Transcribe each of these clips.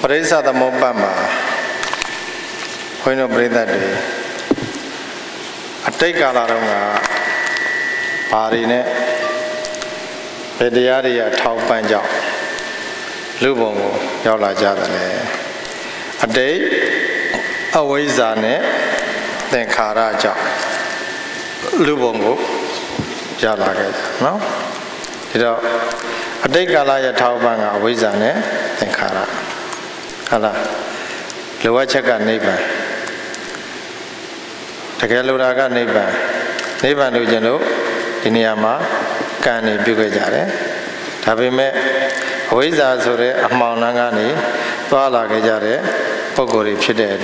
Parisa the Mopama. When you breathe that day, I take a lot of Parine, Pediaria, Tau Panja, Lubongo, Yola Jadane. A day, away Zane, then Karaja, Lubongo, Jalaga, no? A day Galaya Tau Banga, away Zane, then Kara. Kala, Luachaka neighbor. Tagaluraga neighbor. Neighbor Lujano, Iniama, Kani Bugajare. Tabime, Wiza Sure, Amanangani, Pala Gajare, Pogori Pide,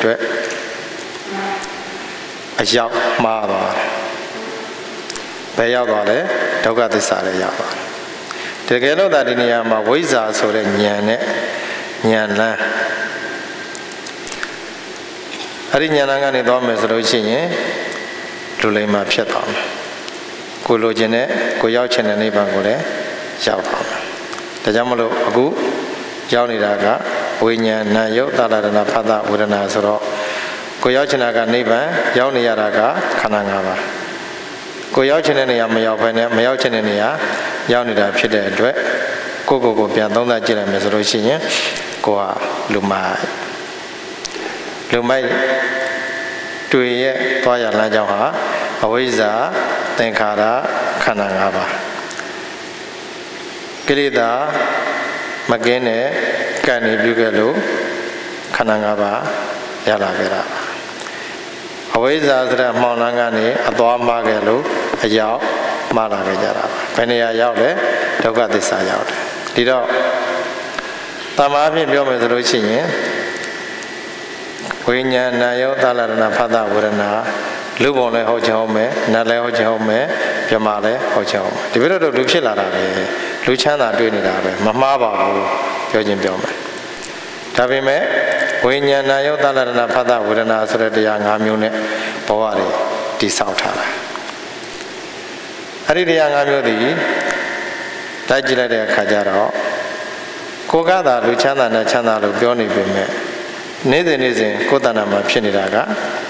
a Yap Mava. Payavale, Toga the Sale Yava. Tagalo that Iniama, Wiza Sure, Nyane, Nyana. Ariñanangani Domes Rochine, Lulema Pietam. Kulogene, Koyachin and Ibangole, Japam. The Jamalo Agu, Jauniraga, Winya, Nayo, Dalarana Pada, Uranazoro, Koyachinaga Niba, Jauniaraga, Kanangava. Koyachin and Yamayapane, Mayachinia, Jaunida Pide, Coco Piantona Jilames Rochine, Goa, Lumai. Lumai to ye, Toya Lajaha, Awiza, Tenkara, Kanangaba. Kirida, Magene, Kani Bugalo, Kanangaba, Yalagera. Awiza, Monangani, Adwa Magalo, a yaw, Malagajara. Penia Yaude, Toga the Sayaude. Dido Tamabi Biomes Rochine. Winya Nayo Dalarana Pada Urana, Lubone Hojome, Nale Hojome, Yamale Hojome. The video of Luchilla, Luchana doing it, Mamma, Yojin Biome. Tabime, Winya Nayo Dalarana Pada Urana, so that the young Amune, Boari, di Sautara. Hari the young Amudi, Tajila de Kajaro, Kogada, Luchana, Nachana, Bioni Bime. Neither is in Kotanama Piniraga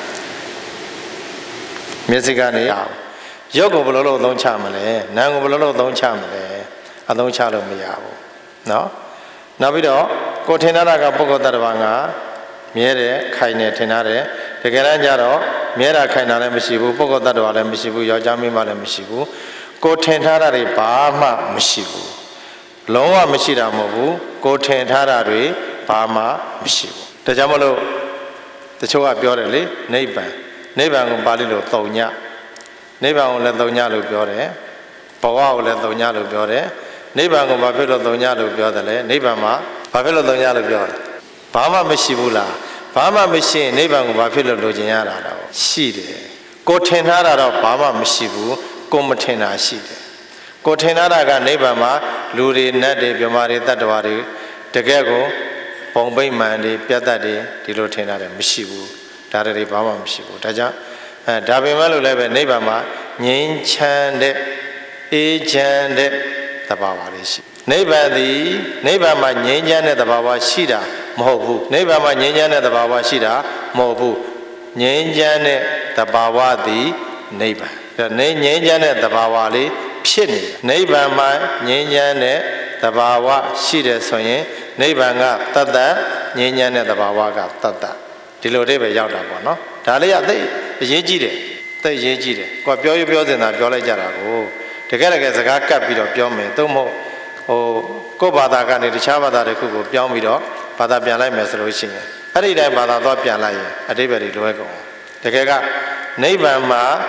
Musicani Yogo Bolo don't chamale, Nango Bolo don't chamale, I don't chalo miao. No? Navido, Cotinaraga Pocotarvanga, Miere, Kaine Tenare, the Garanjaro, Miera Kainara Mishibu, Pocotarvala Mishibu, Yajami Mala Mishibu, Cotentarari Bama Mishibu, Loa Mishira Mobu, Cotentarari Bama Mishibu. The Jamalo, the Choa Biorelli, Neighbor, Balilo, Tonya, Neighbor on Letonya Biore, Pawa Letonya Biore, Neighbor on Babilo Donya Biore, Neighbor Ma, Babilo Donya Biore, Pama Mishibula, Pama Machine, Neighbor on Babilo Dojanara, Shide, Cotenara, Pama Mishibu, Comatena Shide, Cotenara, Neighbor Ma, Luri, Nade, Biomari, Tadwari, Tegago. Bombay Mandi, Piatadi, Dilotina, Mishibu, Tari Bama Mishibu, Taja, Dabimalu Leve, Nebama, Yin Chande, E Chande, the Bawalishi. Nebadi, Nebama, Yin the Bawa Shida, Mobu, Nebama, Yin the Bawa Shida, Mobu, Yin the Bawadi, neighbor. The name Yin the Bawali, Pini, Nebama, Yin the Bawa Shida Soye. Nebanga, Tada, Nyan at the Bawaga, Tata. Dilode Yada Bono. Talia, they, Yejide, the Yejide, Quapio building a Biola Jarago. Together as a capito of Piome, Tomo, or Cobadagani, the Chavada, the Kuku, Piomido, Padapiana Mesroching. I did a Badapiana, a David Luego. The Gaga, Nebama,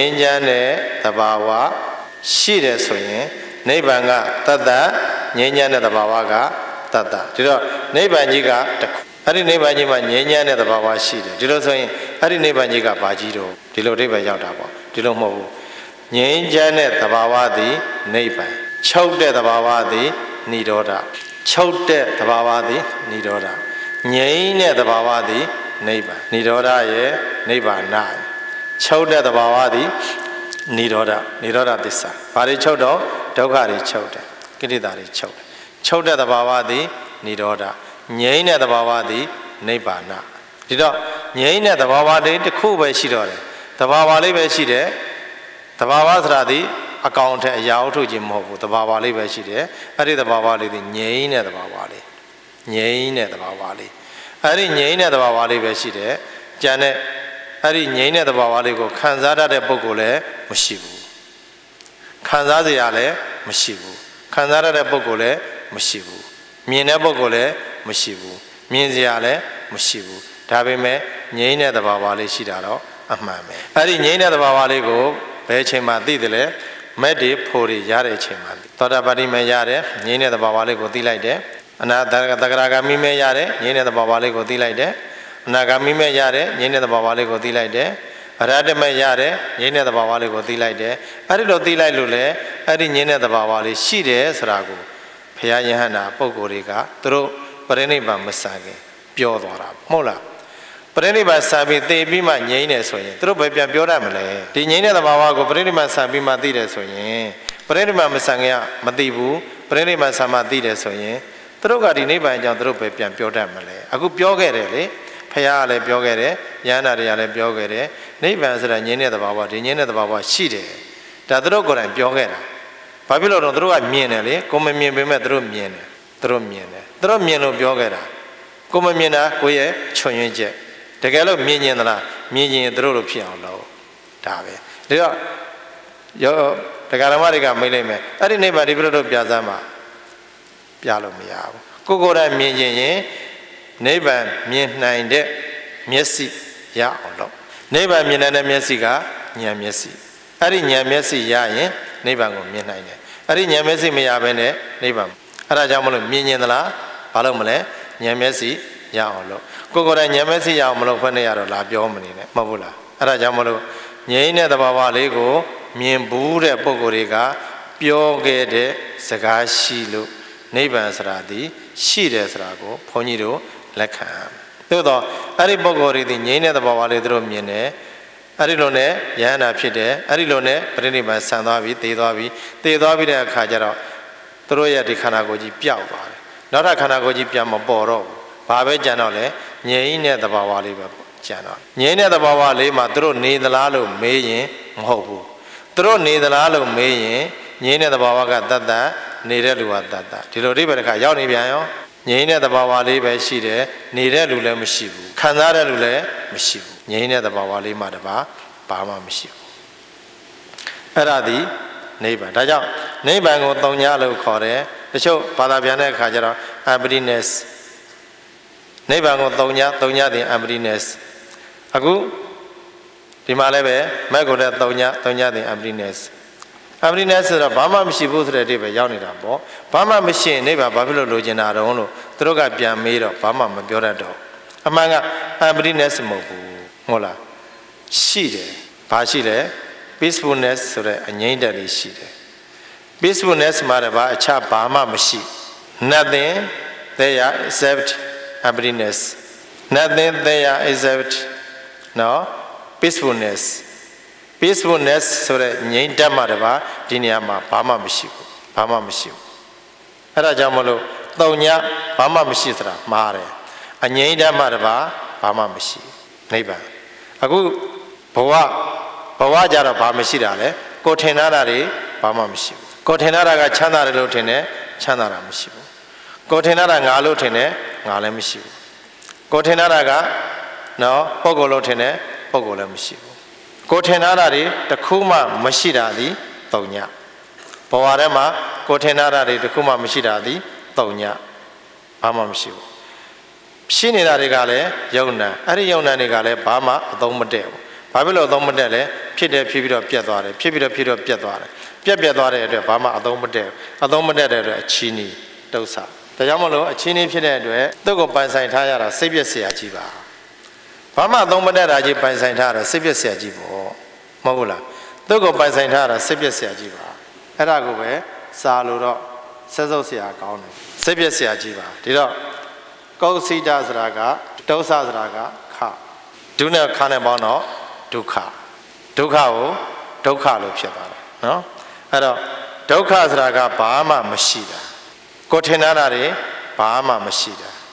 Nyan, the Bawa, she the swing, Nebanga, Tada, Nyan at the Bawaga. Tata. Dilo Nebanjiga, Hari Nebanjima, Nyan at the Bawa Shida. Dilo saying, Hari Nebanjiga Bajido, Dilo Deba Yadabo, Dilo Mobu. Nyan Janet the Bawadi, Neba. Choked the Bawadi, Nidoda. Choked the Bawadi, Nidoda. Nyan at the Bawadi, Neba. Nidoda ye, Neba nine. Choked the Bawadi, Nidoda, Nidoda Disa. Pari Chodo, Dogari choked. Kiridari choked. Choda the Bawadi, Nidoda. ငြိမ်းတဲ့သဘာဝသည်နိဗ္ဗာန်ဒီတော့ငြိမ်းတဲ့သဘာဝလေးတစ်ခုပဲရှိတော့တယ်သဘာဝလေးပဲရှိတယ်သဘာဝဆိုတာသည်အကောင်ထက်အရာအထုတ်ခြင်းမဟုတ်ဘူးသဘာဝလေးပဲရှိတယ်အဲ့ဒီသဘာဝလေးသည်ငြိမ်းတဲ့သဘာဝလေးငြိမ်းတဲ့သဘာဝလေးအဲ့ဒီငြိမ်းတဲ့သဘာဝလေးပဲရှိတယ်ကြံတဲ့အဲ့ဒီငြိမ်းတဲ့သဘာဝလေးကိုခံစားတတ်တဲ့ပုဂ္ဂိုလ်လည်းမရှိဘူးခံစားစရာလည်းမရှိဘူးခံစားရတဲ့ပုဂ္ဂိုလ်လည်းမရှိဘူးမြင်တဲ့ပုဂ္ဂိုလ်လည်းမရှိဘူးမြင်စရာလည်းမရှိဘူးဒါပေမဲ့ငြိမ်းတဲ့သဘာဝလေးရှိတာတော့အမှန်ပဲအဲ့ဒီငြိမ်းတဲ့သဘာဝလေးကိုဘယ်အချိန်မှသိတယ်လဲမက်တွေဖို့တွေရတဲ့အချိန်မှသောတာပတိမေရတယ်ငြိမ်းတဲ့သဘာဝလေးကိုသိလိုက်တယ်အနာတဂရဂမိမေရတယ်ငြိမ်းတဲ့သဘာဝလေးကိုသိလိုက်တယ်အနာဂမိမေရတယ်ငြိမ်းတဲ့သဘာဝလေးကိုသိလိုက်တယ်အရဟတမေရတယ်ငြိမ်းတဲ့သဘာဝလေးကိုသိလိုက်တယ်အဲ့ဒီလိုသိလိုက်လို့လေအဲ့ဒီငြိမ်းတဲ့သဘာဝလေးရှိတယ်ဆိုတာကိုဘုရားယဟန္တာပုဂ္ဂိုလ်တွေကသူတို့ပရိနိဗ္ဗာန်မစံခင်ပြောသွားတာမဟုတ်လားပရိနိဗ္ဗာန်စံပြီးသိပြီးမှငြိမ်းတယ်ဆိုရင်သူတို့ပဲပြန်ပြောတတ်မလဲဒီငြိမ်းတဲ့သဘာဝကိုပရိနိဗ္ဗာန်စံပြီးမှသိတယ်ဆိုရင်ပရိနိဗ္ဗာန်မစံခင်ကမသိဘူးပရိနိဗ္ဗာန်စံမှသိတယ်ဆိုရင်သူတို့ကဒီနိဗ္ဗာန်အကြောင်းသူတို့ပဲပြန်ပြောတတ်မလဲအခုပြောခဲ့တယ်လေဖះကလည်းပြောခဲ့တယ်ယန္တာတွေကလည်းပြောခဲ့တယ်နိဗ္ဗာန်ဆိုတာငြိမ်းတဲ့သဘာဝဒီငြိမ်းတဲ့သဘာဝရှိတယ်ဒါသူတို့ကိုယ်တိုင်ပြောခဲ့တာဘာဖြစ်လို့တော့သူတို့ကမြင်တယ်လေကိုမမြင်ပေမဲ့သူတို့မြင်တယ်သူတို့မြင်တယ်သူတို့မြင်လို့ပြောခဲ့တာကိုမမြင်တာကိုရဲ့ချွန်ရင်းချက်တကယ်လို့မြင်ရင်သလားမြင်ရင်သူတို့လိုဖြစ်အောင်လုပ်ဒါပဲဒါတော့ယောတရားဓမ္မတွေကမေးလိုက်မယ်အဲ့ဒီနိဗ္ဗာန်ဒီပြလို့ပြစမ်းမှာပြလို့မရဘူးကိုယ်တိုင်မြင်ရင်နိဗ္ဗာန်မြင်နိုင်တဲ့မျက်စိရအောင်လို့နိဗ္ဗာန်မြင်နိုင်တဲ့မျက်စိကဉာဏ်မျက်စိအဲ့ဒီဉာဏ်မျက်စိရရင်နိဗ္ဗာန်ကိုမြင်နိုင်တယ်အဲ့ဒီဉာဏ်မျက်စိမရဘဲနဲ့နိဗ္ဗာန်အဲ့ဒါကြောင့်မလို့မြင်ရင်သလားဘာလို့မလဲဉာဏ်မျက်စိရအောင်လို့ကိုယ်တိုင်ဉာဏ်မျက်စိရအောင်မလို့ဖွင့်နေရတော့လာပြောမနေနဲ့မဟုတ်ဘူးလားအဲ့ဒါကြောင့်မလို့ငြိမ်းတဲ့သဘာဝလေးကိုမြင်ဘူးတဲ့ပုဂ္ဂိုလ်တွေကပြောခဲ့တဲ့စကားရှိလို့နိဗ္ဗာန်ဆိုတာဒီရှိတယ်ဆိုတာကိုဘုန်းကြီးတို့လက်ခံသို့တော့အဲ့ဒီပုဂ္ဂိုလ်တွေဒီငြိမ်းတဲ့သဘာဝလေးသူတို့မြင်တယ်အဲ့ဒီလိုနဲ့ယဟန္တာဖြစ်တယ်အဲ့ဒီလိုနဲ့ပရိနိဗ္ဗာန်ဆံသွားပြီသေသွားပြီတဲ့အခါကျတော့သူတို့ရဲ့ဒီခန္ဓာကိုယ်ကြီးပျောက်သွားတယ်နောက်ထပ်ခန္ဓာကိုယ်ကြီးပြန်မပေါ်တော့ဘူးဘာပဲကြံတော့လဲငြိမ်းတဲ့သဘာဝလေးပဲကြံတော့ငြိမ်းတဲ့သဘာဝလေးမှာသူတို့နေသလားလို့မေးရင်မဟုတ်ဘူးသူတို့နေသလားလို့မေးရင်ငြိမ်းတဲ့သဘာဝကတတ်တတ်နေတဲ့လူကတတ်တတ်ဒီလိုဒီဘက်တစ်ခါရောက်နေပြန်ရောငြိမ်းတဲ့သဘာဝလေးပဲရှိတယ်နေတဲ့လူလည်းမရှိဘူးခံစားတဲ့လူလည်းမရှိဘူးငြိမ်းတဲ့သဘာဝလေးမှတပါဘာမှမရှိဘူးအဲ့ဒါဒီနိဗ္ဗာန်ဒါကြောင့်နိဗ္ဗာန်ကိုသုံးညလို့ခေါ်တယ်တချို့ဘာသာပြန်တဲ့အခါကျတော့ emptiness နိဗ္ဗာန်ကိုသုံးညတင် emptiness အခုဒီမှာလည်းပဲမက်ကိုလည်းသုံးညတင် emptiness ဆိုတော့ဘာမှမရှိဘူးဆိုတဲ့အဓိပ္ပာယ်ရောက်နေတာပေါ့ဘာမှမရှိရင်နိဗ္ဗာန်ဘာဖြစ်လို့လိုချင်တာတုံးလို့သူတို့ကပြန်မေးတော့ဘာမှမပြောတတ်တော့အမှန်က emptiness မဟုတ်ဘူးဟုတ်လားရှိတယ်ဘာရှိလဲ peacefulness ဆိုတဲ့အငြိမ့်တက်လေးရှိတယ် peacefulness မှာတပါအခြားဘာမှမရှိ nothing there except emptiness nothing there except no peacefulnessဆိုတဲ့ငြိမ်းတတ်မှတပါဒီနေရာမှာဘာမှမရှိဘူးအဲ့ဒါကြောင့်မလို့သုံးညဘာမှမရှိသလားမှားတယ်အငြိမ်းတတ်မှတပါဘာမှမရှိနိဗ္ဗာန်အခုဘဝကြတော့ဘာမရှိတာလဲကိုထင်တာတွေဘာမှမရှိဘူးကိုထင်တာကချမ်းသာတယ်လို့ထင်တယ်ချမ်းသာတာမရှိဘူးကိုထင်တာငါလို့ထင်တယ်ငါလည်းမရှိဘူးကိုထင်တာကနော်ပုဂ္ဂိုလ်လို့ထင်တယ်ပုဂ္ဂိုလ်လည်းမရှိဘူးကိုထင်တာတွေတခုမှမရှိတာဒီသုံးညဘဝထဲမှာကိုထင်တာတွေတခုမှမရှိတာဒီသုံးညဘာမှမရှိဘူးရှိနေတာတွေကလည်းယုံနာအဲ့ဒီယုံနာတွေကလည်းဘာမှအသုံးမတည့်ဘူးဘာဖြစ်လို့အသုံးမတည့်လဲဖြစ်တယ်ဖြစ်ပြီးတော့ပြတ်သွားတယ်ဖြစ်ပြီးတော့ပြတ်သွားတယ်ပြတ်သွားတဲ့အတွက်ဘာမှအသုံးမတည့်တဲ့အတွက်အချီးနီးတုတ်ဆာဒါကြောင့်မလို့အချီးနီးဖြစ်တဲ့အတွက်သူ့ကိုပိုင်ဆိုင်ထားရတာစိတ်ပြည့်စရာကြီးပါဘာမှသုံးမတတ်တာကြီးပိုင်ဆိုင်ထားတာစိတ်ပြည့်စရာကြီးပေါ့မဟုတ်လားသူ့ကိုပိုင်ဆိုင်ထားတာစိတ်ပြည့်စရာကြီးပါအဲ့ဒါကိုပဲစာလို့တော့ဆက်စုပ်စရာကောင်းတယ်စိတ်ပြည့်စရာကြီးပါဒီတော့ကောစိတဆိုတာကဒုစဆိုတာကခဒုနဲ့ခနဲ့ပေါင်းတော့ဒုက္ခကိုဒုက္ခလို့ဖြစ်သွားတယ်နော်အဲ့တော့ဒုက္ခဆိုတာကဘာမှမရှိတာကိုထင်တာတွေဘာမှမရှိတာ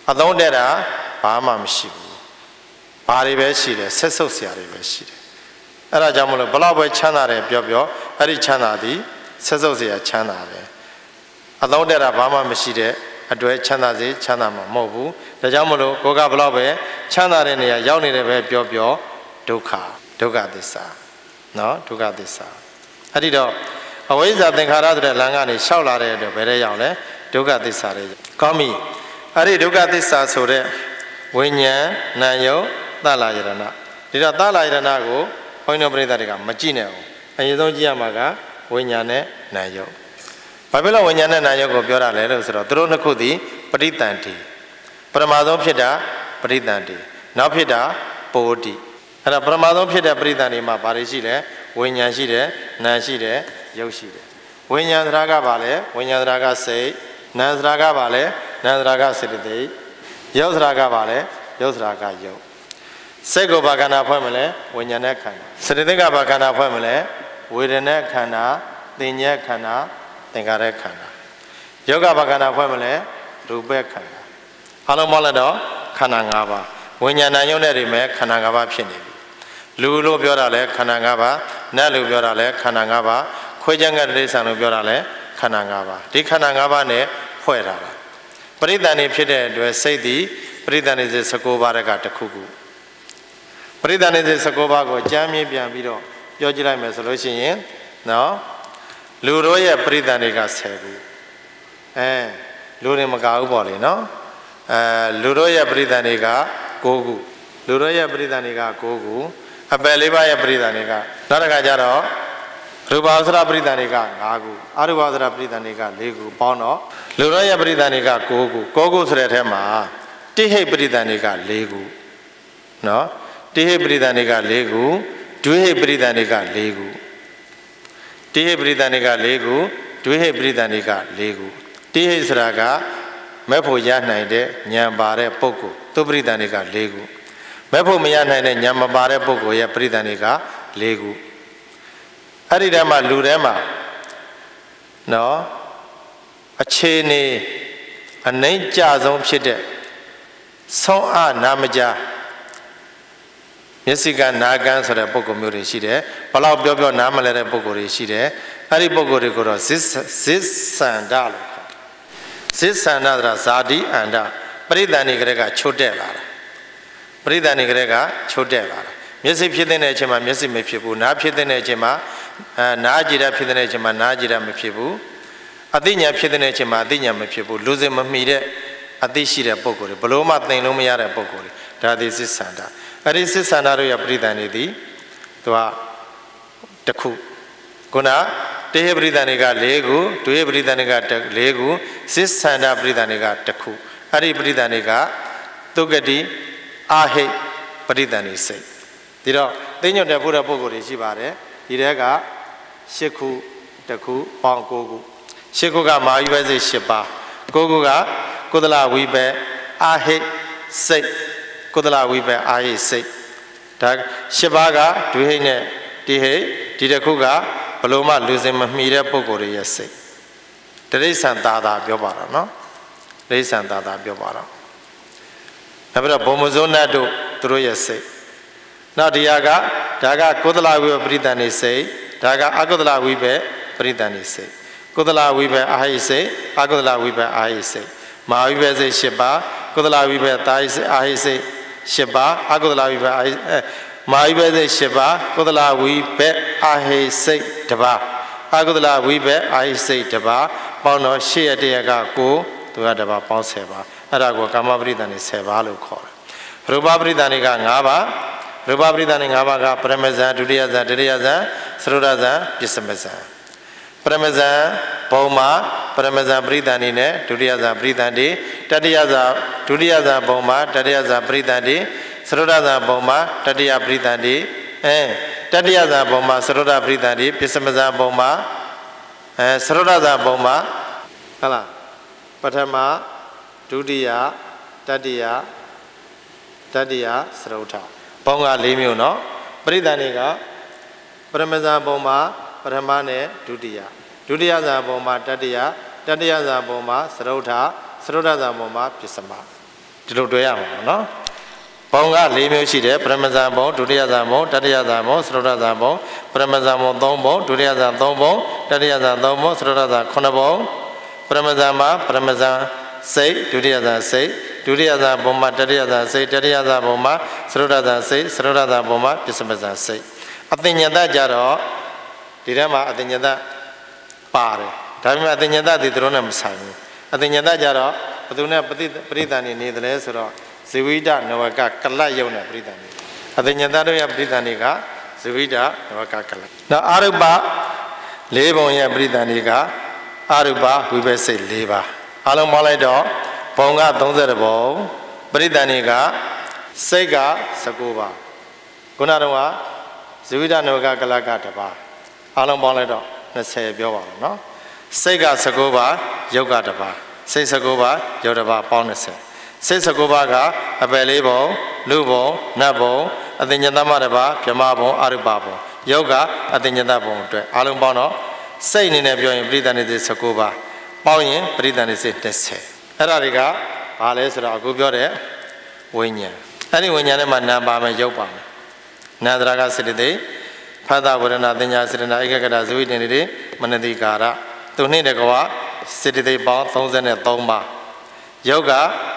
အသုံးတဲ့တာဘာမှမရှိဘူးဘာတွေပဲရှိတယ်ဆက်ဆုပ်စရာတွေပဲရှိတယ်အဲ့ဒါကြောင့်မလို့ဘလောက်ပဲချမ်းသာတယ်ပြောအဲ့ဒီချမ်းသာသည်ဆက်ဆုပ်စရာချမ်းသာပဲအသုံးတဲ့တာဘာမှမရှိတဲ့အတွက်ချမ်းသာစေချမ်းသာမှာမဟုတ်ဘူးဒါကြောင့်မလို့ကိုကဘလောက်ပဲချမ်းသာတဲ့နေရာရောက်နေတယ်ပဲပြောဒုက္ခသစ္စာနော်ဒုက္ခသစ္စာအဲ့ဒီတော့အဝိဇ္ဇာသင်္ခါရဆိုတဲ့လမ်းကနေလျှောက်လာတဲ့အတွက်ဘယ်တဲ့ရောက်လဲဒုက္ခသစ္စာတွေကောင်းပြီအဲ့ဒီဒုက္ခသစ္စာဆိုတဲ့ဝိညာဉ်နာယုတ်သလယရဏဒီတော့သလယရဏကိုဘုန်းကြီးတို့ပြိဿတွေကမကြည့်နဲ့ဘူးအရင်ဆုံးကြည့်ရမှာကဝိညာဉ်နဲ့နာယုတ်ဘာဖြစ်လို့ဝိညာဉ်နဲ့နာယုတ်ကိုပြောတာလဲလို့ဆိုတော့သူတို့နှစ်ခုသည်ပဋိသန္ဓေပရမဆုံးဖြစ်တာပဋိသန္ဓေနောက်ဖြစ်တာပိုတိအဲ့ဒါပရမဆုံးဖြစ်တဲ့ပဋိသန္ဓေမှာဘာတွေရှိလဲဝိညာဉ်ရှိတယ်နာရှိတယ်ရုပ်ရှိတယ်ဝိညာဉ်သရကဘာလဲဝိညာဉ်သရကစိတ်နာသရကဘာလဲနာသရကစေတသိက်ရုပ်သရကဘာလဲရုပ်သရကရုပ်စိတ်ကိုဘာခန္ဓာဖွဲ့မလဲဝိညာဉ်နဲ့ခန္ဓာစေတသိက်ကဘာခန္ဓာဖွဲ့မလဲဝေဒနာခန္ဓာသင်ညက်ခန္ဓာသင်္ခါရခန္ဓာယောဂဘာခန္ဓာဖွဲ့မလဲရူပခန္ဓာအားလုံးပေါင်းလိုက်တော့ခန္ဓာ၅ပါးဝိညာဏယုံနဲ့တွေမဲ့ခန္ဓာ၅ပါးဖြစ်နေပြီလူလို့ပြောတာလဲခန္ဓာ၅ပါးနတ်လို့ပြောတာလဲခန္ဓာ၅ပါးခွေးချမ်းကတိရစ္ဆာန်လို့ပြောတာလဲခန္ဓာ၅ပါးဒီခန္ဓာ၅ပါးနဲ့ဖွဲ့ထားတာပရိသန္ဓေဖြစ်တဲ့အတွက်စိတ်သည်ပရိသန္ဓေစေ19ပါးကတစ်ခုခုပရိသန္ဓေစေ19ပါးကိုကြမ်းမြင့်ပြန်ပြီးတော့ပြောကြည့်လိုက်မယ်ဆိုလို့ရှိရင်နော်လူတို့ရဲ့ပရိသန္ဓေက10ခုလူတွေမကဘူးပေါ့လေနော်လူတို့ရဲ့ပရိသန္ဓေက9ခုလူတို့ရဲ့ပရိသန္ဓေက9ခုအပယ်လေးပါးရဲ့ပရိသန္ဓေကနောက်တစ်ခါကျတော့ရူပဝဆရာပရိသန္ဓေက5ခုအရူပဝဆရာပရိသန္ဓေက4ခုပေါင်းတော့လူတို့ရဲ့ပရိသန္ဓေက9ခု9ခုဆိုတဲ့အထဲမှာတိဟိတ်ပရိသန္ဓေက4ခုနော်တိဟိတ်ပရိသန္ဓေက4ခုဒွိဟိတ်ပရိသန္ဓေက4ခုတိဟိတ်ပရိသန္ဓေက4ခုဒွိဟိတ်ပရိသန္ဓေက4ခုတိဟိတ်ဆိုတာကမဲ့ဖို့ရနိုင်တဲ့ဉာဏ်ပါတဲ့ပုဂ္ဂိုလ်သူပရိသန္ဓေက4ခုမဲ့ဖို့မရနိုင်တဲ့ဉာဏ်မပါတဲ့ပုဂ္ဂိုလ်ရဲ့ပရိသန္ဓေက4ခုအဲ့ဒီတည်းမှာလူထဲမှာနော်အခြေအနေအနှိမ့်ကြဆုံးဖြစ်တဲ့ဆုံးအနာမကြမျက်စိကနာကန်းဆိုတဲ့ပုဂ္ဂိုလ်မျိုးတွေရှိတယ်ဘလောက်ပြောနားမလဲတဲ့ပုဂ္ဂိုလ်တွေရှိတယ်အဲ့ဒီပုဂ္ဂိုလ်တွေကိုတော့ဇစ်စန္ဒလို့ခေါ်ဇစ်စန္ဒဆိုတာဇာတိအန္တပရိသန္ဓေကလေးကချို့တက်လာတာပရိသန္ဓေကလေးကချို့တက်လာတာမျက်စိဖြစ်တဲ့အချိန်မှာမျက်စိမဖြစ်ဘူးနားဖြစ်တဲ့အချိန်မှာနားကြည်ရဖြစ်တဲ့အချိန်မှာနားကြည်ရမဖြစ်ဘူးအသိဉာဏ်ဖြစ်တဲ့အချိန်မှာအသိဉာဏ်မဖြစ်ဘူးလူစင်မမီတဲ့အသိရှိတဲ့ပုဂ္ဂိုလ်တွေဘလို့မှသိလို့မရတဲ့ပုဂ္ဂိုလ်တွေဒါသည်ဇစ်စန္ဒအဲ့ဒီစစ်ဆန္ဒတို့ရဲ့ပရိသန္ဓေသည်သူကတစ်ခုခုနတေဟပရိသန္ဓေက4ခုဒွေပရိသန္ဓေက4ခုစစ်ဆန္ဒပရိသန္ဓေကတစ်ခုအဲ့ဒီပရိသန္ဓေကသုဂတိအာဟိပရိသန္ဓေစိတ်ဒီတော့သိညွတ်တဲ့ဘုရားပုဂ္ဂိုလ်တွေရှိပါတယ်ဒီထဲက8ခုတစ်ခုပေါင်း9ခု8ခုကမာဝိဘစိတ်10ပါး9ခုကကုသလဝိဘအာဟိစိတ်ကုသလဝိပ္ပအာဟိစိတ်ဒါ10ပါးကဒွေဟိတ်နဲ့တိဟိတ်ဒီတစ်ခုကဘလို့မှလူစင်မမှီတဲ့ပုဂ္ဂိုလ်တွေရဲ့စိတ်တိရစ္ဆာန်သာသာပြောပါတော့နော်တိရစ္ဆာန်သာသာပြောပါတော့နောက်ပြီးတော့ဘုံမဇုံနတ်တို့သူတို့ရဲ့စိတ်နောက်ဒီဟာကဒါကကုသလဝိပ္ပပရိသန္ဓေစိတ်ဒါကအကုသလဝိပ္ပပရိသန္ဓေစိတ်ကုသလဝိပ္ပအာဟိစိတ်အကုသလဝိပ္ပအာဟိစိတ်မဟာဝိပ္ပစိတ်10ပါးကုသလဝိပ္ပသာဟိစိတ်အာဟိစိတ်10ပါးအကုသလဝိပ္ပမာဝိပ္ပစိတ်10ပါးကုသလဝိပ္ပအာဟိစိတ်1ပါးအကုသလဝိပ္ပအာဟိစိတ်1ပါးပေါင်းတော့8ရက်တရက9သူက1ပါးပေါင်း10ပါးအဲ့ဒါကိုကာမပရိသန္ဓေ10ပါးလို့ခေါ်တယ်ရူပပရိသန္ဓေက5ပါးရူပပရိသန္ဓေ5ပါးကပရမဇန်ဒုတိယဇန်တတိယဇန်သရုဒ္ဓဇန်ပစ္စမဇန်ပရမဇန်ဘုံမှာပရမဇန်ပရိသန္ဓေနဲ့ဒုတိယဇန်ပရိသန္ဓေတတိယဇန်ဒုတိယဇန်ဘုံမှာတတိယဇန်ပရိသန္ဓေသရုဒ္ဓဇန်ဘုံမှာတတိယပရိသန္ဓေတတိယဇန်ဘုံမှာသရုဒ္ဓပရိသန္ဓေပစ္စမဇန်ဘုံမှာသရုဒ္ဓဇန်ဘုံမှာဟုတ်လားပထမဒုတိယတတိယသရုဒ္ဓဘုံက4မျိုးနော်ပရိသန္ဓေကပရမဇန်ဘုံမှာပထမနဲ့ဒုတိယဇန်ဘုံမှာတတိယဇန်ဘုံမှာသရုဒ္ဓဇန်ဘုံမှာပစ္စမဒီလိုတွေ့ရမှာနော်ဘုံက၄မျိုးရှိတယ်ပရမဇန်ဘုံဒုတိယဇန်ဘုံတတိယဇန်ဘုံသရုဒ္ဓဇန်ဘုံပရမဇန်ဘုံ၃ဘုံဒုတိယဇန်၃ဘုံတတိယဇန်၃ဘုံသရုဒ္ဓဇန်9ဘုံပရမဇန်မှာပရမဇန်စိတ်ဒုတိယဇန်စိတ်ဒုတိယဇန်ဘုံမှာတတိယဇန်စိတ်တတိယဇန်ဘုံမှာသရုဒ္ဓဇန်စိတ်သရုဒ္ဓဇန်ဘုံမှာပစ္စမဇန်စိတ်အသိဉာဏ်ကြတော့ဒီထဲမှာအသိဉာဏ်ပါတယ်ဒါပေမဲ့အသိဉာဏ်ဒီသူတို့နဲ့မဆိုင်ဘူးအသိဉာဏ်ကြတော့ဘသူနဲ့ပရိသန်နေတယ်လဲဆိုတော့ဇေဝိဒနဝကကလတ်ယုံနဲ့ပရိသန်နေအသိဉာဏ်တို့ရဲ့ပရိသန်တွေကဇေဝိဒနဝကကလတ်နောက်အာရုပ၄ဘုံရဲ့ပရိသန်တွေကအာရုပဝိဘစိတ်၄ပါးအလုံးပေါင်းလိုက်တော့ဘုံက30ဘုံပရိသန်တွေကစိတ်က19ပါးခုနကတော့ဇေဝိဒနဝကကလတ်က1ပါးအလုံးပေါင်းလိုက်တော့20ပြောပါတော့နော်စိတ်က19ပါးယုတ်က1ပါးစိတ်19ပါးယုတ်1ပါးပေါင်း20စိတ်19ပါးကအပယ်၄ဘုံလူဘုံနတ်ဘုံအသိဉာဏ်သမ1ပါးဗြဟ္မဘုံအရုပဘုံယုတ်ကအသိဉာဏ်ဘုံအတွက်အလုံးပေါင်းတော့စိတ်အနေနဲ့ပြောရင်ပရိသန္တိစိတ်19ပါးပေါင်းရင်ပရိသန္တိစိတ်30အဲ့ဒါတွေကဘာလဲဆိုတော့အခုပြောတဲ့ဝိညာဉ်အဲ့ဒီဝိညာဉ်ထဲမှာနာမ်ပါမယ်ယုတ်ပါမယ်နာန္တရာကစေတသိက်ဖသဝရဏတင်ညာစေတနာဧကဂတဇဝိတင်တိမနတိကာရသူနှင့်တကွာစေတသိက်ပေါင်း33ပါးယုတ်က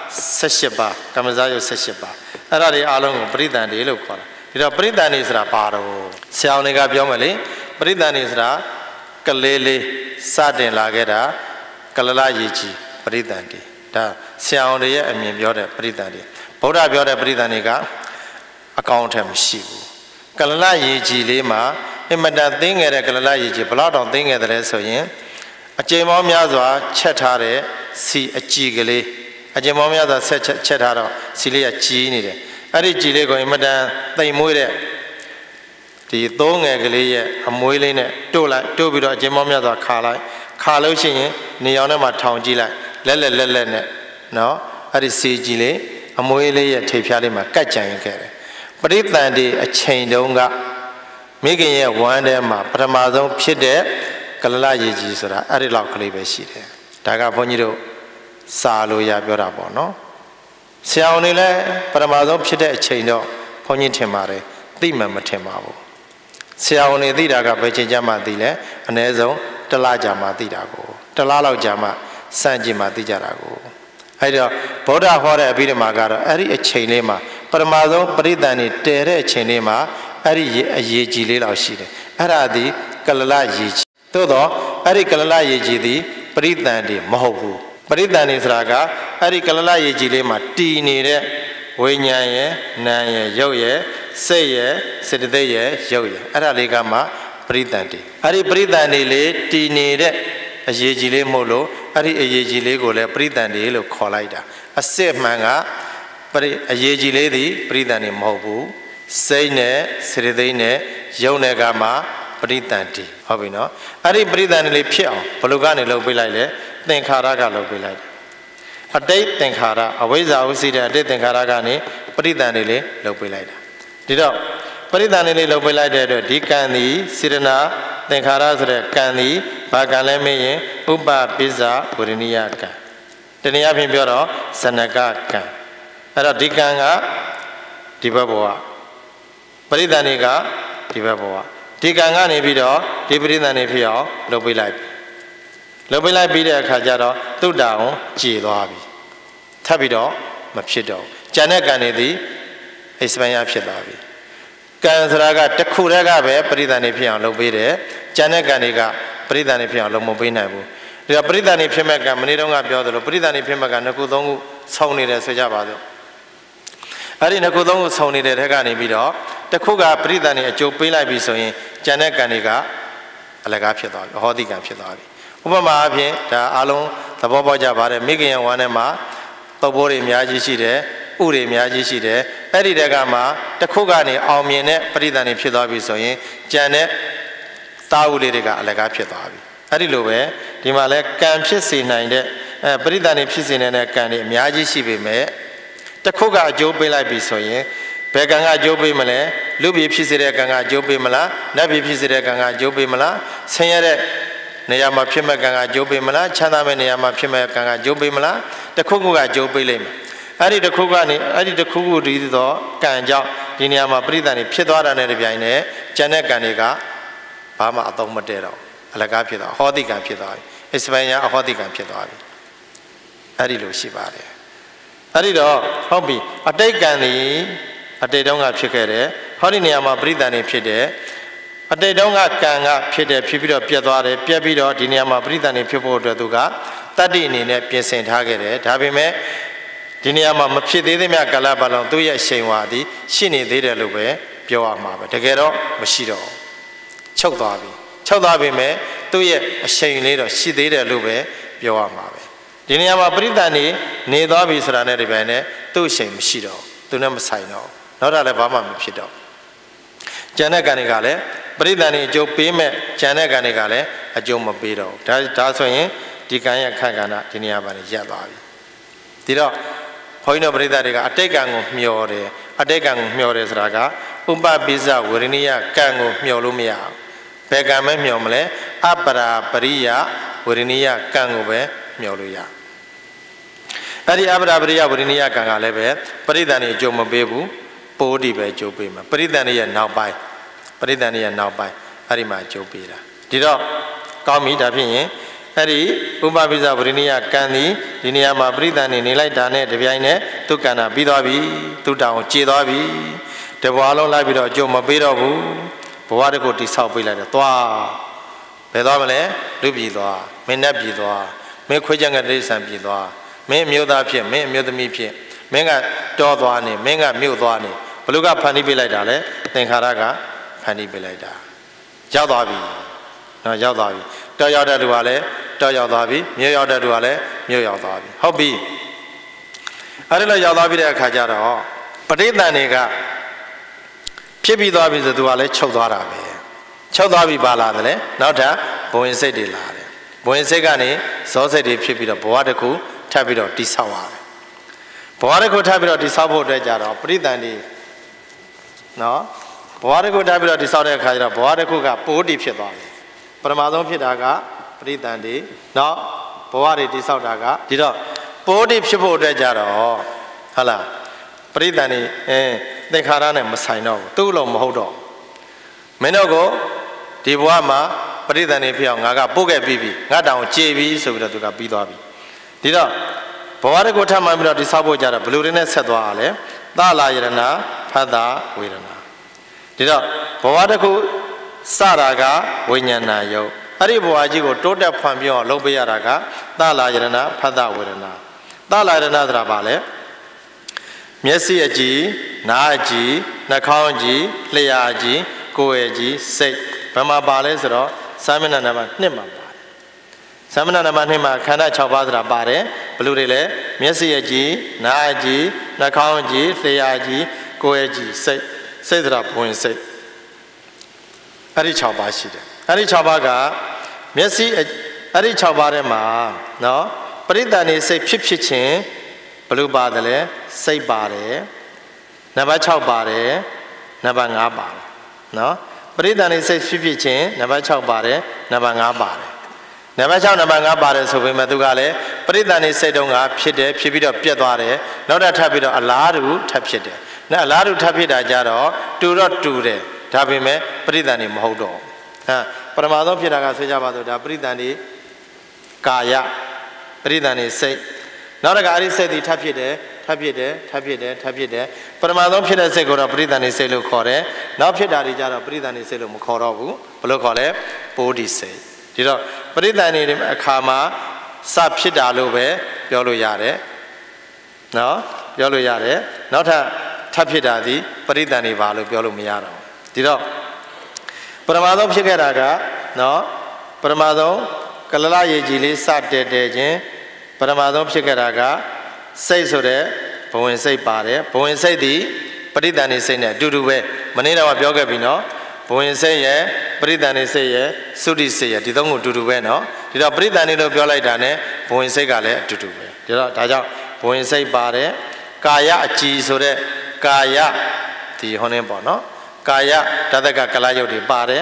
18ပါးကမ္မဇာယုတ်18ပါးအဲ့ဒါတွေအားလုံးကိုပရိသန္တိလို့ခေါ်တာဒီတော့ပရိသန္တိဆိုတာဘာတော့ဆရာအောင်တွေကပြောမယ်လေပရိသန္တိဆိုတာကလေးလေးစတင်လာခဲ့တာကလလရေကြီးပရိသန္တိဒါဆရာအောင်တွေရဲ့အမြင်ပြောတဲ့ပရိသန္တိဗုဒ္ဓပြောတဲ့ပရိသန္တိကအကောင့်ထက်မရှိဘူးကလလရေကြီးလေးမှာအင်မတန်သိငယ်တဲ့ကလလရေကြီးဘလောက်တောင်သိငယ်တယ်ဆိုရင်အကျဉ်းပေါင်းများစွာချက်ထားတဲ့စီအကြည်ကလေးအကျဉ်းပေါင်းများစွာဆက်ချက်ထားတော့စီလေးကကြီးနေတယ်အဲ့ဒီကြီးလေးကိုအင်မတန်သိမ်မွေးတဲ့ဒီသုံးငယ်ကလေးရဲ့အမွေးလေးနဲ့တို့ပြီးတော့အကျဉ်းပေါင်းများစွာခါလို့ရှိရင်နေအောင်ထဲမှာထောင်ကြည့်လိုက်လက်နဲ့နော်အဲ့ဒီစီကြီးလေးအမွေးလေးရဲ့ထိပ်ဖျားလေးမှာကတ်ကြံရင်ခဲ့တယ်ပရိသန္တိအချိန်တုန်းကမိခင်ရဲ့ဝမ်းထဲမှာပထမဆုံးဖြစ်တဲ့ကလလရေကြီးဆိုတာအဲ့ဒီလောက်ကလေးပဲရှိတယ်ဒါကဘုန်းကြီးတို့စာလို့ရပြောတာပေါ့နော်ဆရာဝန်တွေလည်းပထမဆုံးဖြစ်တဲ့အချိန်တော့ဘုန်းကြီးထင်ပါတယ်သိမှမထင်ပါဘူးဆရာဝန်တွေသိတာကဘယ်ချိန်ကျမှသိလဲအနည်းဆုံးတစ်လကြာမှသိတာကိုတစ်လလောက်ကြာမှစမ်းကြည့်မှသိကြတာကိုအဲ့တော့ဗုဒ္ဓဟောတဲ့အဘိဓမ္မာကတော့အဲ့ဒီအချိန်လေးမှာပထမဆုံးပရိသန္တိတည်တဲ့အချိန်လေးမှာအဲ့ဒီအရေးကြီးလေးလောက်ရှိတယ်အဲ့ဒါဒီကလလရေကြီးသို့တော့အဲ့ဒီကလလရေကြီးသည်ပရိသန္တိမဟုတ်ဘူးပရိသန္တိဆိုတာကအဲ့ဒီကလလရေကြီးလေးမှာတည်နေတဲ့ဝိညာဉ်ရဲ့နာမ်ရဲ့ရုပ်ရဲ့စိတ်ရဲ့စေတသိက်ရဲ့ရုပ်ရဲ့အဲ့ဒါလေးကမှပရိသန္တိအဲ့ဒီပရိသန္တိလေးတည်နေတဲ့အရေးကြီးလေးမဟုတ်လို့အဲ့ဒီအရေးကြီးလေးကိုလည်းပရိသန္တိလို့ခေါ်လိုက်တာအစစ်မှန်ကအရေးကြီးလေးသည်ပရိသန္တိမဟုတ်ဘူးစိတ်နဲ့စေတသိက်နဲ့ရုပ်နဲ့ကမှပရိသန္တိဟုတ်ပြီနော်အဲ့ဒီပရိသန္တိလေးဖြစ်အောင်ဘယ်လိုကနေလုပ်ပေးလိုက်လဲသင်္ခါရကလုပ်ပေးလိုက်တယ်အတိတ်သင်္ခါရအဝိဇ္ဇာဥရှိတဲ့အတိတ်သင်္ခါရကနေပရိသန္တိလေးလုပ်ပေးလိုက်တာဒီတော့ပရိသန္တိလေးလုပ်ပေးလိုက်တဲ့အတွက်ဒီကံသည်စေတနာသင်္ခါရဆိုတဲ့ကံသည်ဘာကံလဲမေးရင်ဥပပိစ္ဆဝရဏိယကံတနည်းအားဖြင့်ပြောတော့ဇနကကံအဲ့တော့ဒီကံကဒီဘက်ဘဝပရိသန္တိကဒီဘက်ဘဝဒီကံကနေပြီးတော့ဒီပရိသန္တိဖြစ်အောင်လုပ်ပေးလိုက်ပြီးတဲ့အခါကျတော့သုတ္တံကြည်သွားပြီထပ်ပြီးတော့မဖြစ်တော့ကျန်တဲ့ကံတွေသည်အိစပန်ရဖြစ်သွားပြီကံဆိုတာကတစ်ခုတည်းကပဲပရိသန္တိဖြစ်အောင်လုပ်ပေးတယ်ကျန်တဲ့ကံတွေကပရိသန္တိဖြစ်အောင်လုပ်မပေးနိုင်ဘူးဒါကပရိသန္တိဖြစ်မဲ့ကံမနေ့တုန်းကပြောသလိုပရိသန္တိဖြစ်မဲ့ကံနှစ်ခုသုံးခုဆုံနေတယ်ဆိုကြပါစို့အဲ့ဒီနှစ်ခုသုံးခုဆုံနေတဲ့ထက်ကနေပြီးတော့တစ်ခုကပရိသန္တိအကျိုးပေးလိုက်ပြီဆိုရင်ကျန်တဲ့ကံတွေကအလကားဖြစ်သွားပြီအဟောတိကံဖြစ်သွားပြီဥပမာအဖြစ်ဒါအလုံးသဘောပေါက်ကြပါတယ်မိခင်ရဲ့ဝမ်းထဲမှာသုတ်ပိုးတွေအများကြီးရှိတယ်ဥတွေအများကြီးရှိတယ်အဲ့ဒီတက်ကမှတစ်ခုကနေအောင်မြင်တဲ့ပရိသန္တိဖြစ်သွားပြီဆိုရင်ကြံတဲ့သားဥလေးတွေကအလကားဖြစ်သွားပြီအဲ့ဒီလိုပဲဒီမှာလဲကံဖြစ်စေနိုင်တဲ့ပရိသန္တိဖြစ်စေနိုင်တဲ့ကံတွေအများကြီးရှိပေမဲ့တစ်ခုကအကျိုးပေးလိုက်ပြီဆိုရင်ဘယ်ကံကအကျိုးပေးမလဲလူပြည်ဖြစ်စေတဲ့ကံကအကျိုးပေးမလားနတ်ပြည်ဖြစ်စေတဲ့ကံကအကျိုးပေးမလားဆင်းရဲတဲ့နေရာမှာဖြစ်မဲ့ကံကအကျိုးပေးမလားချမ်းသာမဲ့နေရာမှာဖြစ်မဲ့ကံကအကျိုးပေးမလားတစ်ခုခုကအကျိုးပေးလိမ့်မယ်အဲ့ဒီတစ်ခုကနေအဲ့ဒီတစ်ခုခုတည်သောကံကြောင့်ဒီနေရာမှာပရိသတ်နေဖြစ်သွားတာနဲ့တပြိုင်နက်ကျန်တဲ့ကံတွေကဘာမှအသုံးမတည့်တော့အလကားဖြစ်သွားဟောတိကံဖြစ်သွားပြီအစ္စပန်ယာအဟောတိကံဖြစ်သွားပြီအဲ့ဒီလိုရှိပါတယ်အဲ့ဒီတော့ဟုတ်ပြီအတိတ်ကံဒီအတိတ်တုန်းကဖြစ်ခဲ့တယ်ဟောဒီနေရာမှာပရိသတ်နေဖြစ်တယ်အတိတ်တုန်းကကံကဖြစ်တယ်ဖြစ်ပြီးတော့ပြတ်သွားတယ်ပြတ်ပြီးတော့ဒီနေရာမှာပရိသတ်နေဖြစ်ဖို့အတွက်သူကတတ္တိအနေနဲ့ပြင်ဆင်ထားခဲ့တယ်ဒါပေမဲ့ဒီနေရာမှာမဖြစ်သေးသမျှကာလပတ်လုံးသူ့ရဲ့ချိန်ဝါသည်ရှိနေသေးတယ်လို့ပဲပြောရမှာပဲတကယ်တော့မရှိတော့ချုပ်သွားပြီချုပ်သွားပြီမဲ့သူ့ရဲ့အချိန်လေးတော့ရှိသေးတယ်လို့ပဲပြောရမှာပဲဒီနေရာမှာပရိသတ်နေသွားပြီဆိုတာနဲ့ဒီပိုင်းနဲ့သူ့အချိန်မရှိတော့သူနဲ့မဆိုင်တော့နောက်တာလည်းဘာမှမဖြစ်တော့ကျန်တဲ့ကံတွေကလည်းပရိသတ်နေအကျိုးပေးမဲ့ကျန်တဲ့ကံတွေကလည်းအကျိုးမပေးတော့ဒါဆိုရင်ဒီကံရဲ့ခန့်ကဏ္ဍဒီနေရာမှာရပ်သွားပြီဒီတော့ဘုန်းကြီးတို့ပရိသတ်တွေကအတိတ်ကံကိုမျှော်တယ်အတိတ်ကံကိုမျှော်တယ်ဆိုတာကဥပပိစ္ဆဝရဏိယကံကိုမျှော်လို့မရဘူးဘယ်ကံပဲမျှော်မလဲအပရာပရိယဝရဏိယကံကိုပဲမျှော်လို့ရအဲ့ဒီအပရာပရိယဝရဏိယကံကလည်းပဲပရိသတ်တွေအကျိုးမပေးဘူးပိုးဒီပဲအကျိုးပေးမှာပရိသတ်တွေရဲ့နောက်ပိုင်းအဲ့ဒီမှာအကျိုးပေးတာဒီတော့ကောင်းပြီဒါဖြစ်ရင်အဲ့ဒီဥပပိစ္ဆဝရဏိယကံဒီနေရာမှာပရိသတ်နေလိုက်တာနဲ့တပြိုင်နက်သူကံတာပြီးသွားပြီသူတောင်ကျေသွားပြီတဘွားလုံးလိုက်ပြီးတော့အကျိုးမပေးတော့ဘူးဘဝတကူတိဆောက်ပေးလိုက်တယ်သွားဘယ်သွားမလဲလူပြည်သွားမင်းနဲ့ပြည်သွားမင်းခွေးကြံကတိရစ္ဆာန်ပြည်သွားမင်းအမျိုးသားဖြစ်မင်းအမျိုးသမီးဖြစ်မင်းကတောသွားနေမင်းကမြို့သွားနေဘလူကဖန်တီးပေးလိုက်တာလေသင်္ခါရကဖန်တီးပေးလိုက်တာရောက်သွားပြီနော်ရောက်သွားပြီတောရောက်တဲ့သူကလည်းတောရောက်သွားပြီမြို့ရောက်တဲ့သူကလည်းမြို့ရောက်သွားပြီဟုတ်ပြီအဲ့ဒီလိုရောက်သွားပြီတဲ့အခါကျတော့ပဋိသန္ဓေကဖြစ်ပြီးသွားပြီဆိုသူကလည်းချုပ်သွားတာပဲချုပ်သွားပြီပါလာတယ်လေနောက်ထပ်ဘဝင်စိတ်တွေလာတယ်ဘဝင်စိတ်ကနေဇောစိတ်တွေဖြစ်ပြီးတော့ဘဝတစ်ခုထပ်ပြီးတော့တိဆောက်ရတယ်ဘဝတစ်ခုထပ်ပြီးတော့တိဆောက်ဖို့အတွက်ကြတော့ပဋိသန္ဓေနော်ဘဝတစ်ခုထပ်ပြီးတော့တိဆောက်တဲ့အခါကျတော့ဘဝတစ်ခုကပိုးတိဖြစ်သွားတယ်ပထမဆုံးဖြစ်တာကပရိသန္တိနောက်ဘဝတွေတိဆောက်တာကဒီတော့ပိုးတိဖြစ်ဖို့အတွက်ကြတော့ဟုတ်လားပရိသန္တိသင်္ခါရနဲ့မဆိုင်တော့ဘူးသူ့လိုမဟုတ်တော့မင်းတို့ကိုဒီဘဝမှာပရိသန္တိဖြစ်အောင်ငါကပို့ခဲ့ပြီးပြီငါတောင်ကြေပြီဆိုပြီးတော့သူကပြီးသွားပြီဒီတော့ဘဝတစ်ခုထပ်မှပြီးတော့တိဆောက်ဖို့ကြတော့ဘယ်လိုတွေနဲ့ဆက်သွားရလဲသလာယရဏဖတ်တာဝေဒနာဒီတော့ဘဝတစ်ခုစတာကဝိညာဏယုတ်အဲ့ဒီဘဝကြီးကိုတိုးတက်ဖွံ့ဖြိုးအောင်လုပ်ပေးရတာကသလာယရဏဖတ်တာဝေဒနာသလာယရဏဆိုတာဘာလဲမျက်စိအကြည့်နားအကြည့်နှာခေါင်းအကြည့်လျှာအကြည့်ကိုယ်အကြည့်စိတ်ဘယ်မှာပါလဲဆိုတော့သာမဏေနံပါတ်2မှာပါတယ်သာမဏေနံပါတ်2မှာခန္ဓာ6ပါးဆိုတာပါတယ်ဘယ်လိုတွေလဲမျက်စိအကြည့်နားအကြည့်နှာခေါင်းအကြည့်လျှာအကြည့်ကိုယ်အကြည့်စိတ်ဆိုတာဘဝင်စိတ်အဲ့ဒီ6ပါးရှိတယ်အဲ့ဒီ6ပါးကမျက်စိအဲ့ဒီ6ပါးထဲမှာနော်ပရိသန္ဓေစိတ်ဖြစ်ခြင်းဘယ်လိုပါတယ်လဲစိတ်ပါတယ်နံပါတ်6ပါတယ်နံပါတ်5ပါတယ်နော်ပရိသန္ဓေစိတ်ဖြစ်ခြင်းနံပါတ်6ပါတယ်နံပါတ်5ပါတယ်နံပါတ်6နံပါတ်5ပါတယ်ဆိုပေမဲ့သူကလည်းပရိသန္ဓေစိတ်တုံးကဖြစ်တယ်ဖြစ်ပြီးတော့ပြတ်သွားတယ်နောက်ထပ်ပြီးတော့အလားတူထပ်ဖြစ်တယ်နော်အလားတူထပ်ဖြစ်တာကြတော့တူတော့တူတယ်ဒါပေမဲ့ပရိသန္ဓေမဟုတ်တော့ပထမဆုံးဖြစ်တာကဆွေးကြပါစို့ဒါပရိသန္ဓေကာယပရိသန္ဓေစိတ်နောက်တစ်ခါအဲ့ဒီစိတ်ဒီထပ်ဖြစ်တယ်ပထမဆုံးဖြစ်တဲ့စိတ်ကိုတော့ပရိသန္ဓေစိတ်လို့ခေါ်တယ်နောက်ဖြစ်တာတွေကြတော့ပရိသန္ဓေစိတ်လို့မခေါ်တော့ဘူးဘယ်လိုခေါ်လဲပိုးဒီစိတ်ဒီတော့ပရိသန္ဓေအခါမှာစဖြစ်တာလို့ပဲပြောလို့ရတယ်နော်ပြောလို့ရတယ်နောက်ထပ်ဖြစ်တာဒီပရိသန္ဓေပါလို့ပြောလို့မရတော့ဒီတော့ပထမဆုံးဖြစ်ခဲ့တာကနော်ပထမဆုံးကလလရေကြီးလေးစတဲခြင်းပထမဆုံးဖြစ်ခဲ့တာကစိတ်ဆိုတဲ့ဘဝင်စိတ်ပါတယ်ဘဝင်စိတ်ဒီပရိသန္ဓေစိတ်နဲ့အတူတူပဲမနေ့တော့ပြောခဲ့ပြီနော်ဘဝင်စိတ်ရဲ့ပရိသန္ဓေစိတ်ရဲ့သုတိစိတ်ရဲ့ဒီသုံးခုအတူတူပဲနော်ဒီတော့ပရိသန္ဓေလို့ပြောလိုက်တာ ਨੇ ဘဝင်စိတ်ကလည်းအတူတူပဲဒီတော့ဒါကြောင့်ဘဝင်စိတ်ပါတယ်ကာယအကြည်ဆိုတဲ့ကာယဒီဟောနေပေါ့နော်ကာယတသကကလယုတ်တွေပါတယ်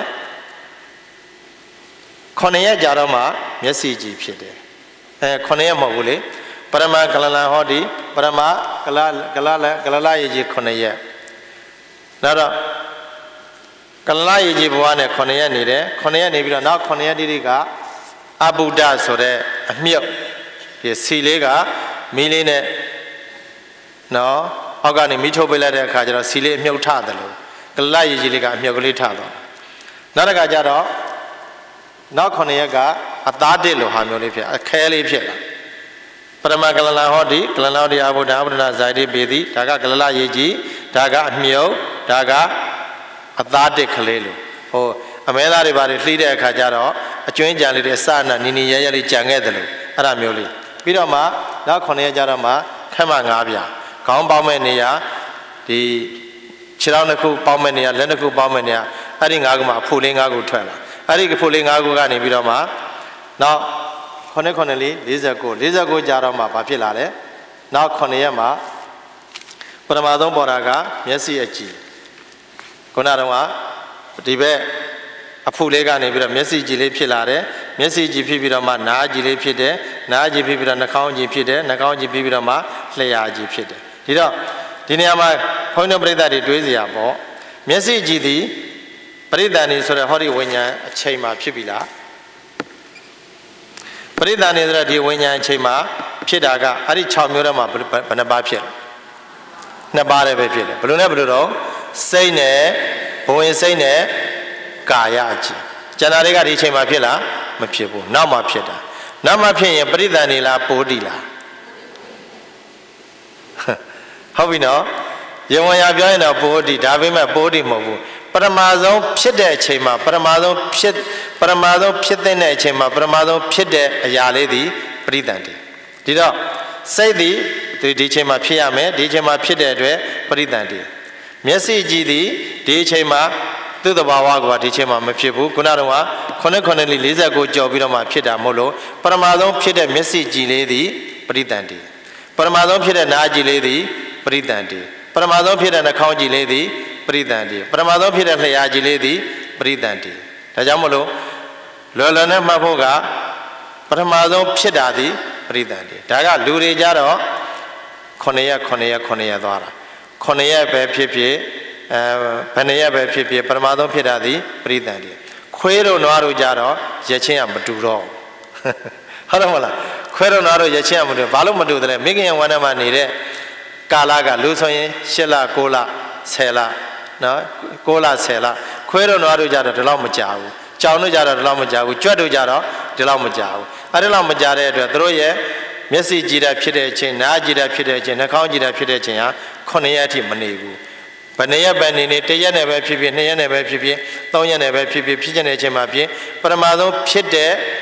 9ရက်ကြာတော့မှမျက်စိကြည်ဖြစ်တယ်9ရက်မဟုတ်ဘူးလေ Parama Kalala Hodi, Parama Kalala Yeji Konaya. Nada Kalala Yeji Buane Konaya Nide, Konaya Nibira, now Konaya Diriga, Abu Da Sore, Mio, the Silega, Miline, no, Ogani Mito Bella Kajara, Sile Mio Tadalo, Kalala Yeji Miogli Tado. Nada Gajaro, now Konayaga, a Dadilo Hamilipia, a Kali Pilla. Parama Kalala Hodi, Kalanadi Abu Dabra Zaidi Bedi, Taga Kalala Yeji, Taga Mio, Taga Adade Kalelu. Oh, Amela Rivari, Leader Kajaro, a joint Jali Sana, Nini Yali Jangadelu, Aramuli. Pirama, now Konya Jarama, Kamangabia, Kambamania, the Chiranaku Baumania, Lenaku Baumania, adding Aguma, pulling Agu Trela. Adding pulling Agugani Pirama. Now, Konekoni, Lizago Jarama, Papilare, now Koneyama, Paramadon Boraga, Messi Echi. Konarama, Dibe, a Pulega Nebra, Messi Gile Pilare, Messi Gipirama, Na Gile Pide, Na Gipira, Nakao Gipide, Nakao Gipirama, Lea Gipide. Dida, Dinama, Point of Breda de Duziabo, Messi Gidi, Bredani, so the Hori Wenya, Chema Pibila. Bredani is the Wenya Chema, Pidaga, Ari Chamurama, Banabapia. Nabare Bepil, Bruna Bruno, Sene, Bowen Sene, Gayaji. Janariga di Chema Pilla, Mapibu, Nama Pida. Nama Pia, Bredani la Bodila. How we know? You want to be in a body, Davima body move. Paramazon Pide Chema, Paramazon Pit, Paramazon Pitene Chema, Paramazon Pide, a Yaledi, Bredandi. Did I say the Dichema Piame, Dichema Pide, Bredandi? Messi Gidi, Dichema, to the Bawagua, Dichema Mapibu, Kunarawa, Konekoni Liza go Jobirama Pida Molo, Paramazon Pide Messi Giledi, Bredandi. Paramazon Pide Naji lady, Bredandi. Paramazon Pide and a county lady, Bredandi. Paramazon Pide and Yaji lady, Bredandi. Tajamolo, Lolana Maboga, Paramazon Pidadi, Bredandi. Daga Luri Jaro, Konea Dora. Konea Bepipi, Panea Bepipi, Paramazon Pidadi, Bredandi. Quero Naru Jaro, Yachia Maturo. Haramala. Quero Naro Yacham, Valomadu, making one of my needed Kalaga, Lusoy, Shella, Cola, Sela, no, Cola Sela, Quero Naro Jara, the Lamajau, Chauno Jara, the Lamajau, Chuadu Jara, the Lamajau, Adelamajare, the Droye, Messi Jida Pide, Najida Pide, Nakao Jida Pide, Koneati Manigu. Panea Banini, Tayana Pipi, Nayana Pipi, Toyana Pipi, Pigeon Hmapi, Paramado Pide.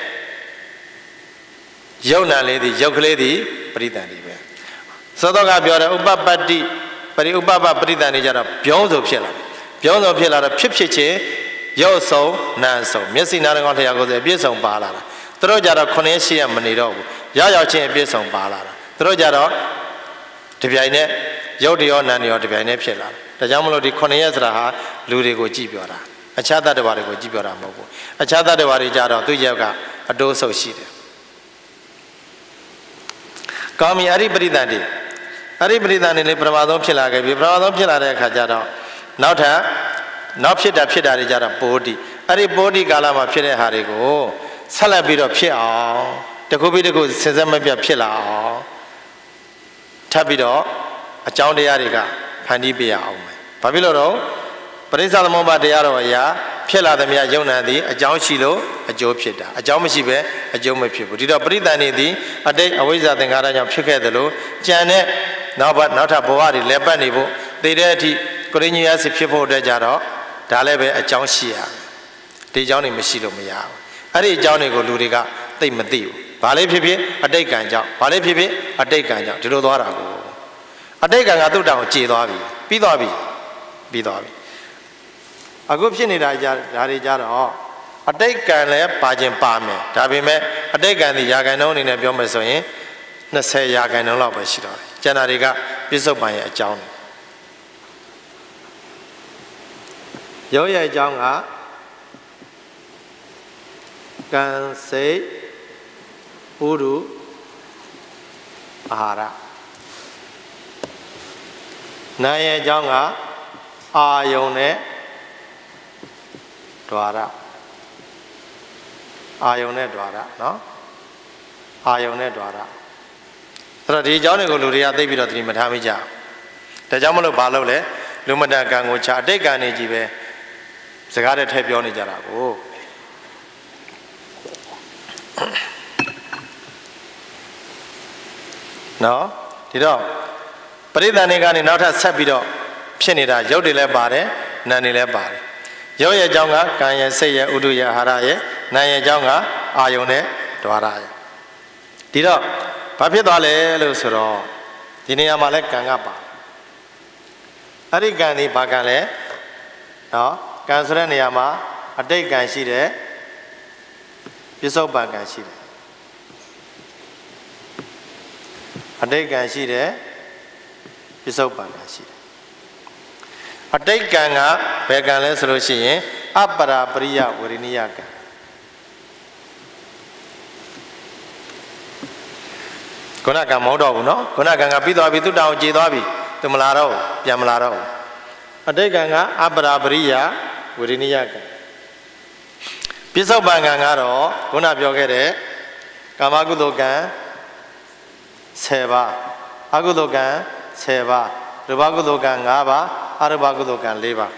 Yona lady, Yok lady, Bredani. Sodoga Biora, Uba Badi, Pari Ubaba Bredani Jara, Beyond of Pilla. Beyond of Pilla, Pipchiche, Yo so, Nan so, Messi Narango, the Bison Bala. Trojara Conesia Manido, Yayachi Bison Bala. Trojara, Tibiane, Yodio Nanio, Tibiane Pilla. The Jamulo di Coneasra, Ludigo Gibiora. A chata de Varigo Gibiora Mogo. A chata de Varijara, Dujaga, a dose of sheet. Kami Ari Bredani. Ari Bredani, Pramado Pilaga, Pramado Pilare Kajara. Not Pida Pida Jara body. Ari body Galama Pide Harigo. Salabiro Pia. The Kubidigo Sezamabia Pila. Tabido, a John de Ariga, Pandibia. Pavilo, Prince Almoma de Aroya, Pila the Mia Jonadi, a John Chilo, a Joe Pita, a John Michibe, a Joe Mipibu. Did a Bredani, a day away that the Garanya Picadelo, Janet, now but not a Boari, Lebanibo, they dirty, Corinias, people de Jaro, Dalebe, a John Shia, the Johnny Michilo Mia. Ari Johnny go Luriga, they Matthew. Pale Pipi, a day ganja, Pale Pipi, a day ganja, Tilodorago. A day ganga do down, Chidovi, Bidovi. A good chin in Jaro. A day can let Pajin Pame, Tabime, a day can the Yaganon in a Biomasoin, Nase Yagan Lava Shiro, Janariga, Bishop by a John. Yoya Jonga can say Uru ahara naya janga ayone dwara ayone dwara no ayone dwara ဆိုတော့ဒီအကြောင်းတွေကိုလူတွေကသိပြီးတော့သတိမထားမိကြဘူးဒါကြောင့်မလို့ဘာလို့လဲလူမတန်ကံကိုချအတိတ်ကံနေကြီးပဲစကားနဲ့ထည့်ပြောနေကြတာကိုနော်ဒီတော့ပရိသန်တွေကနေနောက်ထပ်ဆက်ပြီးတော့ဖြစ်နေတာရုပ်တွေလည်းပါတယ်နာမ်တွေလည်းပါတယ်ရုပ်ရဲ့အကြောင်းကကံရဲ့စိတ်ရဲ့ဥဒုရဲ့အာဟာရရဲ့နာမ်ရဲ့အကြောင်းကအာယုန်နဲ့ဒွါရရဲ့ဒီတော့ဘာဖြစ်သွားလဲလို့ဆိုတော့ဒီနေရာမှာလဲကံကပါအဲ့ဒီကံဒီဘာကံလဲနော်ကံဆိုတဲ့နေရာမှာအတိတ်ကံရှိတယ်ပြစ္ဆုတ်ပံကံရှိတယ်အတိတ်ကံရှိတယ်ပြစ္ဆုတ်ပံကံရှိတယ်အတိတ်ကံကဘယ်ကံလဲဆိုလို့ရှိရင်အပရာပရိယဝရိနိယကံခုနကံမဟုတ်တော့ဘူးနော်ခုနကံကပြီးသွားပြီသူတောင်ကြေသွားပြီသူမလာတော့ပြန်မလာတော့အတိတ်ကံကအပရာပရိယဝရိနိယကံပြစ္ဆုတ်ပံကံကတော့ခုနပြောခဲ့တဲ့ကာမကုသိုလ်ကံ10ပါးအကုသိုလ်ကံ10ပါးရူပကုသိုလ်ကံ5ပါးအရူပကုသိုလ်ကံ4ပါး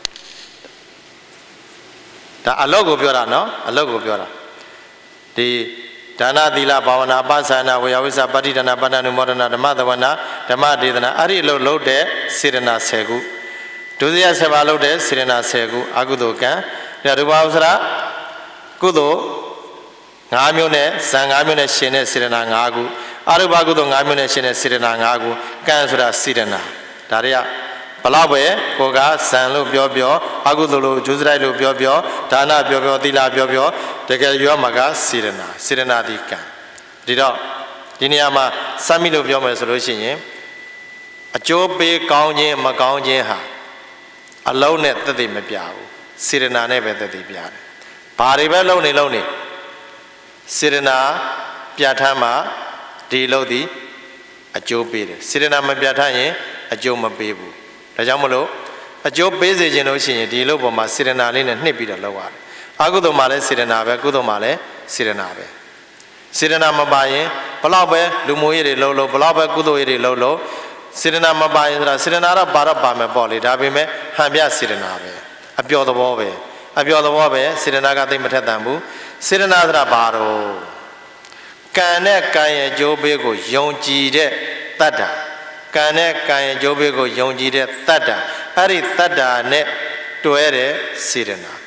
ဒါအလောကိုပြောတာနော်အလောကိုပြောတာဒီဒါနသီလဘာဝနာပသနာဝေယဝိသပဋိဒါနပဋ္ဌာနုမောဒနာဓမ္မသဝနာဓမ္မဒေသနာအဲ့ဒီလို့လုပ်တဲ့စေတနာ10ခုဒုစရ7ပါးလုပ်တဲ့စေတနာ10ခုအကုသိုလ်ကံရူပဥစ္စရကုသိုလ်5မျိုးနဲ့ဇံ5မျိုးနဲ့ရှင်တဲ့စေတနာ5ခုအရူပကုသိုလ်5မျိုးနဲ့ရှင်တဲ့စေတနာ5ခုကံဆိုတာစေတနာဒါတွေကဘလောက်ပဲကိုကဇံလို့ပြောပြောအကုသိုလ်လို့ဂျုစရိုက်လို့ပြောပြောဒါနပြောပြောသီလပြောပြောတကယ်ရောမှာကစေတနာဒီကံဒီတော့ဒီနေရာမှာစမ်းမိလို့ပြောမယ်ဆိုလို့ရှိရင်အကျိုးပေးကောင်းခြင်းမကောင်းခြင်းဟာအလုံးနဲ့သက်သေမပြဘူးစေတနာနဲ့ပဲသက်သေပြတယ်ဘာတွေပဲလုံးနေစေတနာပြဋ္ဌာန်းမှာဒီလို့ဒီအကျိုးပေးတယ်စေတနာမပြဋ္ဌာန်းရင်အကျိုးမပေးဘူးဒါကြောင့်မလို့အကျိုးပေးစေခြင်းလို့ရှိရင်ဒီလို့ပေါ်မှာစေတနာလေးနဲ့နှိပ်ပြီးတော့လုပ်ရတယ်အကုသိုလ်မှာလည်းစေတနာပဲကုသိုလ်မှာလည်းစေတနာပဲစေတနာမပါရင်ဘလောက်ပဲလူမျိုးရေးတွေလှုပ်လို့ဘလောက်ပဲကုသိုလ်ရေးတွေလှုပ်လို့စေတနာမပါရင်ဆိုတာစေတနာတော့ပါမယ်ပေါ့လေဒါပေမဲ့ဟန်ပြစေတနာပဲအပျော်သဘောပဲစေတနာကသိမထက်တန်ဘူးစေတနာဆိုတာဘာတော့ကံနဲ့ကံရဲ့အကျိုးပေးကိုယုံကြည်တဲ့တတ္တာကံနဲ့ကံရဲ့အကျိုးပေးကိုယုံကြည်တဲ့တတ္တာအဲ့ဒီတတ္တာနဲ့တွဲတဲ့စေတနာ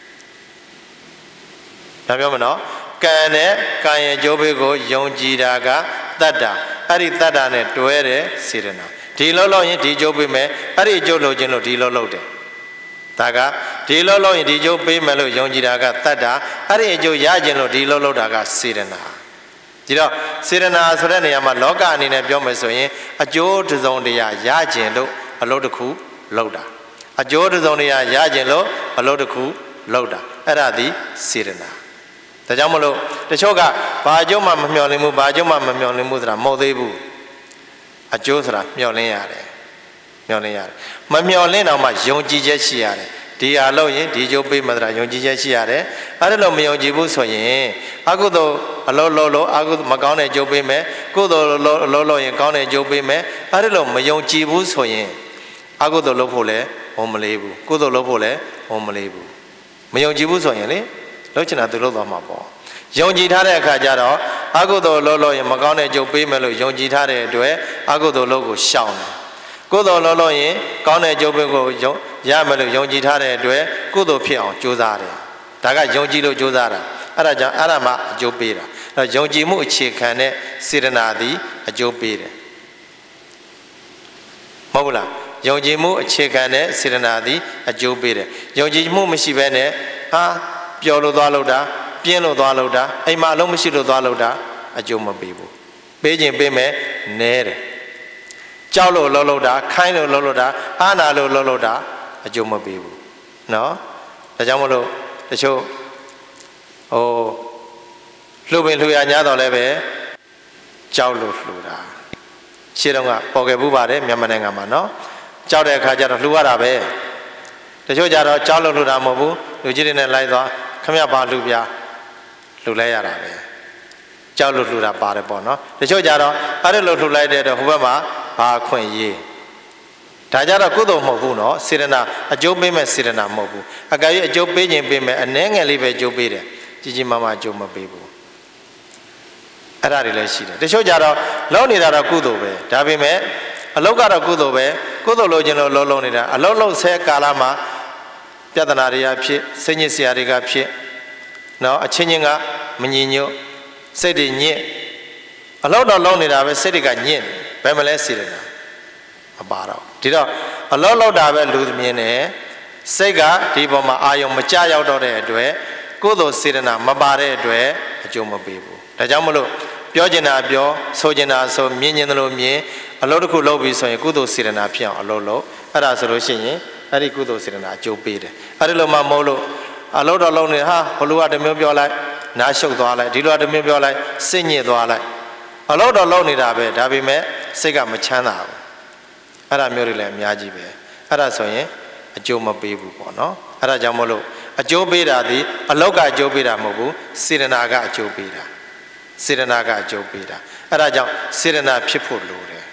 ဒါပြောမနော်ကံနဲ့ကံရဲ့အကျိုးပေးကိုယုံကြည်တာကတတ္တာအဲ့ဒီတတ္တာနဲ့တွဲတဲ့စေတနာဒီလို့လို့ရင်ဒီအကျိုးပေးမယ်အဲ့ဒီအကျိုးလို့ခြင်းလို့ဒီလို့လို့တယ်ဒါကဒီလို့လို့ရင်ဒီအကျိုးပေးမယ်လို့ယုံကြည်တာကတတ္တာအဲ့ဒီအကျိုးရခြင်းလို့ဒီလို့လို့တာကစေတနာဒီတော့စေတနာဆိုတဲ့နေရာမှာလောကအနေနဲ့ပြောမယ်ဆိုရင်အကျိုးတစ်စုံတရာရခြင်းလို့အလုပ်တစ်ခုလုပ်တာအကျိုးတစ်စုံတရာရခြင်းလို့အလုပ်တစ်ခုလုပ်တာအဲ့ဒါဒီစေတနာဒါကြောင့်မလို့တချို့ကဘာအကျိုးမှမမျှော်လင့်ဘူးဘာအကျိုးမှမမျှော်လင့်ဘူးဆိုတာမဟုတ်သေးဘူးအကျိုးဆိုတာမျှော်လင့်ရတယ်မမျှော်လင့်တော့မှယုံကြည်ချက်ရှိရတယ်ဒီအလုပ်ရင်ဒီကျိုးပေးမှဆိုတာယုံကြည်ချက်ရှိရတယ်အဲ့ဒါလို့မယုံကြည်ဘူးဆိုရင်အကုသိုလ်အလုပ်လို့အကုသိုလ်မကောင်းတဲ့ကျိုးပေးမယ်ကုသိုလ်အလုပ်လို့ရင်ကောင်းတဲ့ကျိုးပေးမယ်အဲ့ဒါလို့မယုံကြည်ဘူးဆိုရင်အကုသိုလ်လုပ်ဖို့လည်းဝန်မလေးဘူးကုသိုလ်လုပ်ဖို့လည်းဝန်မလေးဘူးမယုံကြည်ဘူးဆိုရင်လေလုပ်ချင်တာသူလုပ်သွားမှာပေါ့ယုံကြည်ထားတဲ့အခါကျတော့အကုသိုလ်လုပ်လို့ရင်မကောင်းတဲ့ကျိုးပေးမယ်လို့ယုံကြည်ထားတဲ့အတွက်အကုသိုလ်လုပ်ကိုရှောင်တယ်ကုသိုလ်လုပ်လို့ရင်ကောင်းတဲ့ကျိုးပေးကိုရမယ်လို့ယုံကြည်ထားတဲ့အတွက်ကုသိုလ်ဖြစ်အောင်ကြိုးစားတယ်ဒါကယုံကြည်လို့ကြိုးစားတာအဲ့ဒါကြောင့်အဲ့ဒါမှအကျိုးပေးတာအဲ့ယုံကြည်မှုအခြေခံတဲ့စေတနာသည်အကျိုးပေးတယ်မဟုတ်ဘူးလားယုံကြည်မှုအခြေခံတဲ့စေတနာသည်အကျိုးပေးတယ်ယုံကြည်မှုမရှိဘဲနဲ့ပျော်လို့သွားလို့တာပြင်းလို့သွားလို့တာအိမ်မှာအလုံးမရှိလို့သွားလို့တာအကျိုးမပေးဘူးပေးခြင်းပေးမယ်နဲတယ်ကြောက်လို့လှုပ်လို့တာခိုင်းလို့လှုပ်လို့တာအားနာလို့လှုပ်လို့တာအကျိုးမပေးဘူးနော်ဒါကြောင့်မလို့တချို့လှုပ်ပင်လှူရ냐တော့လည်းပဲကြောက်လို့လှူတာရှင်းတော့ကပေါ်ခဲ့ဘူးပါတယ်မြန်မာနိုင်ငံမှာနော်ကြောက်တဲ့အခါကျတော့လှူရတာပဲတချို့ကြတော့ကြောက်လို့လှူတာမဟုတ်ဘူးလူကြီးတွေနဲ့လိုက်သွားခမရပါလှူပြလှူလိုက်ရတာပဲကြောက်လို့လှူတာပါတယ်ပေါ့နော်တချို့ကြတော့အဲ့ဒါလို့လှူလိုက်တဲ့တော့ဟိုဘက်မှာဘာခွင့်ရေးဒါကြတော့ကုသိုလ်မဟုတ်ဘူးနော်စေတနာအကျိုးပေးမဲ့စေတနာမဟုတ်ဘူးအကယ်၍အကျိုးပေးခြင်းပေးမဲ့အနည်းငယ်လေးပဲအကျိုးပေးတယ်ကြီးကြီးမားမားအကျိုးမပေးဘူးအဲ့ဒါတွေလည်းရှိတယ်တချို့ကြတော့လုံးနေတာတော့ကုသိုလ်ပဲဒါပေမဲ့အလုတ်ကတော့ကုသိုလ်ပဲကုသိုလ်လို့ခြင်းလို့လုံးနေတာအလုတ်လုံးဆဲကာလမှာပြဿနာတွေကဖြစ်စိတ်ညစ်စရာတွေကဖြစ်နော်အချင်းချင်းကမညီညွတ်စိတ်တွေညစ်အလုတ်တော့လုံးနေတာပဲစိတ်တွေကညစ်ဘယ်မလဲစီတယ်မပါတော့ဒီတော့အလုတ်လောက်တာပဲလူမြင်တယ်စိတ်ကဒီပေါ်မှာအာယုံမကြရောက်တော့တဲ့အတွက်ကုသိုလ်စေတနာမပါတဲ့အတွက်အကျိုးမပေးဘူးဒါကြောင့်မလို့ပြောကျင်တာပြောဆိုကျင်တာဆိုမြင်ကျင်တယ်လို့မြင်အလုပ်တစ်ခုလုပ်ပြီးဆိုရင်ကုသိုလ်စေတနာဖြစ်အောင်အလုပ်လုပ်အဲ့ဒါဆိုလို့ရှိရင်အဲ့ဒီကုသိုလ်စေတနာအကျိုးပေးတယ်အဲ့ဒီလိုမှမဟုတ်လို့အလုပ်တော့လုပ်နေဟာဘလူကတမျိုးပြောလိုက်နားရှုပ်သွားလိုက်ဒီလိုတမျိုးပြောလိုက်စိတ်ညစ်သွားလိုက်အလုပ်တော့လုပ်နေတာပဲဒါပေမဲ့စိတ်ကမချမ်းသာဘူးအဲ့ဒါမျိုးတွေလည်းအများကြီးပဲအဲ့ဒါဆိုရင်အကျိုးမပေးဘူးပေါ့နော်အဲ့ဒါကြောင့်မလို့အကျိုးပေးတာဒီအလုပ်ကအကျိုးပေးတာမဟုတ်ဘူးစေတနာကအကျိုးပေးတာစေတနာကအကျိုးပေးတာအဲ့ဒါကြောင့်စေတနာဖြစ်ဖို့လိုတယ်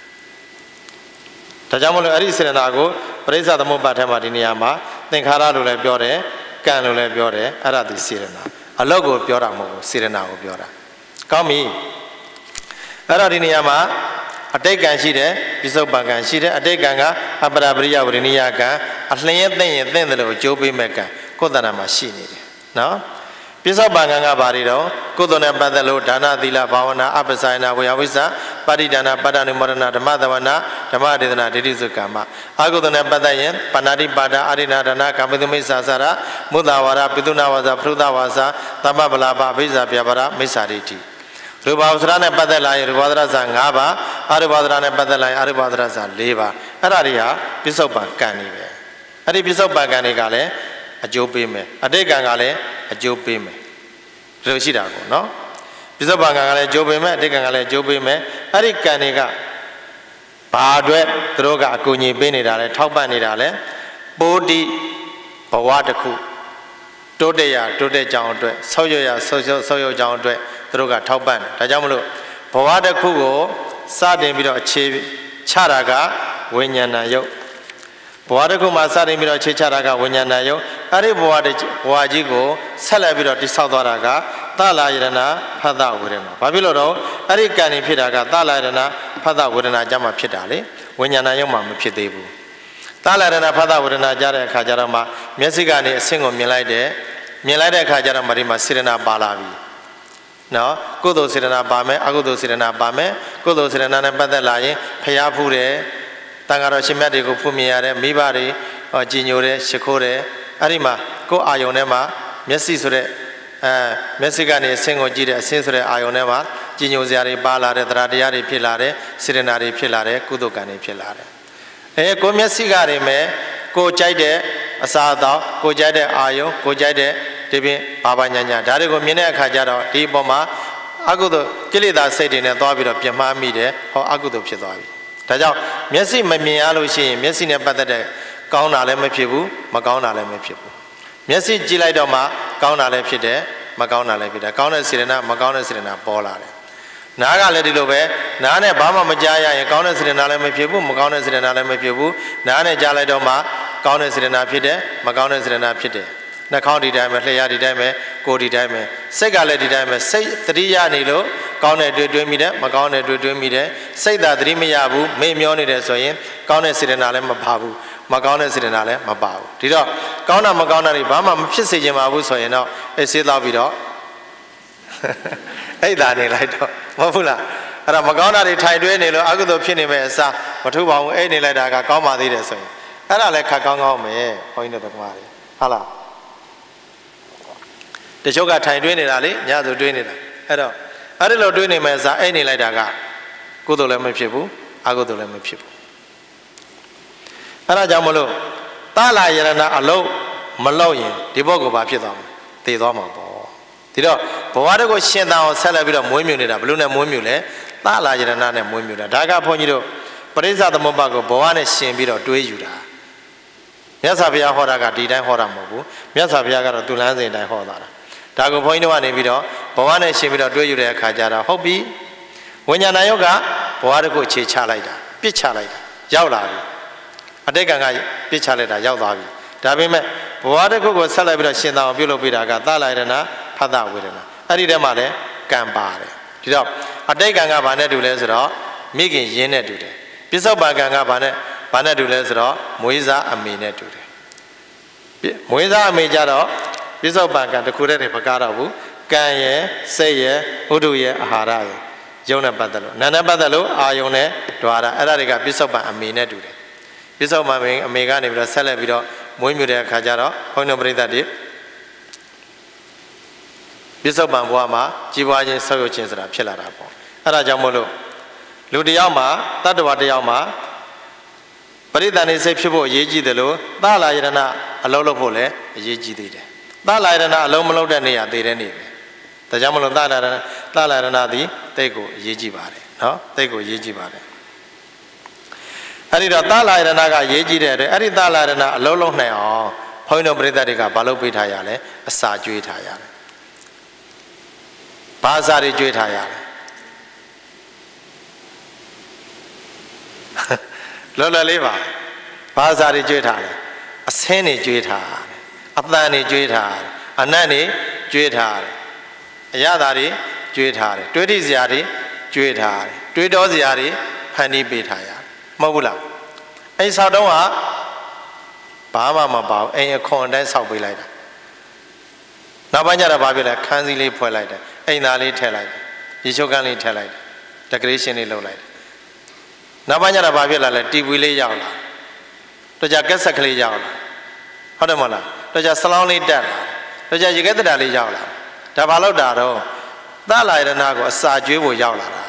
ဒါကြောင့်မလို့အဲ့ဒီစေတနာကိုပရိစ္ဆသမုပ္ပါဒ်ထဲမှာဒီနေရာမှာသင်္ခါရလို့လည်းပြောတယ်ကံလို့လည်းပြောတယ်အဲ့ဒါဒီစေတနာအလုပ်ကိုပြောတာမဟုတ်ဘူးစေတနာကိုပြောတာကောင်းပြီအဲ့တော့ဒီနေရာမှာအတိတ်ကံရှိတယ်ပိဿုပံကံရှိတယ်အတိတ်ကံကအပရပရိယဝရဏိယကံအလျင်သိရင်သိတယ်လို့အကျိုးပေးမဲ့ကံကိုယ်တဏ္ဍာမှာရှိနေတယ်နော်ပိဿုပံကံကဘာတွေတော့ကုသိုလ်နဲ့ပတ်သက်လို့ဒါနသီလဘာဝနာအပ္ပစာယနာဝေယဝိဇ္ဇပါဠိဒါနပတ္တနုမောဒနာဓမ္မသဝနာဓမ္မဒေသနာဒိဋ္ဌိစုကမ္မအကုသိုလ်နဲ့ပတ်သက်ရင်ပဏာတိပါဒအာရိဏဒါနကာမိတုမိစ္ဆာစာရမုဒ္ဒဝါရပိတုနာဝါစာဖရုဒဝါစာသမ္ပပလာပအဘိဇ္ဇာပြပါရမိစ္ဆာဒိဋ္ဌိရူပဝဆရာနဲ့ပတ်သက်လာရင်ရူပဝဆရာစာ5ပါးအရူပဝဆရာနဲ့ပတ်သက်လာရင်အရူပဝဆရာစာ4ပါးအဲ့ဒါတွေဟာပိဿုပံကံတွေပဲအဲ့ဒီပိဿုပံကံတွေကလည်းအကျိုးပေးမယ်အတိတ်ကံကလည်းအကျိုးပေးမယ်ဒီလိုရှိတာကိုနော်ပိဿုပံကံကလည်းအကျိုးပေးမယ်အတိတ်ကံကလည်းအကျိုးပေးမယ်အဲ့ဒီကံတွေကဘာအတွက်သူတို့ကအကူအညီပေးနေတာလဲထောက်ပံ့နေတာလဲပိုးတိဘဝတစ်ခုတိုးတက်ရတိုးတက်ကြောင်းအတွက်ဆောက်ရရဆောက်ရကြောင်းအတွက်သူတို့ကထောက်ပံ့တယ်ဒါကြောင့်မလို့ဘဝတစ်ခုကိုစတင်ပြီးတော့အခြေချတာကဝိညာဏယုတ်ဘဝတစ်ခုမှာစတင်ပြီးတော့အခြေချတာကဝိညာဏယုတ်အဲ့ဒီဘဝကြီးကိုဆက်လက်ပြီးတော့တိဆောက်သွားတာကသလာယရဏဖသဝေဒနာဘာဖြစ်လို့တော့အဲ့ဒီကံနေဖြစ်တာကသလာယရဏဖသဝေဒနာကြမှာဖြစ်တာလေဝိညာဏယုတ်မှာမဖြစ်သေးဘူးသလာယရဏဖသဝေဒနာကြတဲ့အခါကျတော့မှမျက်စိကနေအဆင့်ကိုမြင်လိုက်တဲ့အခါကျတော့မဒီမှာစေတနာပါလာပြီနော်ကုသိုလ်စေတနာပါမယ်အကုသိုလ်စေတနာပါမယ်ကုသိုလ်စေတနာနဲ့ပတ်သက်လာရင်ဖျားဖူးတယ်တန်ဃာတော်ရှင်မြတ်တွေကိုဖူးမြင်ရတယ်မိဘတွေကြည်ညိုတယ်ရှိခိုးတယ်အဲ့ဒီမှာကိုယ်အာယုံထဲမှာမျက်စိဆိုတဲ့မျက်စိကနေအဆင့်ကိုကြည့်တဲ့အဆင့်ဆိုတဲ့အာယုံထဲမှာကြည်ညိုစရာတွေပါလာတယ်တရားတရားတွေဖြစ်လာတယ်စေတနာတွေဖြစ်လာတယ်ကုသိုလ်ကံတွေဖြစ်လာတယ်ကိုမျက်စိကတွေမဲ့ကိုကြိုက်တဲ့အစာအသောက်ကိုကြိုက်တဲ့အာယုံကိုကြိုက်တဲ့ဒီပြင်ဘာညာညာဒါတွေကိုမြင်တဲ့အခါကျတော့ဒီအပေါ်မှာအကုသိုလ်ကိလေသာစိတ်တွေနဲ့သွားပြီးတော့ပြမှားမိတယ်ဟောအကုသိုလ်ဖြစ်သွားပြီဒါကြောင့်မျက်စိမမြင်ရလို့ရှိရင်မျက်စိနဲ့ပတ်သက်တဲ့ကောင်းတာလည်းမဖြစ်ဘူးမကောင်းတာလည်းမဖြစ်ဘူးမျက်စိကြည့်လိုက်တော့မှကောင်းတာလည်းဖြစ်တယ်မကောင်းတာလည်းဖြစ်တယ်ကောင်းတဲ့စေတနာမကောင်းတဲ့စေတနာပေါ်လာတယ်နားကလည်းဒီလိုပဲနားနဲ့ဘာမှမကြားရရင်ကောင်းတဲ့စေတနာလည်းမဖြစ်ဘူးမကောင်းတဲ့စေတနာလည်းမဖြစ်ဘူးနားနဲ့ကြားလိုက်တော့မှကောင်းတဲ့စေတနာဖြစ်တယ်မကောင်းတဲ့စေတနာဖြစ်တယ်နှာခေါင်းဒီတိုင်းပဲလျှာဒီတိုင်းပဲကိုယ်ဒီတိုင်းပဲစိတ်ကလည်းဒီတိုင်းပဲစိတ်သတိရနေလို့ကောင်းတဲ့တွေးမိတယ်မကောင်းတဲ့တွေးမိတယ်စိတ်သာသတိမရဘူးမေ့မျောနေတယ်ဆိုရင်ကောင်းတဲ့စေတနာလည်းမပါဘူးမကောင်းတဲ့စေတနာလည်းမပါဘူးဒီတော့ကောင်းတာမကောင်းတာတွေဘာမှမဖြစ်စေချင်ပါဘူးဆိုရင်တော့ဆေးတော့ပြီးတော့အဲ့ဒါနေလိုက်တော့မဟုတ်ဘူးလားအဲ့တော့မကောင်းတာတွေထိုင်တွဲနေလို့အကုသိုလ်ဖြစ်နေမဲ့အစားမထုပါဘူးအဲ့နေလိုက်တာကကောင်းပါသေးတယ်ဆိုရင်အဲ့ဒါလည်းခက်ကောင်းကောင်းမယ်ဘုန်းကြီးတို့ဓမ္မတွေဟုတ်လားတချို့ကထိုင်တွင်းနေတာလေညဆိုတွင်းနေတာအဲ့တော့အဲ့ဒီလိုတွင်းနေမဲ့စားအိတ်နေလိုက်တာကကုသိုလ်လည်းမဖြစ်ဘူးအကုသိုလ်လည်းမဖြစ်ဘူးအဲ့ဒါကြောင့်မလို့သလာယရဏအလုံးမလောက်ရင်ဒီဘောကဘာဖြစ်သွားမလဲတည်သွားမှာပေါ့ဒီတော့ဘဝတကိုရှင်သန်အောင်ဆက်လက်ပြီးတော့မွေးမြူနေတာဘလို့နဲ့မွေးမြူလဲသသားလာယရဏနဲ့မွေးမြူတာဒါကဘုန်းကြီးတို့ပရိစ္ဆသမုပ္ပါကိုဘဝနဲ့ရှင်ပြီးတော့တွေးယူတာမြတ်စွာဘုရားဟောတာကဒီတိုင်းဟောတာမဟုတ်ဘူးမြတ်စွာဘုရားကတော့သူလမ်းစဉ်တိုင်းဟောတာဒါကိုဘုန်းကြီးတို့ကနေပြီးတော့ဘဝနဲ့ရှင်ပြီးတော့တွေးယူတဲ့အခါကျတော့ဟုတ်ပြီဝိညာဏယုတ်ကဘဝတစ်ခုခြေချလိုက်တာပြစ်ချလိုက်တာရောက်လာပြီအတိတ်ကံကပြစ်ချလိုက်တာရောက်သွားပြီဒါပေမဲ့ဘဝတစ်ခုကိုဆက်လိုက်ပြီးတော့ရှင်သာအောင်ပြုလုပ်ပေးတာကသလာယရဏဖတ်တာဝေဒနာအဲ့ဒီထဲမှာလည်းကံပါတယ်ဒီတော့အတိတ်ကံကဘာနဲ့တူလဲဆိုတော့မိခင်ရင်းနဲ့တူတယ်ပစ္စုပန်ကံကဘာနဲ့တူလဲဆိုတော့မွေးစားအမေနဲ့တူတယ်မွေးစားအမေကြတော့ပစ္စုပန်ကံတစ်ခုတည်းနဲ့မကားတော့ဘူးကံရဲ့စိတ်ရဲ့ဥဒုရဲ့အာဟာရရဲ့ယုံနဲ့ပတ်သက်လို့နာနဲ့ပတ်သက်လို့အာယုံနဲ့ဓဝါရအဲ့ဒါတွေကပစ္စုပန်အမေနဲ့တူတယ်ပစ္စုပန်အမေကနေပြီးတော့ဆက်လက်ပြီးတော့မွေးမြူတဲ့အခါကျတော့ဘုန်းတော်ပရိသတ်တွေပစ္စုပန်ဘဝမှာကြီးပွားခြင်းဆောက်ရခြင်းဆိုတာဖြစ်လာတာပေါ့အဲ့ဒါကြောင့်မို့လို့လူတစ်ယောက်မှာတတ္တဝါတစ်ယောက်မှာပရိသတ်နေစိတ်ဖြစ်ဖို့အရေးကြီးတယ်လို့သလာယရဏအလုံးလုပ်ဖို့လည်းအရေးကြီးသေးတယ်သလာယရဏအလုံးမလုပ်တဲ့နေရာသေးတဲ့နေပဲဒါကြောင့်မလို့သလာယရဏသည်တိတ်ကိုအရေးကြီးပါတယ်နော်တိတ်ကိုအရေးကြီးပါတယ်အဲ့ဒီတော့သလာယရဏကရေးကြည့်တဲ့အတွက်အဲ့ဒီသလာယရဏအလုံးလုံးနိုင်အောင်ဘုန်းတော်ပရိသတ်တွေကဘာလို့ပေးထားရလဲအစာကျွေးထားရတယ်ဘာအစာတွေကျွေးထားရလဲလောလောလေးပါဘာအစာတွေကျွေးထားလဲအဆင်းတွေကျွေးထားတယ်အသံတွေကျွေးထားတယ်အနံ့တွေကျွေးထားတယ်အရသာတွေကျွေးထားတယ်တွေးတိစရာတွေကျွေးထားတယ်တွေးတောစရာတွေဖန်တီးပေးထားရတယ်မဟုတ်ဘူးလားအိမ်ဆောက်တော့ကဘာမှမပါဘူးအိမ်အခွန်အတိုင်းဆောက်ပေးလိုက်တာနောက်ပိုင်းကျတော့ဘာဖြစ်လဲခန်းစည်းလေးဖွဲ့လိုက်တယ်အိမ်သားလေးထည့်လိုက်တယ်ရေချိုးကန်းလေးထည့်လိုက်တယ် decoration လေးလုပ်လိုက်တယ်နောက်ပိုင်းကျတော့ဘာဖြစ်လာလဲ TV လေးရောက်လာတော့ကြကက်ဆက်ကလေးရောက်လာဟုတ်တယ်မဟုတ်လားတော့ကြဆလောင်းလေးတက်လာတော့ကြရေခဲတတာလေးရောက်လာဒါဘာလို့တာတော့သလာယရဏကိုအစာကျွေးဖို့ရောက်လာတာ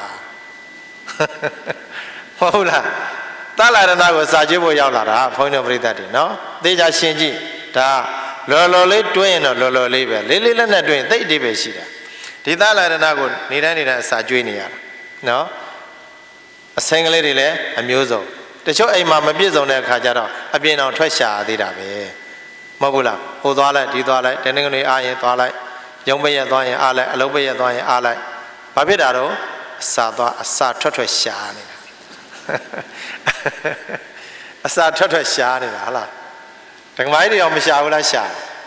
ဟုတ်လားသလာယရဏကိုစာကျွေးဖို့ရောက်လာတာဘုန်းတော်ပရိသတ်တွေနော်သေချာရှင်းကြည့်ဒါလော်လော်လေးတွင်းရင်တော့လော်လော်လေးပဲလေးလေးလက်နဲ့တွင်းရင်သိအတိပဲရှိတာဒီသလာယရဏကိုနေတိုင်းအစာကျွေးနေရတာနော်အစင်ကလေးတွေလည်းအမျိုးစုံတချို့အိမ်မှာမပြည့်စုံတဲ့အခါကျတော့အပြင်အောင်ထွက်ရှာသေးတာပဲမဟုတ်ဘူးလားဟိုသွားလိုက်ဒီသွားလိုက်တနေ့ကနေအားရင်သွားလိုက်ရုံးပရက်သွားရင်အားလိုက်အလုပ်ပရက်သွားရင်အားလိုက်ဘာဖြစ်တာတော့အစာထွက်ရှာနေတာအစာထွက်ရှာနေတာဟုတ်လားဒကမိုင်းတွေရောမရှာဘူးလားရှာ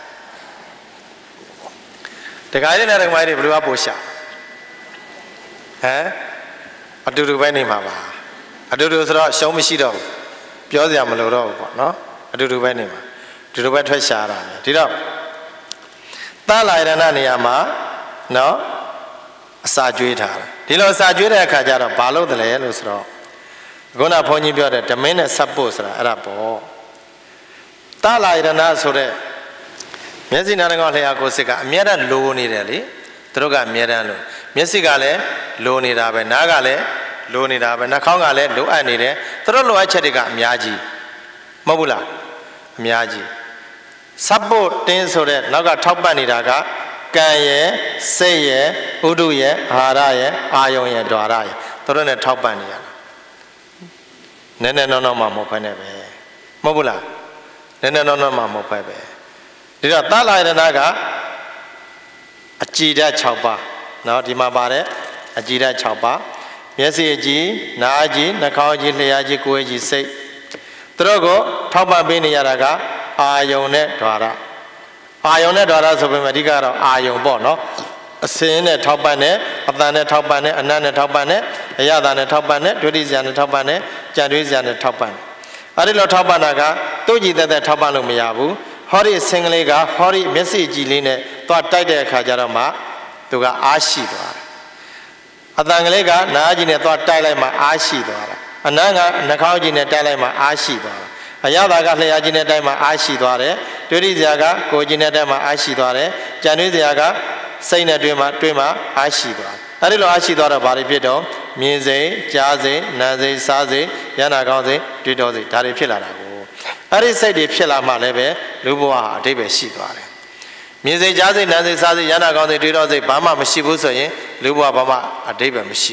ဒကာတွေနဲ့ဒကမိုင်းတွေဘယ်လိုအပို့ရှာဟမ်အတူတူပဲနေမှာပါအတူတူဆိုတော့ရှုံးမရှိတော့ဘူးပြောစရာမလိုတော့ဘူးပေါ့နော်အတူတူပဲနေမှာအတူတူပဲထွက်ရှာတာလေဒီတော့သလာယရဏနေရာမှာနော်အစာကျွေးထားတာဒီလိုအစာကျွေးတဲ့အခါကျတော့ဘာလို့တလဲလို့ဆိုတော့ခုနဘုန်းကြီးပြောတဲ့ဓမင်းနဲ့စပ်ဖို့ဆိုတာအဲ့ဒါပေါ့သလာယရဏဆိုတဲ့မျက်စိနားကောင်းလျှာကိုယ်စိတ်ကအမြဲတမ်းလိုနေတယ်လေသူတို့ကအမြဲတမ်းလိုမျက်စိကလည်းလိုနေတာပဲနားကလည်းလိုနေတာပဲနှာခေါင်းကလည်းလိုအပ်နေတယ်သူတို့လိုအပ်ချက်တွေကအများကြီးမဟုတ်ဘူးလားအများကြီးစပ်ဖို့တင်းဆိုတဲ့နောက်ကထောက်ပတ်နေတာကကံရဲ့စိတ်ရဲ့ဥဒုရဲ့အာဟာရရဲ့အာယုံရဲ့ဓဝါရရဲ့သူတို့နဲ့ထောက်ပတ်နေရတာနည်းနည်းနော်မှမဟုတ်ဖ ೇನೆ ပဲမဟုတ်ဘူးလားနည်းနည်းနော်မှမဟုတ်ဖ ೇನೆ ပဲဒီတော့သလာယရဏကအကြည်ဓာတ်6ပါးเนาะဒီမှာပါတယ်အကြည်ဓာတ်6ပါးမျက်စိအကြည်နားအကြည်နှာခေါင်းအကြည်လျှာအကြည်ကိုယ်အကြည်စိတ်သူတို့ကိုထောက်ပံ့ပေးနေရတာကအာယုံနဲ့ဓဝါရအာယုံနဲ့ဓဝါရဆိုပေမဲ့အဓိကတော့အာယုံပေါ့နော်အစင်းနဲ့ထောက်ပံ့နဲ့အတန်နဲ့ထောက်ပံ့နဲ့အနတ်နဲ့ထောက်ပံ့နဲ့အရသာနဲ့ထောက်ပံ့နဲ့ဒွဋ္ဌိဇာနဲ့ထောက်ပံ့နဲ့ကြံတွေးဇာနဲ့ထောက်ပံ့အဲဒီလိုထောက်ပံ့တာကသူ့ကြည်သက်ထောက်ပံ့လို့မရဘူးဟောဒီစင်ကလေးကဟောဒီမျက်စိကြည်လေးနဲ့သွားတိုက်တဲ့အခါကျတော့မှသူကအားရှိသွားတယ်အတန်ကလေးကနားကြည့်နဲ့သွားတိုက်လိုက်မှအားရှိသွားတာအနံ့ကနှာခေါင်းကြည့်နဲ့တိုက်လိုက်မှအားရှိသွားတာအရသာကလျှာကြည့်နဲ့တိုက်မှအားရှိသွားတယ်ဒွဋ္ဌိဇာကကိုယ်ကြည့်နဲ့တိုက်မှအားရှိသွားတယ်ကြံတွေးဇာကစိတ်နဲ့တွေ့မှအားရှိသွားတယ်အဲဒီလိုအားရှိသွားတော့ဘာတွေဖြစ်တော့မြင်စိတ်ကြားစိတ်နားစိတ်စားစိတ်ရနာကောင်းစိတ်တွေ့တော်စိတ်ဒါတွေဖြစ်လာတာကိုအဲဒီစိတ်တွေဖြစ်လာမှလည်းပဲလူဘဝဟာအတိတ်ပဲရှိသွားတယ်မြင်စိတ်ကြားစိတ်နားစိတ်စားစိတ်ရနာကောင်းစိတ်တွေ့တော်စိတ်ဘာမှမရှိဘူးဆိုရင်လူဘဝဘာမှအတိတ်ပဲမရှိဘူးတ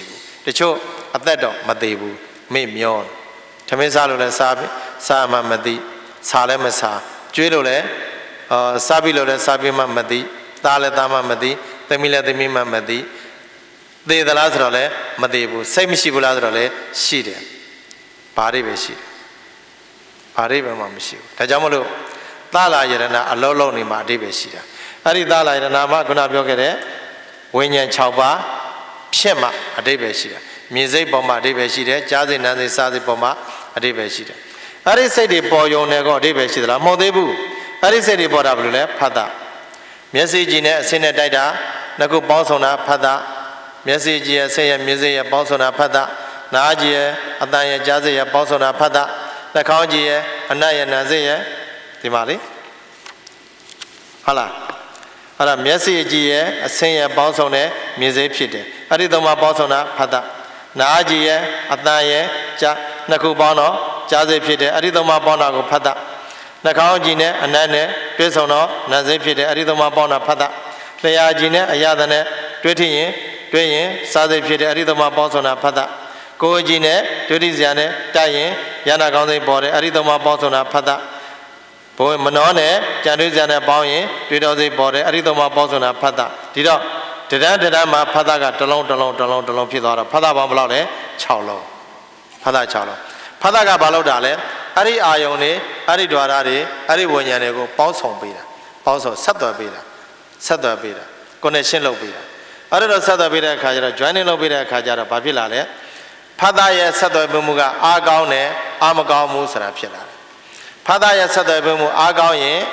တချို့အသက်တော့မသေးဘူးမေ့မျောထမင်းစားလို့လည်းစားမှမသိစားလည်းမစားကျွေးလို့လည်းစားပြီးလို့လည်းစားပြီးမှမသိသားလည်းသားမှမသိသမီးလည်းသမီးမှမသိသေသလားဆိုတော့လည်းမသိဘူးစိတ်မရှိဘူးလားဆိုတော့လည်းရှိတယ်ဘာတွေပဲရှိတယ်ဘာတွေပဲမှမရှိဘူးဒါကြောင့်မလို့သာလာယရဏအလုံးလုံးနေမှာအတိပဲရှိတာအဲ့ဒီသာလာယရဏမှာခုနပြောခဲ့တဲ့ဝိညာဉ်6ပါးဖြစ်မှအတိပဲရှိတာမြင်စိတ်ပေါ်မှာအတိပဲရှိတယ်ကြားစိတ်နားစိတ်စားစိတ်ပေါ်မှာအတိပဲရှိတယ်အဲ့ဒီစိတ်တွေပေါ်ယုံနေတော့အတိပဲရှိသလားမဟုတ်သေးဘူးအဲ့ဒီစိတ်တွေပေါ်တာဘယ်လိုလဲဖတ်တာမျက်စိကြည့်နဲ့အစင်းနဲ့တိုက်တာနှစ်ခုပေါင်းဆောင်တာဖတ်တာမျက်စိကြည့်ရဲ့စိတ်ရဲ့မြင်စိတ်ရဲ့ပေါင်းဆောင်တာဖတ်တာနားကြည့်ရဲ့အတန်ရဲ့ကြားစိတ်ရဲ့ပေါင်းဆောင်တာဖတ်တာနှာခေါင်းကြည့်ရဲ့အနတ်ရဲ့နာစိတ်ရဲ့ဒီမှာလေဟုတ်လားအဲ့ဒါမျက်စိကြည့်ရဲ့အစင်းရဲ့ပေါင်းဆောင်တဲ့မြင်စိတ်ဖြစ်တယ်အဲ့ဒီသုံးပါးပေါင်းဆောင်တာဖတ်တာနားကြည့်ရဲ့အတန်ရဲ့ကြားနှစ်ခုပေါင်းတော့ကြားစိတ်ဖြစ်တယ်အဲ့ဒီသုံးပါးပေါင်းတာကိုဖတ်တာနှာခေါင်းကြည့်နဲ့အနတ်နဲ့တွဲဆောင်တော့နာစိတ်ဖြစ်တယ်အဲ့ဒီသုံးပါးပေါင်းတာဖတ်တာလျှာကြည့်နဲ့အရသာနဲ့တွဲထရင်စားစိတ်ဖြစ်တယ်အဲ့ဒီသုံးပါးပေါင်းဆောင်တာဖတ်တာကိုယ်ကြည့်နဲ့ဒုတိယနဲ့တိုက်ရင်ရနာကောင်းစိတ်ပေါ်တယ်အဲ့ဒီသုံးပါးပေါင်းဆောင်တာဖတ်တာဘုံမနှောနဲ့ကြံတွေးစရာနဲ့ပေါင်းရင်တွေ့တော်စိတ်ပေါ်တယ်အဲ့ဒီသုံးပါးပေါင်းဆောင်တာဖတ်တာဒီတော့တဒန်းမှာဖတ်တာကတစ်လုံးဖြစ်သွားတော့ဖတ်တာပေါင်းဘယ်လောက်လဲ6လုံးဖတ်တာ6လုံးဖတ်တာကဘာလို့တာလဲအဲ့ဒီအာယုံတွေအဲ့ဒီ द्वार တွေအဲ့ဒီဝိညာဉ်တွေကိုပေါင်းဆောင်ပေးတာပေါင်းဆောင်ဆက်သွယ်ပေးတာconnection လုပ်ပေးတာအဲ့ဒါတော့ဆက်သွယ်ပေးတဲ့အခါကျတော့ joining လုပ်ပေးတဲ့အခါကျတော့ဘာဖြစ်လာလဲဖတ်တာရဲ့ဆက်သွယ်ပေးမှုကအားကောင်းတယ်အားမကောင်းဘူးဆိုတာဖြစ်လာတယ်ဖတ်တာရဲ့ဆက်သွယ်ပေးမှုအားကောင်းရင်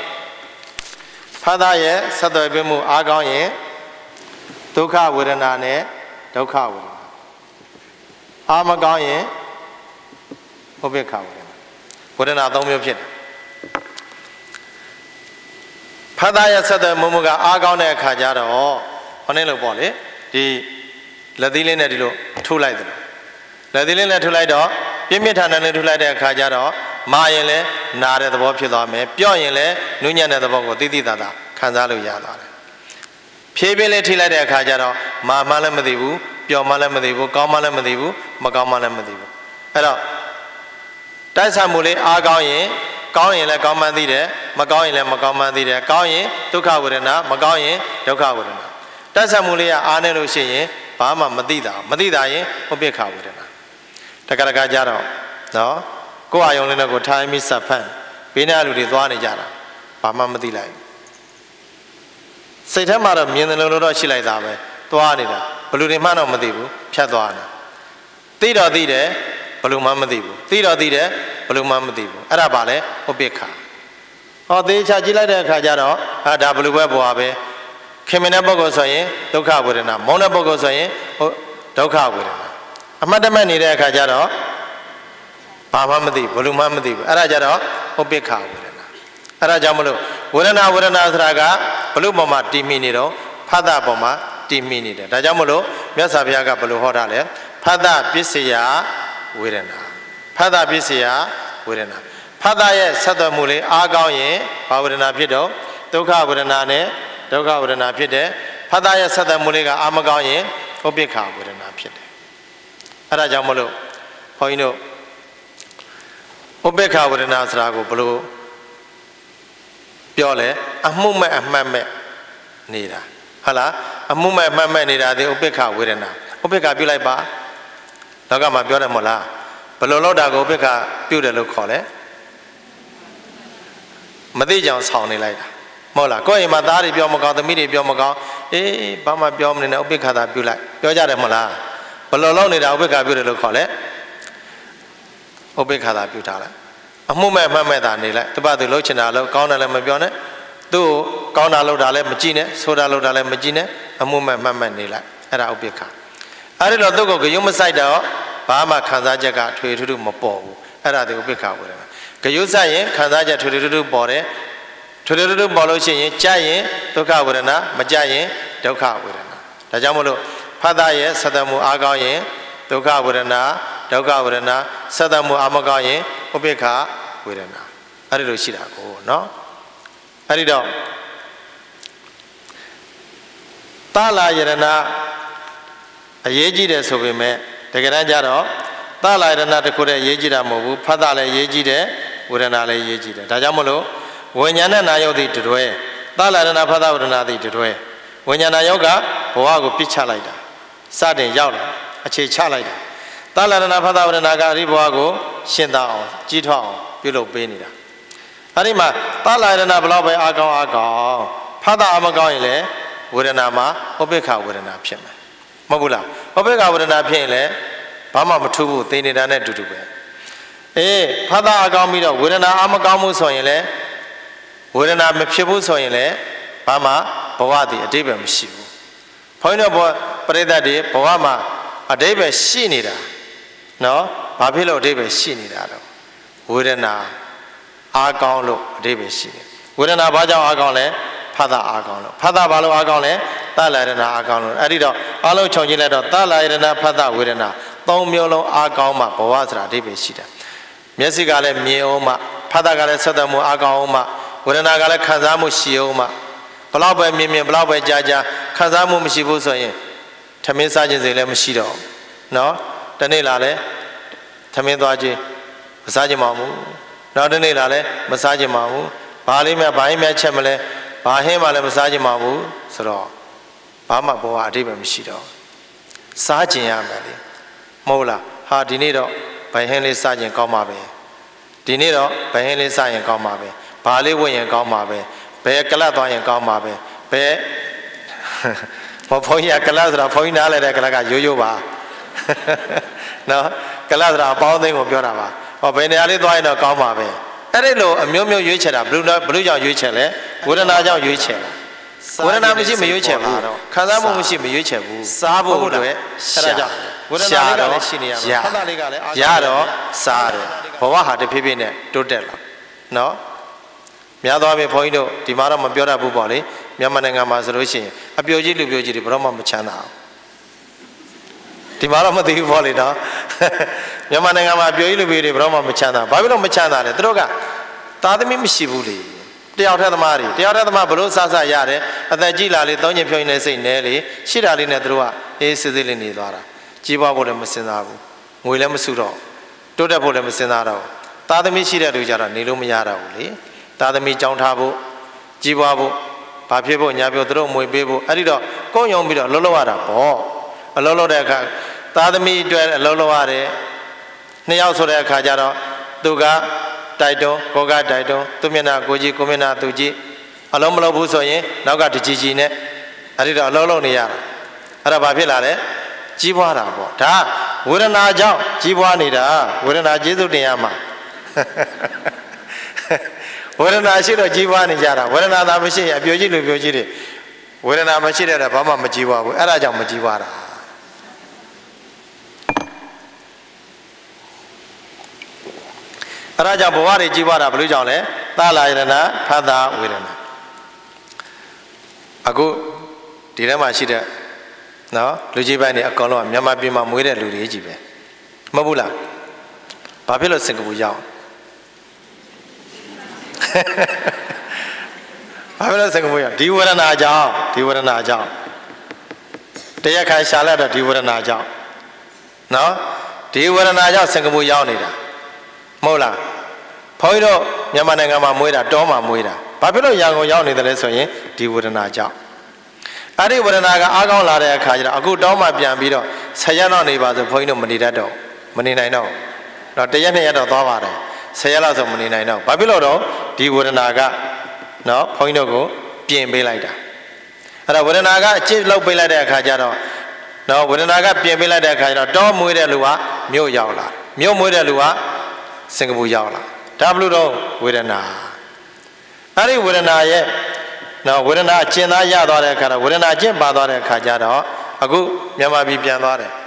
ဒုက္ခဝေဒနာနဲ့ဒုက္ခဝေဒနာအားမကောင်းရင်ဥပေက္ခဝေဒနာ3မျိုးဖြစ်တယ်ဖတ်တာရဲ့ဆက်သွယ်မှုကအားကောင်းတဲ့အခါကျတော့ဟောနေလို့ပေါ့လေဒီလက်သီးလေးနဲ့ဒီလိုထိုးလိုက်တယ်လက်သီးလေးနဲ့ထိုးလိုက်တော့ပြင်းပြထန်ထန်နဲ့ထိုးလိုက်တဲ့အခါကျတော့မာရင်လည်းနာတဲ့သဘောဖြစ်သွားမယ်ပြော့ရင်လည်းနုညံ့တဲ့သဘောကိုတိသာခံစားလို့ရသွားတယ်ဖြည်းဖြည်းလေးထိလိုက်တဲ့အခါကျတော့မာမှလည်းမသိဘူးပျော်မှလည်းမသိဘူးကောင်းမှလည်းမသိဘူးမကောင်းမှလည်းမသိဘူးအဲ့တော့တိုက်ဆိုင်မှုလေးအားကောင်းရင်လည်းကောင်းမှန်းသိတယ်မကောင်းရင်လည်းမကောင်းမှန်းသိတယ်ကောင်းရင်ဒုက္ခဝေဒနာမကောင်းရင်ဒုက္ခဝေဒနာတိုက်ဆိုင်မှုလေးကအားနေလို့ရှိရင်ဘာမှမသိတာရင်ဥပေက္ခဝေဒနာတကကြတော့နော်ကိုယ်အာယုံလေးနဲ့ကိုထိုင်းပြီးစပ်ဖတ်ဘေးနာလူတွေသွားနေကြတာဘာမှမသိလိုက်စိတ်ထဲမှာတော့မြင်တယ်လို့တော့ရှိလိုက်တာပဲသွားနေတာဘယ်လိုတွေမှတော့မသိဘူးဖြတ်သွားတာသိတော့သိတယ်ဘယ်လိုမှမသိဘူးသိတော့သိတယ်ဘယ်လိုမှမသိဘူးအဲ့ဒါပါလေဥပေက္ခဟောသေချာကြည့်လိုက်တဲ့အခါကျတော့ဒါဘယ်လိုပဲဘွားပဲခင်မင်တဲ့ပုဂ္ဂိုလ်ဆိုရင်ဒုက္ခဝေဒနာမုန်းတဲ့ပုဂ္ဂိုလ်ဆိုရင်ဒုက္ခဝေဒနာအမှတ်တမဲ့နေတဲ့အခါကျတော့ဘာမှမသိဘယ်လိုမှမသိဘူးအဲ့ဒါကြတော့ဥပေက္ခဝေဒနာအဲ့ဒါကြောင့်မလို့ဝေဒနာဆိုတာကဘလို့ပေါ်မှာတည်မိနေတော့ဖတ်တာပေါ်မှာတည်မိနေတယ်ဒါကြောင့်မလို့မြတ်စွာဘုရားကဘလို့ဟောတာလဲဖတ်တာပစ္စယဝေဒနာဖတ်တာပစ္စယဝေဒနာဖတ်တာရဲ့ဆက်သွယ်မှုလေးအားကောင်းရင်ဘာဝေဒနာဖြစ်တော့ဒုက္ခဝေဒနာနဲ့ဒုက္ခဝေဒနာဖြစ်တယ်ဖတ်တာရဲ့ဆက်သွယ်မှုလေးကအားမကောင်းရင်ဥပေက္ခဝေဒနာဖြစ်တယ်အဲ့ဒါကြောင့်မလို့ဘုန်းကြီးတို့ဥပေက္ခဝေဒနာဆိုတာကိုဘလို့ပြောလဲအမှုမဲ့အမှတ်မဲ့နေတာဟုတ်လားအမှုမဲ့အမှတ်မဲ့နေတာဒီဥပေက္ခဝေဒနာဥပေက္ခပြုလိုက်ပါလောကမှာပြောတယ်မဟုတ်လားဘယ်လိုလုပ်တာကိုဥပေက္ခပြုတယ်လို့ခေါ်လဲမသိကြအောင်ဆောင်နေလိုက်တာမဟုတ်လားကိုယ့်အိမ်မှာသားတွေပြောမကောင်းသမီးတွေပြောမကောင်းဘာမှပြောမနေနဲ့ဥပေက္ခသာပြုလိုက်ပြောကြတယ်မဟုတ်လားဘယ်လိုလုပ်နေတာဥပေက္ခပြုတယ်လို့ခေါ်လဲဥပေက္ခသာပြုထားလိုက်အမှုမဲ့အမှတ်မဲ့သာနေလိုက်တပတ်သူလှုပ်ချင်တာလို့ကောင်းတယ်လည်းမပြောနဲ့သူ့ကိုကောင်းတာလုပ်တာလည်းမကြည့်နဲ့ဆိုးတာလုပ်တာလည်းမကြည့်နဲ့အမှုမဲ့အမှတ်မဲ့နေလိုက်အဲ့ဒါဥပေက္ခအဲ့ဒီတော့သူ့ကိုဂယုမဆိုင်တော့ဘာမှခံစားချက်ကထွေထူးထူးမပေါ်ဘူးအဲ့ဒါဒီဥပေက္ခဝေဒနာဂယုဆိုင်ရင်ခံစားချက်ထွေထူးထူးပေါ်တယ်ထွေထူးထူးပေါ်လို့ရှိရင်ကြရင်ဒုက္ခဝေဒနာမကြရင်ဒုက္ခဝေဒနာဒါကြောင့်မလို့ဖတ်တာရဲ့ဆက်သွယ်မှုအားကောင်းရင်ဒုက္ခဝေဒနာဒုက္ခဝေဒနာဆက်သွယ်မှုအားမကောင်းရင်ဥပေက္ခဝေဒနာအဲ့ဒီလိုရှိတာကိုနော်အဲ့ဒီတော့သာလာယရဏအရေးကြီးတယ်ဆိုပေမဲ့တကယ်တမ်းကျတော့သလာယရဏတစ်ခုတည်းရေးကြည့်တာမဟုတ်ဘူးဖတ်တာလည်းရေးကြည့်တယ်ဝေဒနာလည်းရေးကြည့်တယ်ဒါကြောင့်မလို့ဝိညာဏနဲ့နာယုတ်သည်တွဲသလာယရဏဖတ်တာဝေဒနာသည်တွဲဝိညာဏယောကဘဝကိုပြစ်ချလိုက်တာစတင်ရောက်လာအခြေချလိုက်တာသလာယရဏဖတ်တာဝေဒနာကအရိဘဝကိုရှင်းသားအောင်ကြီးထွားအောင်ပြုလုပ်ပေးနေတာအဲ့ဒီမှာသလာယရဏဘလောက်ပဲအာကောင်းဖတ်တာအမကောင်းရင်လည်းဝေဒနာမှာဥပိ္ပခဝေဒနာဖြစ်မယ်မဟုတ်ဘူးလားဥပိ္ပခဝေဒနာဖြစ်ရင်လည်းဘာမှမထူးဘူးသိနေတာနဲ့တူတူပဲဖတ်တာအကောင်းပြီးတော့ဝေဒနာအမကောင်းမှုဆိုရင်လည်းဝေဒနာမဖြစ်ဘူးဆိုရင်လည်းဘာမှဘဝတည်အတိပ္ပယ်မရှိဘူးဘုန်းကြီးတို့ပရိသတ်တွေဘဝမှာအတိပ္ပယ်ရှိနေတာနော်ဘာဖြစ်လို့အတိပ္ပယ်ရှိနေတာတော့ဝေဒနာအားကောင်းလို့အတိပ္ပယ်ရှိတယ်ဝေဒနာဘာကြောင့်အားကောင်းလဲဖတ်တာအားကောင်းလို့ဖတ်တာဘာလို့အားကောင်းလဲသလာယရဏအားကောင်းလို့အဲ့ဒီတော့အလုံးခြုံကြည့်လိုက်တော့သလာယရဏဖတ်တာဝေဒနာသုံးမျိုးလုံးအားကောင်းမှဘဝဆိုတာအတိပ္ပယ်ရှိတယ်မျက်စိကလည်းမြင်အောင်မှဖတ်တာကလည်းဆက်သွယ်မှုအားကောင်းအောင်မှဝေဒနာကလည်းခံစားမှုရှိအောင်မှဘလောက်ပဲမြင်ဘလောက်ပဲကြားခံစားမှုမရှိဘူးဆိုရင်ထမင်းစားခြင်းစိတ်လည်းမရှိတော့နော်တနေ့လာလဲထမင်းသွားခြင်းမစားခြင်းမဟုတ်ဘူးနောက်တနေ့လာလဲမစားခြင်းမဟုတ်ဘူးဘာလေးမှဘာရင်မှချက်မလဲဘာဟင်းမှလည်းမစားခြင်းမဟုတ်ဘူးဆိုတော့ဘာမှဘဝအတိပ္ပယ်မရှိတော့စားခြင်းရမယ်လေမဟုတ်လားဟာဒီနေ့တော့ဘယ်ဟင်းလေးစားခြင်းကောင်းပါပဲဒီနေ့တော့ဘယ်ဟင်းလေးစားရင်ကောင်းပါပဲဘာလေးဝင်ရင်ကောင်းပါပဲဘယ်ကလပ်သွားရင်ကောင်းပါပဲဘယ်ဘုန်းကြီးကကလပ်ဆိုတာဘုန်းကြီးနားလဲတဲ့ကလပ်ကရိုးရိုးပါနော်ကလပ်ဆိုတာအပေါင်းအသင်းကိုပြောတာပါဟောဘယ်နေရာလေးသွားရင်တော့ကောင်းပါပဲအဲ့ဒီလိုအမျိုးမျိုးရွေးချယ်တာဘလို့ကြောင့်ရွေးချယ်လဲဝေဒနာကြောင့်ရွေးချယ်ဝေဒနာမရှိမရွေးချယ်ဘူးခံစားမှုမရှိမရွေးချယ်ဘူးစားဖို့အတွက်အဲ့ဒါကြောင့်ဝေဒနာလေးကလည်းရှိနေရမှာဖတ်တာလေးကလည်းရတော့စားတယ်ဘဝဟာတဖြည်းဖြည်းနဲ့တိုးတက်လာနော်များသောအားဖြင့်ဘုန်းကြီးတို့ဒီမှာတော့မပြောတတ်ဘူးပေါ့လေမြန်မာနိုင်ငံမှာဆိုလို့ရှိရင်အပြိုကြီးလူပြိုကြီးတွေဘယ်တော့မှမချမ်းသာအောင်ဒီမှာတော့မသိဘူးပေါ့လေနော်မြန်မာနိုင်ငံမှာအပြိုကြီးလူပြိုကြီးတွေဘယ်တော့မှမချမ်းသာဘာဖြစ်လို့မချမ်းသာလဲသူတို့ကသားသမီးမရှိဘူးလေတယောက်တည်းသမားတွေတယောက်တည်းသမားဘလို့စားစားရတယ်အသက်ကြီးလာလေသုံးညဖြုံနေစိတ်နဲလေရှိတာလေးနဲ့သူတို့ကအေးစစ်စစ်လေးနေသွားတာကြီးပွားဖို့လည်းမစင်စားဘူးငွေလည်းမစုတော့တိုးတက်ဖို့လည်းမစင်စားတော့သားသမီးရှိတဲ့လူကြတော့နေလို့မရတော့ဘူးလေသားသမီးကြောင်းထားဖို့ကြီးပွားဖို့ဘာဖြစ်ဖို့ညာပြောသူတို့မွေပေးဖို့အဲ့ဒီတော့ကုန်းယုံပြီးတော့အလုပ်လုပ်ရတာပေါ့အလုပ်လုပ်တဲ့အခါသားသမီးအတွက်အလုပ်လုပ်ရတယ်နှစ်ယောက်ဆိုတဲ့အခါကျတော့သူကတိုက်တွန်းကိုကတိုက်တွန်းသူမျက်နှာကိုကြည့်ကိုမျက်နှာသူကြည့်အလုံးမလုပ်ဘူးဆိုရင်နောက်ကတကြီးကြီးနဲ့အဲ့ဒီတော့အလုံးလုံးနေရတာအဲ့ဒါဘာဖြစ်လာလဲကြီးပွားတာပေါ့ဒါဝေဒနာကြောင့်ကြီးပွားနေတာဝေဒနာကျေးဇူးတင်ရမှာဝေဒနာရှိတော့ကြီးပွားနေကြတာဝေဒနာသာမရှိရင်အပြိုကြီးလူပြိုကြီးတွေဝေဒနာမရှိတဲ့ဘာမှမကြီးပွားဘူးအဲ့ဒါကြောင့်မကြီးပွားတာအဲ့ဒါကြောင့်ဘဝတွေကြီးပွားတာဘယ်လိုကြောင့်လဲသလာယရဏဖတ်တာဝေဒနာအခုဒီထဲမှာရှိတဲ့နော်လူကြီးပိုင်းတွေအကောင်လုံးကမြန်မာပြည်မှာမွေးတဲ့လူတွေကြီးပဲမဟုတ်ဘူးလားဘာဖြစ်လို့စင်ကာပူရောက်ဘာဖြစ်လို့စင်ကာပူရောက်ဒီဝေဒနာကြောင့်တရားခံရှာလိုက်တော့ဒီဝေဒနာကြောင့်နော်ဒီဝေဒနာကြောင့်စင်ကာပူရောက်နေတာမဟုတ်လားဘုန်းကြီးတို့မြန်မာနိုင်ငံမှာမွေးတာတောမှာမွေးတာဘာဖြစ်လို့ရန်ကုန်ရောက်နေတယ်လဲဆိုရင်ဒီဝေဒနာကြောင့်အဲ့ဒီဝေဒနာကအားကောင်းလာတဲ့အခါကျတော့အခုတောမှာပြန်ပြီးတော့10ရက်တော့နေပါဆိုဘုန်းကြီးတို့မနေတတ်တော့မနေနိုင်တော့တော့1ရက်2ရက်တော့သွားပါတယ်10ရက်လောက်ဆိုမနေနိုင်တော့ဘာဖြစ်လို့တော့ဒီဝေဒနာကနော်ဘုန်းကြီးတို့ကိုပြင်ပေးလိုက်တာအဲ့တော့ဝေဒနာကအကျစ်လောက်ပေးလိုက်တဲ့အခါကျတော့နော်ဝေဒနာကပြင်ပေးလိုက်တဲ့အခါကျတော့တောမွေးတဲ့လူကမြို့ရောက်လာမြို့မွေးတဲ့လူကစင်ကာပူရောက်လာဒါဘလို့တော့ဝေဒနာအဲ့ဒီဝေဒနာရဲ့နော်ဝေဒနာအကျဉ်းသားရသွားတဲ့အခါတော့ဝေဒနာအကျဉ်းပါသွားတဲ့အခါကျတော့အခုမြန်မာပြည်ပြန်သွားတယ်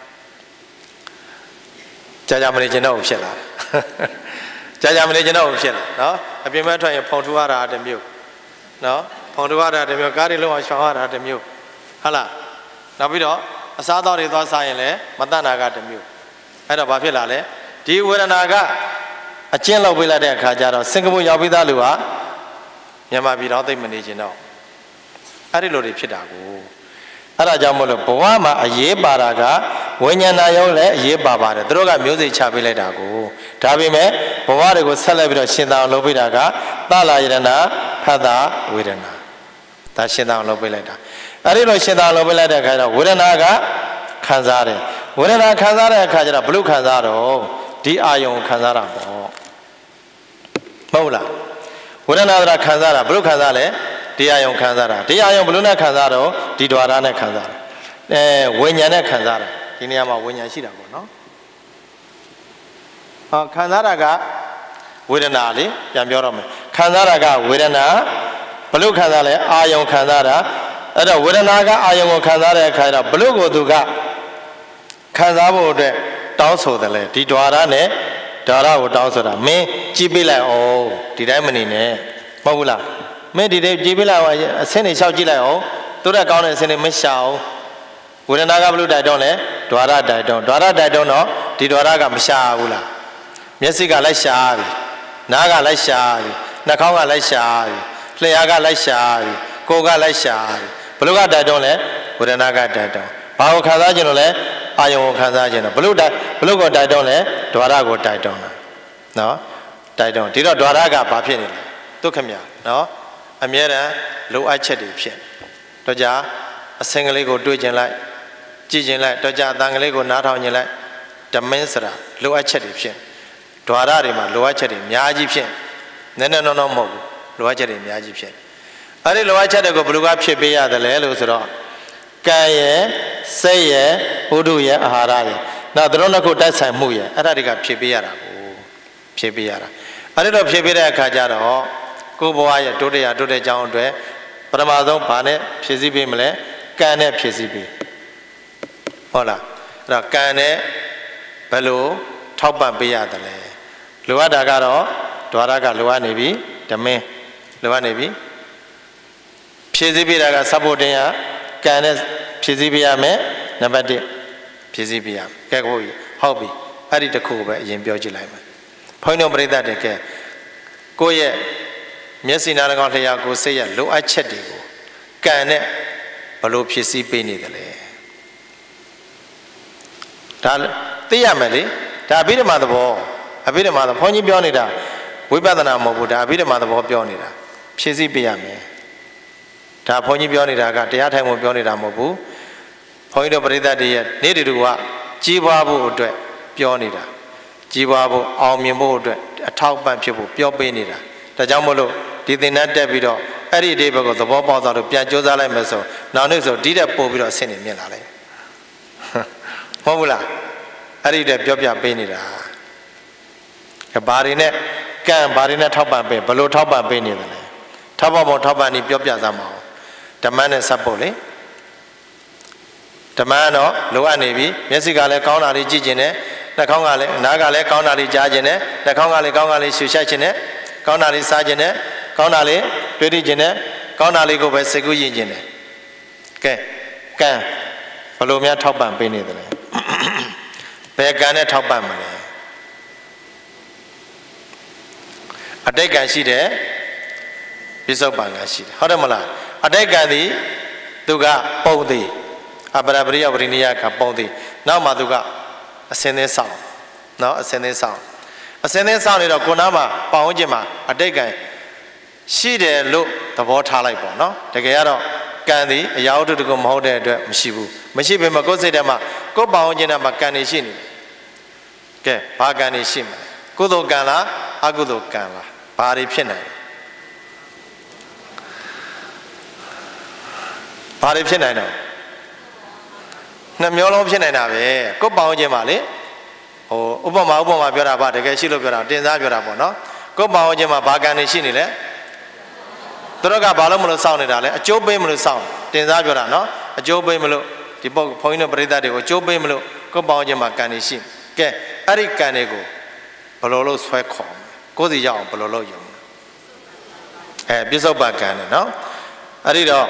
ကြာမနေကျင်တော့ဖြစ်လာတယ်ကြာမနေကျင်တော့ဖြစ်လာနော်အပြင်မဲ့ထွက်ရင်ဖုန်ထူရတာတစ်မျိုးနော်ဖုန်ထူရတာတစ်မျိုးကားတွေလုံးအောင်ရှောင်ရတာတစ်မျိုးဟုတ်လားနောက်ပြီးတော့အစားအသောက်တွေသွားစားရင်လည်းမတတ်နာကတစ်မျိုးအဲ့တော့ဘာဖြစ်လာလဲဒီဝေဒနာကအကျဉ်းလောက်ပေးလိုက်တဲ့အခါကျတော့စင်ကာပူရောက်ပြီးသားလူဟာမြန်မာပြည်တော့သိမနေကျင်တော့အဲ့ဒီလိုတွေဖြစ်တာကိုအဲ့ဒါကြောင့်မို့လို့ဘဝမှာအရေးပါတာကဝိညာဏယုံလည်းအရေးပါပါတယ်သူတို့ကမျိုးစိချပေးလိုက်တာကိုဒါပေမဲ့ဘဝတွေကိုဆက်လက်ပြီးတော့ရှင်သာအောင်လုပ်ပေးတာကသလာယရဏဖတ်တာဝေဒနာဒါရှင်သာအောင်လုပ်ပေးလိုက်တာအဲ့ဒီလိုရှင်သာအောင်လုပ်ပေးလိုက်တဲ့အခါကျတော့ဝေဒနာကခံစားတယ်ဝေဒနာခံစားတဲ့အခါကျတော့ဘလို့ခံစားတော့ဒီအာယုံခံစားတာပေါ့မဟုတ်လားဝေဒနာကခံစားတာဘလို့ခံစားလဲဒီအာယုံခံစားတာဒီအာယုံဘလို့နဲ့ခံစားတော့ဒီဒွါရနဲ့ခံစားတာဝိညာဉ်နဲ့ခံစားတာဒီနေရာမှာဝိညာဉ်ရှိတာပေါ့နော်ခံစားတာကဝေဒနာလေပြန်ပြောတော့မယ်ခံစားတာကဝေဒနာဘလို့ခံစားလဲအာယုံခံစားတာအဲ့တော့ဝေဒနာကအာယုံကိုခံစားတဲ့အခါကျတော့ဘလို့ကိုသူကခံစားဖို့အတွက်တောင်းဆိုတယ်လေဒီဒွါရနဲ့ဒွါရကိုတောင်းဆိုတာမင်းကြည့်ပေးလိုက်အောင်ဒီတိုင်းမနေနဲ့မဟုတ်ဘူးလားမင်းဒီတိုင်းကြည့်ပေးလိုက်အောင်အဆင်းနေလျှောက်ကြည့်လိုက်အောင်သူတက်ကောင်းတဲ့အဆင်းနေမရှောင်ဝေဒနာကဘလို့တိုက်တွန်းလဲဒွါရတိုက်တွန်းဒွါရတိုက်တွန်းတော့ဒီဒွါရကမရှာဘူးလားမျက်စိကလိုက်ရှာပြီနားကလိုက်ရှာပြီနှာခေါင်းကလိုက်ရှာပြီလျှာကလိုက်ရှာပြီကိုယ်ကလိုက်ရှာပြီဘလို့ကတိုက်တွန်းလဲဝေဒနာကတိုက်တွန်းဘာကိုခံစားခြင်းလို့လဲအာယုံကိုခံစားခြင်းတော့ဘလို့ကိုတိုက်တွန်းလဲဒွါရကိုတိုက်တွန်းတာနော်တိုက်တွန်းဒီတော့ဒွါရကဘာဖြစ်နေလဲဒုက္ခမြနော်အမြဲတမ်းလိုအပ်ချက်တွေဖြစ်တော့ကြအစင်ကလေးကိုတွေးကျင်လိုက်ကြည့်ကျင်လိုက်တော့ကြအတန်ကလေးကိုနားထောင်ကျင်လိုက်ဓမင်းစရာလိုအပ်ချက်တွေဖြစ်ဒွါရတွေမှာလိုအပ်ချက်တွေအများကြီးဖြစ်နည်းနည်းနော်မဟုတ်ဘူးလိုအပ်ချက်တွေအများကြီးဖြစ်အဲ့ဒီလိုအပ်ချက်တွေကိုဘယ်လိုကဖြစ်ပေးရတယ်လဲလို့ဆိုတော့ကံရဲ့စိတ်ရဲ့ဘုဒ္ဓရဲ့အာဟာရရဲ့နောက်သူတို့နှစ်ခုတိုက်ဆိုင်မှုရဲ့အဲ့ဒါတွေကဖြစ်ပေးရတာကိုဖြစ်ပေးရတာအဲ့ဒီတော့ဖြစ်ပေးတဲ့အခါကျတော့ကိုယ်ဘဝရဲ့တိုးတက်ကြောင်းအတွက်ပထမဆုံးဘာနဲ့ဖြည့်ဆည်းပေးမလဲကံနဲ့ဖြည့်ဆည်းပေးဟုတ်လားအဲ့တော့ကံနဲ့ဘယ်လိုထောက်ပံ့ပေးရတယ်လဲလိုအပ်တာကတော့ဒွါရကလိုအပ်နေပြီဓမင်းလိုအပ်နေပြီဖြည့်ဆည်းပေးတာကစပ်ဖို့တင်ရကံနဲ့ဖြည့်ဆည်းပေးရမယ်နံပါတ်1ဖြည့်ဆည်းပေးရမယ်ကဲကိုဟုတ်ပြီအဲ့ဒီတစ်ခုပဲအရင်ပြောကြည့်လိုက်မယ်ဘုန်းတော်ပရိသတ်တွေကကိုယ့်ရဲ့မျက်စိနားကောင်လျှာကိုစိတ်ရလိုအပ်ချက်တွေကိုကံနဲ့ဘယ်လိုဖြည့်ဆည်းပေးနေတယ်လဲဒါသိရမယ်လေဒါအဘိဓမ္မာသဘောဘုန်းကြီးပြောနေတာဝိပဿနာမဟုတ်ဘူးဒါအဘိဓမ္မာသဘောပြောနေတာဖြည့်ဆည်းပေးရမယ်ဒါဘုန်းကြီးပြောနေတာကတရားထိုင်ဖို့ပြောနေတာမဟုတ်ဘူးဘုန်းကြီးတို့ပရိသတ်တွေရဲ့နေ့တူကကြီးပွားဖို့အတွက်ပြောနေတာကြီးပွားဖို့အောင်မြင်ဖို့အတွက်အထောက်ပံ့ဖြစ်ဖို့ပြောပေးနေတာဒါကြောင့်မို့လို့ဒီသင်တန်းတက်ပြီးတော့အဲ့ဒီအတိတ်ဘက်ကိုသဘောပေါက်သွားလို့ပြန်ကြိုးစားလိုက်မယ်ဆိုနောက်နေ့ဆိုဒီတက်ပို့ပြီးတော့ဆင့်နေမြင်လာလိုက်မဟုတ်ဘူးလားအဲ့ဒီတက်ပြောပြပေးနေတာဘာတွေနဲ့ကံဘာတွေနဲ့ထောက်ပံ့ပေးဘယ်လိုထောက်ပံ့ပေးနေတယ်လဲထောက်ပံ့ဖို့ထောက်ပံ့ပြီးပြောပြသမှာဓမ္မနဲ့စပ်ဖို့လေဓမ္မကတော့လိုအပ်နေပြီမျက်စိကလည်းကောင်းတာလေးကြည့်ခြင်းနဲ့နှာခေါင်းကလည်းနားကလည်းကောင်းတာလေးကြားခြင်းနဲ့နှာခေါင်းကလည်းကောင်းတာလေးရှူရှိုက်ခြင်းနဲ့ကောင်းတာလေးစားခြင်းနဲ့ကောင်းတာလေးတွေးတိခြင်းနဲ့ကောင်းတာလေးကိုပဲစိတ်ကူးယဉ်ခြင်းနဲ့ကဲကံဘယ်လိုများထောက်ပံ့ပေးနေတယ်လဲဘယ်ကံနဲ့ထောက်ပံ့မလဲအတိတ်ကံရှိတယ်ပြစ္ဆုတ်ပံကံရှိတယ်ဟုတ်တယ်မလားအတိတ်ကံသည်သူကပုံသည်အပရပရိယဝရိနိယကပုံသည်နောက်မှသူကအစင်းသေးဆောင်နော်အစင်းသေးဆောင်နေတော့ကိုနားမှာပေါင်းခြင်းမှာအတိတ်ကံရှိတယ်လို့သဘောထားလိုက်ပေါ့နော်တကယ်ကတော့ကံသည်အရာဝတ္ထုတကူမဟုတ်တဲ့အတွက်မရှိဘူးမရှိပေမဲ့ကိုယ်စိတ်ထဲမှာကိုယ်ပေါင်းခြင်းထဲမှာကံနေရှိနေတယ်ကဲဘာကံနေရှိမလဲကုသိုလ်ကံလားအကုသိုလ်ကံလားဘာတွေဖြစ်နိုင်လဲဘာတွေဖြစ်နိုင်တော့နှစ်မျိုးလုံးဖြစ်နိုင်တာပဲကိုယ်ပေါင်းခြင်းပါလေဥပမာပြောတာပါတကယ်ရှိလို့ပြောတာတင်စားပြောတာပေါ့နော်ကိုယ်ပေါင်းခြင်းမှာဘာကံနေရှိနေလဲသူတို့ကဘာလို့မလို့စောင့်နေတာလဲအကျိုးပေးမလို့စောင့်တင်စားပြောတာနော်အကျိုးပေးမလို့ဒီပုဂ္ဂိုလ်ဘုန်းကြီးတို့ပရိသတ်တွေကိုအကျိုးပေးမလို့ကိုယ်ပေါင်းခြင်းမှာကံနေရှိကဲအဲ့ဒီကံတွေကိုဘယ်လိုလုပ်ဆွဲခေါ်ကိုယ်စီရောက်အောင်ဘယ်လိုလုပ်ယူပြစ္ဆုတ်ပံကံနဲ့နော်အဲ့ဒီတော့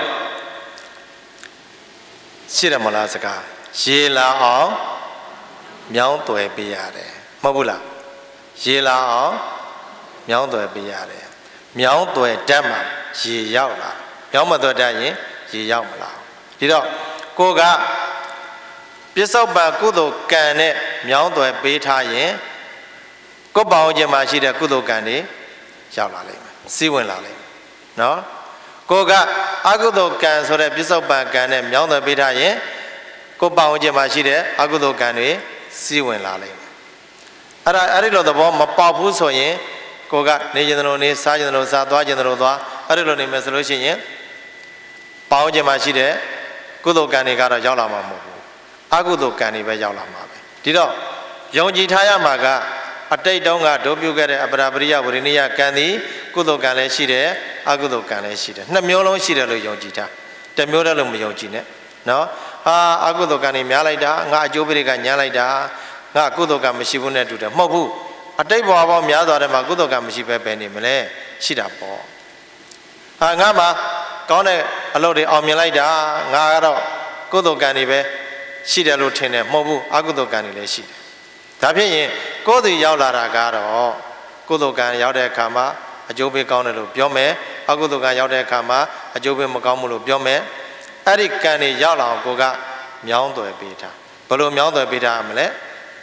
ရှိတယ်မလားစကားရေလာအောင်မြောင်းသွယ်ပေးရတယ်မဟုတ်ဘူးလားရေလာအောင်မြောင်းသွယ်ပေးရတယ်မြောင်းသွယ်တတ်မှရေရောက်လာမြောင်းမသွယ်တတ်ရင်ရေရောက်မလာဒီတော့ကိုက biết sau bà cú đồ càn này méo tuổi bế tha yên có bao nhiêu mà chỉ để cú đồ càn đi chào lại siêu quên lại nó cô gà aku đồ càn sau đó biết sau bà càn này méo tuổi bế tha yên có bao nhiêu mà chỉ để aku đồ càn đi siêu quên lại ở đây là đó mà bảo phú số yên cô gà này dân đồ này sa dân đồ sa toa dân đồ toa ở đây là này mà số lượng yên bao nhiêu mà chỉ để cú đồ càn này cả đó chào làm mà một aku đồ càn này phải chào làm mà đi đó dùng gì thay mà cả ở đây đâu cả đồ biểu cái này abarabriya burinia càn đi cú đồ càn này chỉ để aku đồ càn này chỉ để năm miêu long chỉ để lợi dụng gì ta để miêu đó là một dùng gì nữa nó aku đồ càn này mía lại đã ngã chỗ bên cái nhà lại đã ngã cú đồ càn mới chỉ muốn này đủ đấy mau bu ở đây bao mía đó đấy mà cú đồ càn mới chỉ phải bên này mà lấy chỉ đã bỏ ngã mà có này ở lâu đi ông miếng lại đã ngã đó cú đồ càn này về chỉ để lúc thế này mau bu aku đồ càn này lấy chỉ đặc biệt như cố thì giàu là ra cả đó cố đồ càn giàu để khám mà chỗ bên cao này lúc biểu mẹ aku đồ càn giàu để khám mà chỗ bên một cao một lúc biểu mẹ ở đây càn này giàu là cố cả miếng tuổi bị thà bao lâu miếng tuổi bị thà mà lấy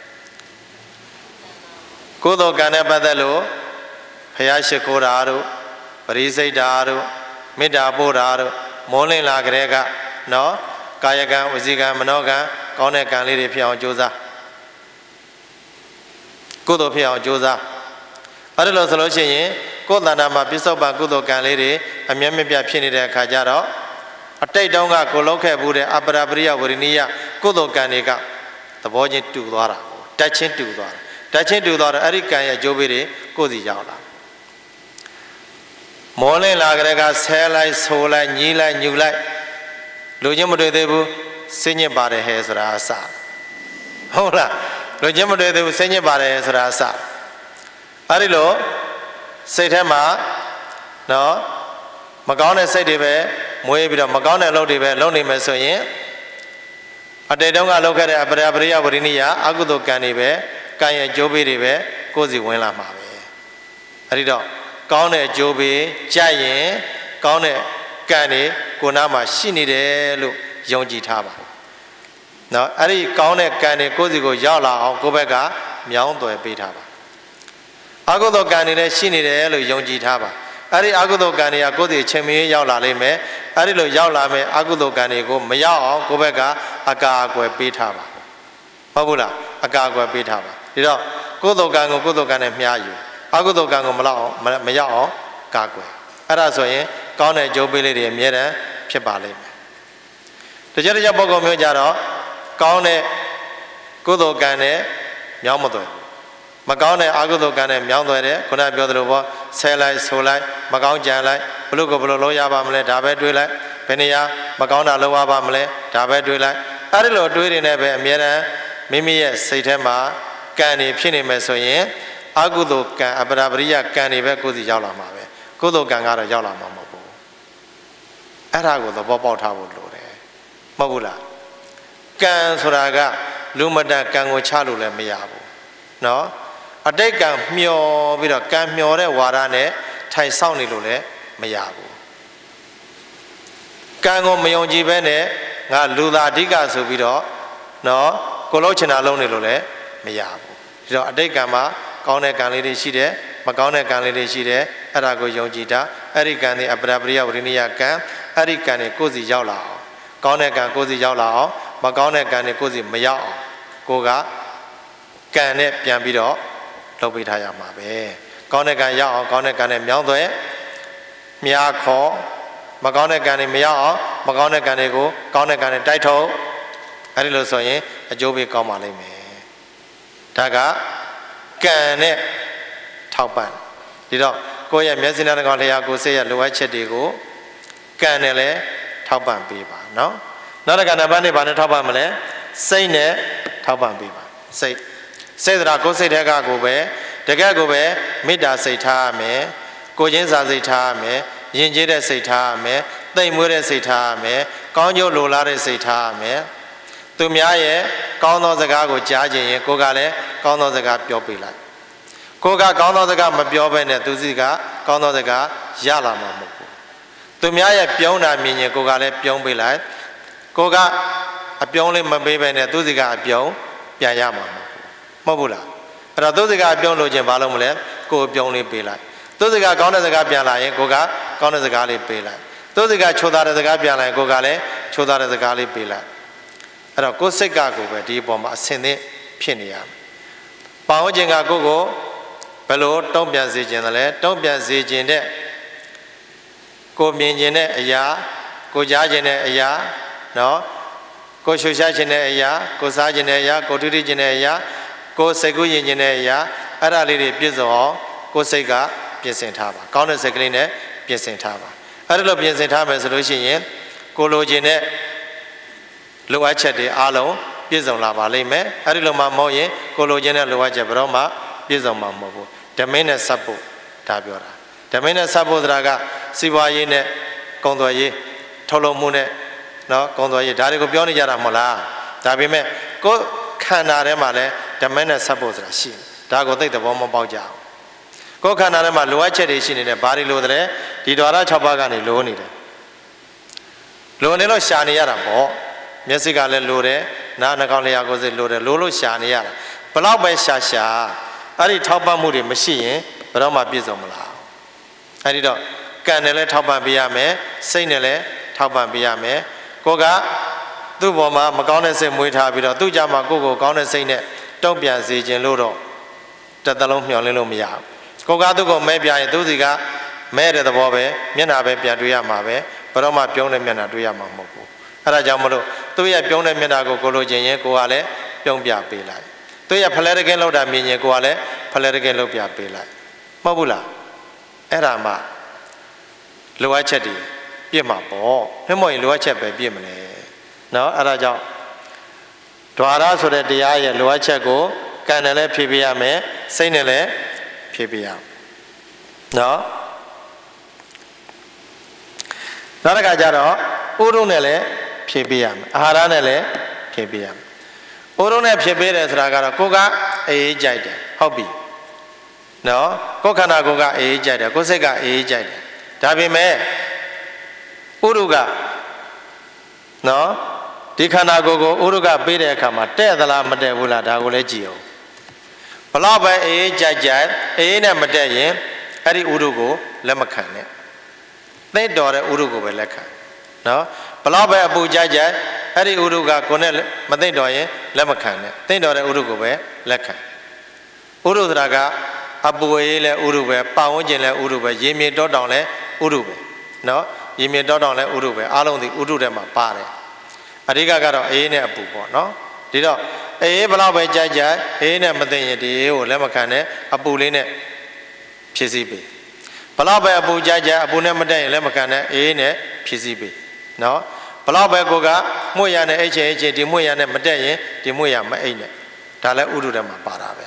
cố đồ càn này bắt đầu lúc phải sẽ cố ra rồi phải xây ra rồi mới đã bổ ra rồi muốn lên là cái cái nó cái cái gì cái mà nó cái con này càn này để phiền chỗ ra cú đồ phiền chỗ ra ở đây là số lượng chuyện cú đàn nam mà biết sau ba cú đồ càn này đi anh em mình biết phiền này để khai ra đó ở đây đâu cả cú lâu khai bù để abarabriya burinia cú đồ càn này cả tập bao nhiêu tuổi đó ra đại chiến tuổi đó ở đây cái chỗ bên đấy cú gì giàu là mỗi lần là cái xe lại số lại nhí lại nhiều lại lúc như một đôi đây bu sinh nhật bà đấy hay sao sao không là lúc như một đôi đây bu sinh nhật bà đấy hay sao sao ở đây lo xây thêm mà nó mà có này xây đi về mua bây giờ mà có này lâu đi về lâu này mới xây nhé ở đây đâu cả lâu cái này abarabriya burinia aku đồ càn đi về cái chỗ bên đi về cô gì quên làm mà về ở đây đó có này chỗ bên trái nhé có này càn này cô nào mà xin đi để lúc dùng gì thà mà nó ở đây có này càn này cô gì cô giàu là cô bé cả miếng tuổi bị thà mà aku đồ càn này xin đi để lúc dùng gì thà mà ở đây aku đồ càn này cô gì xem miếng giàu là lên mẹ ở đây lúc giàu là mẹ aku đồ càn này côไม่giàu cô bé cả aka cô bị thà mà bao nhiêu là aka cô bị thà mà đi đó cô đồ càn này miếng gì aku đồ càn côไม่giàu cả cô ở đó rồi có này chỗ bên này thì miếng đấy phải bảo lên thế cho nên bao gồm miếng gì đó có này cô đồ càn này miếng một tuổi mà có này aku đồ càn này miếng tuổi đấy con này biểu đồ bao xe lại số lại mà có chén lại bulu có bulu lôi ra bao nhiêu đã về đuôi lại bên này mà có nào lôi ra bao nhiêu đã về đuôi lại ở đây lôi đuôi này về miếng đấy mimi xây thêm mà càn này phía này mới xây nhé aku đồ càn abarabriya càn này về cô gì giàu làm mà về cô đồ càn cái đó giàu làm mà một bộ ở đây cô đồ bao tháo một lô đấy một bộ là càn số ra cái lúc mà đã càn cô chả lô là mấy à bộ nó ở đây càn miêu bây giờ càn miêu đấy hóa ra này thay sau này lô đấy mấy à bộ càn cô mấy ông chị bé này ngã lô ra đi cả số bây giờ nó cô lâu chân nào này lô đấy mấy à bộ rồi ở đây càn mà có này càn lấy đi xí đấy mà có này càn lấy đi xí đấy ở đây cô dùng gì đó ở đây càn này abarabriya burinia càn ở đây càn này cô gì giàu là có này càn cô gì giàu là mà có này càn này cô gìไม่giàu cô gã càn nàyပြန်ပြီးတော့လုပ်ပေးထားရမှာပဲcó này càn giàu có này càn nàyမြောင်းသွဲမြားခေါ်မကောင်းတဲ့ကံတွေမရောက်အောင်မကောင်းတဲ့ကံတွေကိုကောင်းတဲ့ကံတွေတိုက်ထုတ်အဲဒီလိုဆိုရင်အကျိုးပေးကောင်းပါလိမ့်မယ်ဒါကကံနဲ့ထောက်ပံ့ဒီတော့ကိုယ့်ရဲ့မျက်စိနဲ့ကောင်လျှာကိုယ်စိတ်ရဲ့လိုအပ်ချက်တွေကိုကံနဲ့လည်းထောက်ပံ့ပေးပါနော်နောက်တစ်ခါနံပါတ်2ဘာနဲ့ထောက်ပံ့မလဲစိတ်နဲ့ထောက်ပံ့ပေးပါစိတ်ဆိုတာကိုယ်စိတ်ထဲကကိုပဲတကယ်ကိုပဲမေတ္တာစိတ်ထားရမယ်ကိုချင်းစာစိတ်ထားရမယ်ယဉ်ကျေးတဲ့စိတ်ထားရမယ်သိမ်မွေးတဲ့စိတ်ထားရမယ်ကောင်းကျိုးလိုလားတဲ့စိတ်ထားရမယ်သူများရဲ့ကောင်းသောစကားကိုကြားခြင်းရင်ကိုကလည်းကောင်းသောစကားပြောပေးလိုက်ကိုကကောင်းသောစကားမပြောဘဲနဲ့သူစီကကောင်းသောစကားရလာမှာမဟုတ်ဘူးသူများရဲ့ပြုံးတာမြင်ရင်ကိုကလည်းပြုံးပေးလိုက်ကိုကအပြုံးလေးမပေးဘဲနဲ့သူစီကအပြုံးပြန်ရမှာမဟုတ်ဘူးလားအဲ့တော့သူစီကအပြုံးလို့ချင်းဘာလို့မလဲကိုယ်အပြုံးလေးပေးလိုက်သူစီကကောင်းတဲ့စကားပြန်လာရင်ကိုကကောင်းတဲ့စကားလေးပေးလိုက်သူစီကချိုးသားတဲ့စကားပြန်လာရင်ကိုကလည်းချိုးသားတဲ့စကားလေးပေးလိုက်အဲ့တော့ကိုယ်စိတ်ကကိုပဲဒီအပေါ်မှာအဆင်သင့်ဖြစ်နေရမယ်ပေါင်းခြင်းကကိုကိုဘယ်လိုတုံ့ပြန်စေခြင်းလဲတုံ့ပြန်စေခြင်းတဲ့ကိုမြင်ခြင်းတဲ့အရာကိုကြားခြင်းတဲ့အရာနော်ကိုရှုရှားခြင်းတဲ့အရာကိုစားခြင်းတဲ့အရာကိုထုထိခြင်းတဲ့အရာကိုစိတ်ကူးယဉ်ခြင်းတဲ့အရာအဲ့ဒါလေးတွေပြည့်စုံအောင်ကိုစိတ်ကပြင်ဆင်ထားပါကောင်းတဲ့စိတ်ကလေးနဲ့ပြင်ဆင်ထားပါအဲ့ဒါလိုပြင်ဆင်ထားမယ်ဆိုလို့ရှိရင်ကိုလိုခြင်းနဲ့လိုအပ်ချက်တွေအားလုံးပြည့်စုံလာပါလိမ့်မယ်အဲ့ဒီလိုမှမဟုတ်ရင်ကိုလိုခြင်းနဲ့လိုအပ်ချက်ဘယ်တော့မှပြည့်စုံမှာမဟုတ်ဘူးဓမင်းနဲ့စပ်ဖို့ဒါပြောတာဓမင်းနဲ့စပ်ဖို့ဆိုတာကစီးပွားရေးနဲ့ကုန်သွယ်ရေးထုတ်လုပ်မှုနဲ့နော်ကုန်သွယ်ရေးဒါတွေကိုပြောနေကြတာမဟုတ်လားဒါပေမဲ့ကိုယ်ခန္ဓာထဲမှာလည်းဓမင်းနဲ့စပ်ဖို့ဆိုတာရှိတယ်ဒါကိုသိတဲ့ဘောမပေါက်ကြအောင်ကိုယ်ခန္ဓာထဲမှာလိုအပ်ချက်တွေရှိနေတယ်ဘာတွေလိုတယ်ဒီဓဝရ6ပါးကနေလိုနေတယ်လိုနေလို့ရှာနေရတာပေါ့မျက်စိကလည်းလိုတယ်နားနှာခေါင်းလျှာကိုယ်စိတ်လိုတယ်လိုလို့ရှာနေရတာဘလောက်ပဲရှာအဲ့ဒီထောက်ပံ့မှုတွေမရှိရင်ဘယ်တော့မှပြည့်စုံမလားအဲ့ဒီတော့ကံနဲ့လည်းထောက်ပံ့ပေးရမယ်စိတ်နဲ့လည်းထောက်ပံ့ပေးရမယ်ကိုကသူ့ဘောမှာမကောင်းတဲ့စိတ်မွေးထားပြီးတော့သူ့ကြမှာကိုကောင်းတဲ့စိတ်နဲ့တုံ့ပြန်စေခြင်းလို့တော့တစ်သလုံးမျှော်လင့်လို့မရဘူးကိုကသူ့ကိုမဲပြရင်သူ့စီကမဲတဲ့သဘောပဲမျက်နှာပဲပြန်တွေ့ရမှာပဲဘယ်တော့မှပြုံးတဲ့မျက်နှာတွေ့ရမှာမဟုတ်ဘူးအဲ့ဒါကြောင့်မလို့သူ့ရဲ့ပြုံးတဲ့မျက်နှာကိုလိုချင်ရင်ကိုကလည်းပြုံးပြပေးလိုက်သူရဲ့ဖလဲတကင်းလောက်တာမြင်ရင်ကိုကလည်းဖလဲတကင်းလောက်ပြပေးလိုက်မဟုတ်ဘူးလားအဲ့ဒါမှလိုအပ်ချက်တွေပြည့်မှာပေါ့နှမရင်လိုအပ်ချက်ပဲပြည့်မလဲနော်အဲ့ဒါကြောင့်ဓဝရဆိုတဲ့တရားရဲ့လိုအပ်ချက်ကိုကံနဲ့လည်းဖြည့်ပေးရမယ်စိတ်နဲ့လည်းဖြည့်ပေးရမယ်နော်နောက်တစ်ခါကျတော့ဥဒုနဲ့လည်းဖြည့်ပေးရမယ်အာဟာရနဲ့လည်းဖြည့်ပေးရမယ်ဥဒုနဲ့ဖြည့်ပေးတယ်ဆိုတာကတော့ကိုကအေးကြိုက်တယ်ဟုတ်ပြီနော်ကိုယ်ခန္ဓာကိုယ်ကအေးကြိုက်တယ်ကိုယ်စိတ်ကအေးကြိုက်တယ်ဒါပေမဲ့ဥဒုကနော်ဒီခန္ဓာကိုယ်ကိုဥဒုကပေးတဲ့အခါမှာတဲ့သလားမတဲ့ဘူးလားဒါကိုလည်းကြည့်အောင်ဘလောက်ပဲအေးကြိုက်အေးနဲ့မတဲ့ရင်အဲ့ဒီဥဒုကိုလက်မခံနဲ့သိတော်တဲ့ဥဒုကိုပဲလက်ခံနော်ဘလောက်ပဲအပူကြိုက်အဲ့ဒီဥဒုကကိုယ်နဲ့မသိတော်ရင်လက်မခံနဲ့သိတော်တဲ့ဥဒုကိုပဲလက်ခံဥဒုဆိုတာကအပူအေးလဲဥဒုပဲပတ်ဝန်းကျင်လဲဥဒုပဲရေမြေတောတောင်လဲဥဒုပဲနော်ရေမြေတောတောင်လဲဥဒုပဲအားလုံးဒီဥဒုထဲမှာပါတယ်အဓိကကတော့အေးနဲ့အပူပေါ့နော်ဒီတော့အေးဘလောက်ပဲကြိုက်အေးနဲ့မသိရင်ဒီအေးကိုလက်မခံနဲ့အပူလေးနဲ့ဖြည့်ဆည်းပေးဘလောက်ပဲအပူကြိုက်အပူနဲ့မတက်ရင်လက်မခံနဲ့အေးနဲ့ဖြည့်ဆည်းပေးနော်ဘလောက်ပဲကိုကမွေ့ရနဲ့အိတ်ချင်ဒီမွေ့ရနဲ့မတက်ရင်ဒီမွေ့ရမအိတ်နဲ့ဒါလည်းဥဒုထဲမှာပါတာပဲ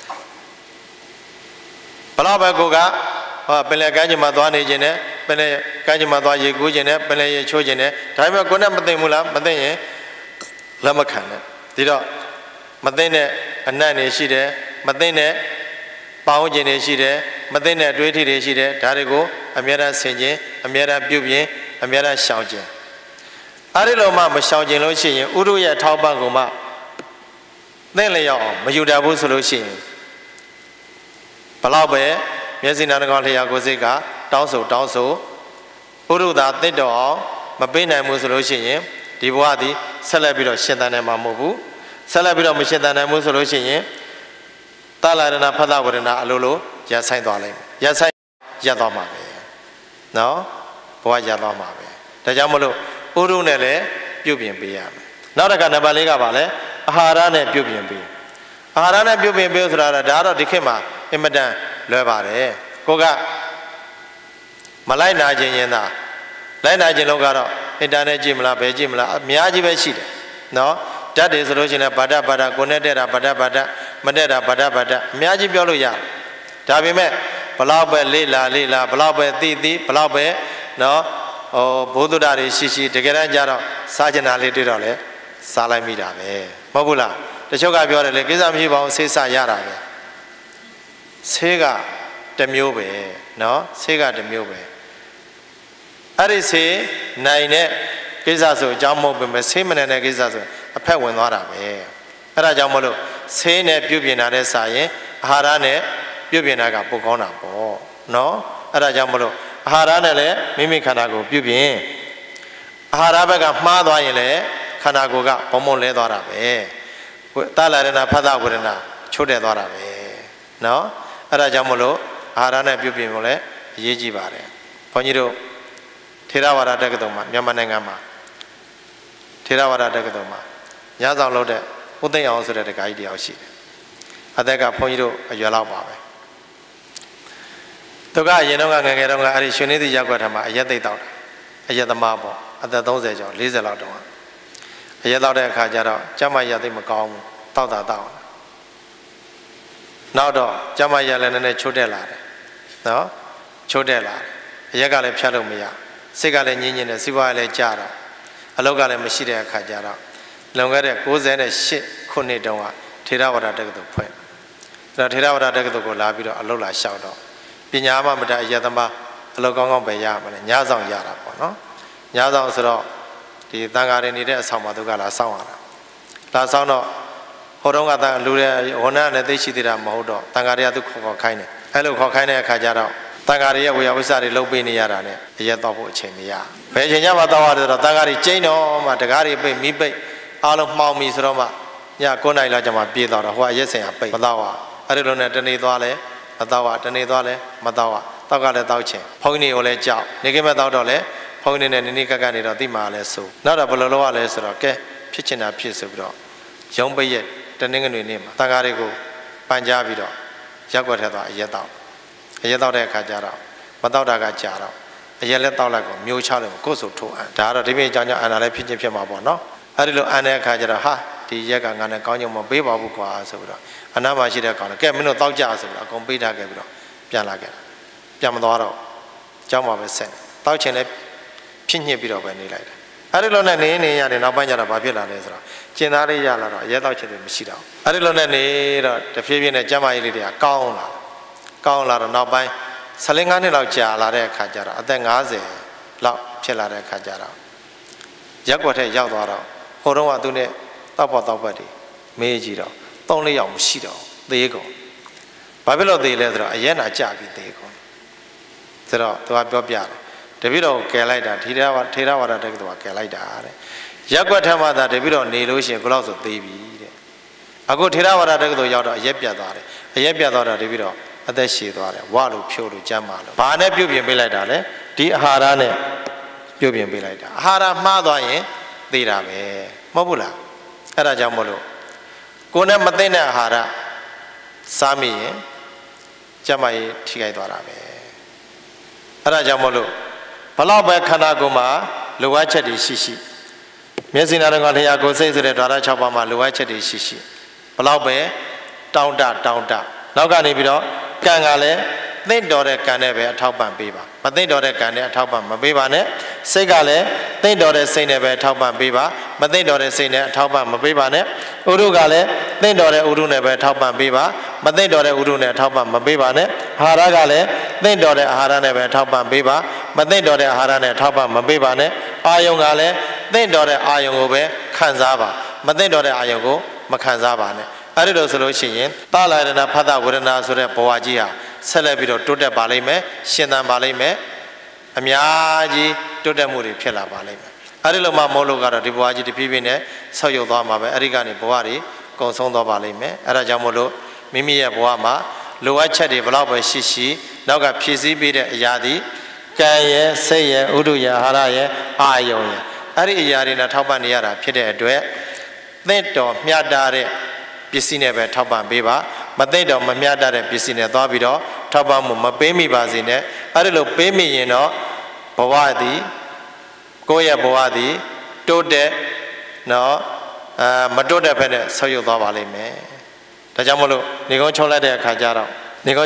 ဘလောက်ပဲကိုကပင်လယ်ကမ်းခြေမှာသွားနေခြင်းနဲ့ပင်လယ်ကမ်းခြေမှာသွားရေကူးခြင်းနဲ့ပင်လယ်ရေချိုးခြင်းနဲ့ဒါပေမဲ့ကိုယ်နဲ့မသိဘူးလားမသိရင်လက်မခံနဲ့ဒီတော့မသိတဲ့အနတ်တွေရှိတယ်မသိတဲ့ပေါင်းခြင်းတွေရှိတယ်မသိတဲ့အတွေးထီတွေရှိတယ်ဒါတွေကိုအမြဲတမ်းဆင်ခြင်းအမြဲတမ်းပြုပြင်အမြဲတမ်းရှောင်ခြင်းအဲဒီလိုမှမရှောင်ခြင်းလို့ရှိရင်ဥဒုရဲ့ထောက်ပံ့ကိုမှသိလျောက်အောင်မယူတတ်ဘူးဆိုလို့ရှိရင်ဘလောက်ပဲမျက်စိနားနှာခေါင်းလျှာကိုယ်စိတ်ကတောင်းဆိုဥဒုသာသိတော်အောင်မပေးနိုင်ဘူးဆိုလို့ရှိရင်ဒီဘဝသည်ဆက်လက်ပြီးတော့ရှင်သန်နိုင်မှာမဟုတ်ဘူးဆက်လက်ပြီးတော့မရှင်သန်နိုင်ဘူးဆိုလို့ရှိရင်သလရဏဖသဝရဏအလိုလိုရဆိုင်သွားလိမ့်မယ်ရဆိုင်ရသွားမှာပဲနော်ဘဝရသွားမှာပဲဒါကြောင့်မလို့ဥဒုနဲ့လည်းပြုပြင်ပေးရမယ်နောက်တစ်ခါနံပါတ်၄ကပါလဲအာဟာရနဲ့ပြုပြင်ပေးအာဟာရနဲ့ပြုပြင်ပေးဆိုတာဒါတော့ဒီခေတ်မှာအင်မတန်လွယ်ပါတယ်ကိုကမလိုက်နာခြင်းရင်သာလိုက်နာခြင်းလုံးကတော့အင်တာနက်ကြည့်မလားဘယ်ကြည့်မလားအများကြီးပဲရှိတယ်နော်ဓာတ်တွေဆိုလို့ရှိရင်ဗဒ္ဒကိုနဲ့တဲ့တာဗဒ္ဒမတဲ့တာဗဒ္ဒအများကြီးပြောလို့ရတယ်ဒါပေမဲ့ဘလောက်ပဲလေးလာဘလောက်ပဲသိဘလောက်ပဲနော်ဘုဒ္ဓတာတွေရှိတကယ်တမ်းကျတော့စားကျင်တာလေးတွေ့တော့လေစားလိုက်မိတာပဲမဟုတ်ဘူးလားတချို့ကပြောတယ်လေကိစ္စမရှိပါဘူးဆေးစားရတာပဲဆေးကတစ်မျိုးပဲနော်ဆေးကတစ်မျိုးပဲအဲ့ဒီဆေးနိုင်တဲ့ကိစ္စဆိုအကြောင်းမဟုတ်ပဲဆေးမနိုင်တဲ့ကိစ္စဆိုအဖက်ဝင်သွားတာပဲအဲ့ဒါကြောင့်မလို့ဆေးနဲ့ပြုပြင်တာတဲ့စာရင်အာဟာရနဲ့ပြုပြင်တာကပိုကောင်းတာပေါ့နော်အဲ့ဒါကြောင့်မလို့အာဟာရနဲ့လည်းမိမိခန္ဓာကိုယ်ပြုပြင်အာဟာရဘက်ကမှားသွားရင်လည်းခန္ဓာကိုယ်ကဘုံဘုံလဲသွားတာပဲသလရဏဖသဝရဏချိုးတက်သွားတာပဲနော်အဲ့ဒါကြောင့်မလို့အာဟာရနဲ့ပြုပြင်ဖို့လည်းအရေးကြီးပါတယ်ဘုန်းကြီးတို့ထေရဝါဒတက္ကသိုလ်မှာမြန်မာနိုင်ငံမှာထေရဝါဒတက္ကသိုလ်မှာညဆောင်လုပ်တဲ့ဦးသိန်းအောင်ဆိုတဲ့တက္ကကြီးတယောက်ရှိတယ်အသက်ကဘုန်းကြီးတို့အရွယ်လောက်ပါပဲသူကအရင်တော့ငငယ်တော့ကအဲ့ဒီရွှေနေသည့်ရောက်ွက်ထမှာအရက်သိတောက်တာအရက်သမားပေါ့အသက်30ကျော်40လောက်တော့အရက်တောက်တဲ့အခါကျတော့ကျမရက်သိမကောင်းဘူးတောက်တာတောက်နောက်တော့ကျမရက်လည်းနည်းနည်းချိုးတက်လာတယ်နော်ချိုးတက်လာတယ်အရက်ကလည်းဖြတ်လို့မရစိတ်ကလည်းညင်းညင်းနဲ့စီးပွားရေးလည်းကြာတော့အလုပ်ကလည်းမရှိတဲ့အခါကျတော့လွန်ခဲ့တဲ့68ခုနှစ်တုန်းကထေရဝါဒတက္ကသိုလ်ဖွင့်အဲ့တော့ထေရဝါဒတက္ကသိုလ်ကိုလာပြီးတော့အလုပ်လာလျှောက်တော့ပညာမှမတတ်အရသမားအလုပ်ကောင်းကောင်းပဲရမှာလေညဆောင်ရတာပေါ့နော်ညဆောင်ဆိုတော့ဒီတန်ဃာတွေနေတဲ့အဆောင်မှာသူကလာဆောင်ရတာလာဆောင်တော့ဟိုတုန်းကလူတွေဝန်ထမ်းနဲ့သိရှိသေးတာမဟုတ်တော့တန်ဃာတွေကသူခေါ်ခိုင်းတယ်အဲ့လိုခေါ်ခိုင်းတဲ့အခါကျတော့တန်ဃာတွေရဲ့ဝေယဝိဆတွေလုပ်ပေးနေရတာနဲ့အရက်တော့ဖို့အချိန်မရဘယ်အချိန်ညမှာတော့ရတယ်တော့တန်ဃာတွေကျိန်းတော့မှတကားတွေပိတ်မိပိတ်အားလုံးမှောင်ပြီဆိုတော့မှည9 နာရီလောက်ကျမှပြေးတော့ဟိုကရက်စင်ကပိတ်မတော့အဲ့ဒီလိုနဲ့တနေ့သွားလဲမတော့တနေ့သွားလဲမတော့တောက်ကလည်းတောက်ချင်ဘုန်းကြီးတွေကိုလည်းကြောက်နေကမဲ့တော့တော့လဲဘုန်းကြီးနဲ့နင်းနေကကနေတော့တိမာလဲဆိုနောက်တော့ဘယ်လိုလုပ်ရလဲဆိုတော့ကဲဖြစ်ချင်တာဖြစ်ဆိုပြီးတော့ရုံးပိတ်ရက်တနင်္ဂနွေနေ့မှာတန်ဃာတွေကိုပန်ကြားပြီးတော့ရက်ွက်ထဲသွားအရက်တော့တဲ့အခါကျတော့မတော့တာကကြာတော့အရက်လက်တော့လိုက်ကိုမျိုးချလို့ကိုယ်ဆိုထိုးအန်ဒါကတော့ဒီပြင်ကြောင့်အန်တာလည်းဖြစ်ချင်းဖြစ်မှာပေါ့နော်အဲ့ဒီလိုအန်တဲ့အခါကျတော့ဟာဒီရက်ကငါနဲ့ကောင်းကြုံမပေးပါဘူးကွာဆိုပြီးတော့အနာမရှိတဲ့ကောင်လည်းကဲမင်းတို့တောက်ကြဆိုပြီးတော့အကုန်ပေးထားခဲ့ပြီးတော့ပြန်လာခဲ့တာပြန်မသွားတော့ကြောင်းမှာပဲဆက်တောက်ချင်လည်းဖြစ်ညစ်ပြီးတော့ပဲနေလိုက်တယ်အဲ့ဒီလိုနဲ့နေရတယ်နောက်ပိုင်းကျတော့ဘာဖြစ်လာလဲဆိုတော့ကျင်သားလေးရလာတော့ရဲတောက်ချင်တယ်မရှိတော့အဲ့ဒီလိုနဲ့နေတော့တဖြည်းဖြည်းနဲ့ကျမကြီးလေးတွေကကောင်းလာတော့နောက်ပိုင်း15 နှစ်လောက်ကြာလာတဲ့အခါကျတော့အသက်50လောက်ဖြစ်လာတဲ့အခါကျတော့ရက်ွက်ထဲရောက်သွားတော့ဟိုတုန်းကသူနဲ့တောက်ပတ်တွေမေးကြည့်တော့3-4 ယောက်မရှိတော့သေးကုန်ဘာဖြစ်လို့သေးလဲဆိုတော့အရက်နာကြပြီးသေးကုန်ဆိုတော့သူကပြောပြတယ်တပည့်တော်ကယ်လိုက်တာထေရဝါဒတက္ကသိုလ်ကကယ်လိုက်တာတဲ့ရက်ွက်ထဲမှာသာတပည့်တော်နေလို့ရှိရင်ဘယ်လောက်ဆိုသေးပြီတဲ့အခုထေရဝါဒတက္ကသိုလ်ရောက်တော့အရက်ပြတ်သွားတယ်အရက်ပြတ်သွားတော့တပည့်တော်အသက်ရှည်သွားတယ်ဝလို့ဖြိုးလို့ကျမ်းမာလို့ဘာနဲ့ပြုတ်ပြင်ပေးလိုက်တာလဲဒီအာဟာရနဲ့ပြုတ်ပြင်ပေးလိုက်တာအာဟာရမှားသွားရင်သေတာပဲမဟုတ်ဘူးလားအဲ့ဒါကြောင့်မလို့ကိုယ်နဲ့မသိတဲ့အာဟာရစားမိရင်ကျန်းမာရေးထိခိုက်သွားတာပဲအဲ့ဒါကြောင့်မလို့ဘလောက်ပဲခန္ဓာကိုယ်မှာလိုအပ်ချက်တွေရှိမျက်စိနာကလျှာကိုယ်စိတ်ဆိုတဲ့ဓာတ်6ပါးမှာလိုအပ်ချက်တွေရှိဘလောက်ပဲတောင်းတနောက်ကနေပြီးတော့ကံကလည်းသင့်တော်တဲ့ကံနဲ့ပဲအထောက်ပံ့ပေးပါမသင့်တော်တဲ့ကံနဲ့အထောက်ပံ့မပေးပါနဲ့စိတ်ကလည်းသင့်တော်တဲ့စိတ်နဲ့ပဲအထောက်ပံ့ပေးပါမသင့်တော်တဲ့စိတ်နဲ့အထောက်ပံ့မပေးပါနဲ့ဥဒုကလည်းသင့်တော်တဲ့ဥဒုနဲ့ပဲအထောက်ပံ့ပေးပါမသင့်တော်တဲ့ဥဒုနဲ့အထောက်ပံ့မပေးပါနဲ့အာဟာရကလည်းသင့်တော်တဲ့အာဟာရနဲ့ပဲအထောက်ပံ့ပေးပါမသင့်တော်တဲ့အာဟာရနဲ့အထောက်ပံ့မပေးပါနဲ့အာယုံကလည်းသင့်တော်တဲ့အာယုံကိုပဲခံစားပါမသင့်တော်တဲ့အာယုံကိုမခံစားပါနဲ့အဲ့ဒီလိုဆိုလို့ရှိရင်သလရဏဖသဝရဏဆိုတဲ့ဘဝကြီးဟာဆက်လက်ပြီးတော့တိုးတက်ပါလိမ့်မယ်ရှင်သန်ပါလိမ့်မယ်အများကြီးတိုးတက်မှုတွေဖြစ်လာပါလိမ့်မယ်အဲ့ဒီလိုမှမဟုတ်လို့ကတော့ဒီဘဝကြီးတဖြည်းဖြည်းနဲ့ဆောက်ရုပ်သွားမှာပဲအဲ့ဒီကနေဘဝတွေကုန်ဆုံးသွားပါလိမ့်မယ်အဲ့ဒါကြောင့်မို့လို့မိမိရဲ့ဘဝမှာလိုအပ်ချက်တွေဘလောက်ပဲရှိနောက်ကဖြည့်ဆည်းပေးတဲ့အရာဒီကံရဲ့စိတ်ရဲ့ဥဒုရဲ့အာဟာရရဲ့အာယုံရဲ့အဲ့ဒီအရာတွေနဲ့ထောက်ပံ့နေရတာဖြစ်တဲ့အတွက်သင့်တော်မျှတာတဲ့ပစ္စည်းနဲ့ပဲထောက်ပံ့ပေးပါမသိတော့မမျှတတဲ့ပစ္စည်းနဲ့သွားပြီးတော့ထောက်ပံ့မှုမပေးမိပါစေနဲ့အဲ့ဒါလို့ပေးမိရင်တော့ဘဝသည်ကိုယ့်ရဲ့ဘဝသည်တိုးတက်နော်မတိုးတက်ဖက်နဲ့ဆောက်ရုပ်သွားပါလိမ့်မယ်ဒါကြောင့်မလို့နေကုန်းချုံလိုက်တဲ့အခါကျတော့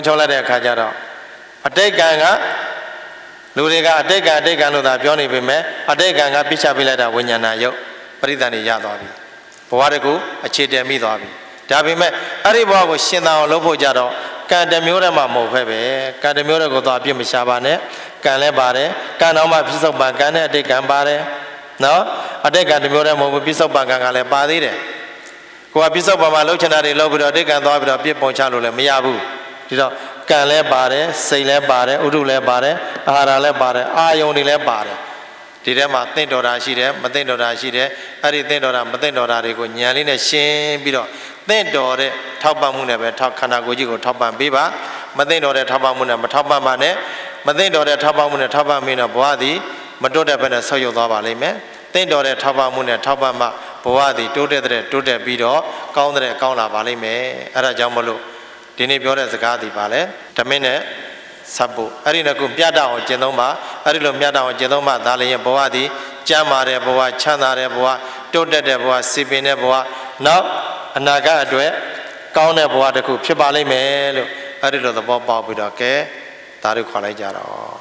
အတိတ်ကံကလူတွေကအတိတ်ကံလို့သာပြောနေပေမဲ့အတိတ်ကံကပြစ်ချပေးလိုက်တာဝိညာဏယုတ်ပရိသတ်နေရသွားပြီဘဝတကူအခြေတည်မိသွားပြီဒါပေမဲ့အဲ့ဒီဘဝကိုရှင်သန်အောင်လုပ်ဖို့ကြတော့ကံတစ်မျိုးတည်းမှမဟုတ်ပဲကံတစ်မျိုးတည်းကိုသွားအပြစ်မရှာပါနဲ့ကံလည်းပါတယ်ကံတော်မှပြစ္ဆုတ်ပံကံနဲ့အတိတ်ကံပါတယ်နော်အတိတ်ကတမျိုးတည်းမဟုတ်ဘူးပြစ္ဆုတ်ပံကံကလည်းပါသေးတယ်ကိုကပြစ္ဆုတ်ပံမှာလှုပ်ချင်တာတွေလှုပ်ပြီးတော့အတိတ်ကသွားပြီးတော့ပြစ်ပုံချလို့လည်းမရဘူးဒီတော့ကံလည်းပါတယ်စိတ်လည်းပါတယ်ဥဒုလည်းပါတယ်အာဟာရလည်းပါတယ်အာယုန်တွေလည်းပါတယ်ဒီထဲမှာသင့်တော်တာရှိတယ်မသင့်တော်တာရှိတယ်အဲ့ဒီသင့်တော်တာမသင့်တော်တာတွေကိုဉာဏ်လေးနဲ့ရှင်းပြီးတော့သင့်တော်တဲ့ထောက်ပံ့မှုနဲ့ပဲခန္ဓာကိုယ်ကြီးကိုထောက်ပံ့ပေးပါမသင့်တော်တဲ့ထောက်ပံ့မှုနဲ့မထောက်ပံ့ပါနဲ့မသင့်တော်တဲ့ထောက်ပံ့မှုနဲ့ထောက်ပံ့မင်းတော့ဘဝသည်မတိုးတက်ဘဲနဲ့ဆောက်ရုပ်သွားပါလိမ့်မယ်သင့်တော်တဲ့ထောက်ပံ့မှုနဲ့ထောက်ပံ့မှဘဝသည်တိုးတက်တဲ့တိုးတက်ပြီးတော့ကောင်းတဲ့ကောင်းလာပါလိမ့်မယ်အဲ့ဒါကြောင့်မလို့ဒီနေ့ပြောတဲ့စကားဒီပါလဲဓမင်းနဲ့ဆက်ဖို့အဲ့ဒီနှစ်ခုမြတ်တအောင်ကျင့်သုံးပါအဲ့ဒီလိုမြတ်တအောင်ကျင့်သုံးမှဒါလည်းဘဝသည်ကျမ်းမာတဲ့ဘဝချမ်းသာတဲ့ဘဝတိုးတက်တဲ့ဘဝစီပင်တဲ့ဘဝနောက်အနာဂတ်အတွက်ကောင်းတဲ့ဘဝတစ်ခုဖြစ်ပါလိမ့်မယ်လို့အဲ့ဒီလိုသဘောပေါက်ပြီးတော့ကဲဒါတို့ခေါ်လိုက်ကြတော့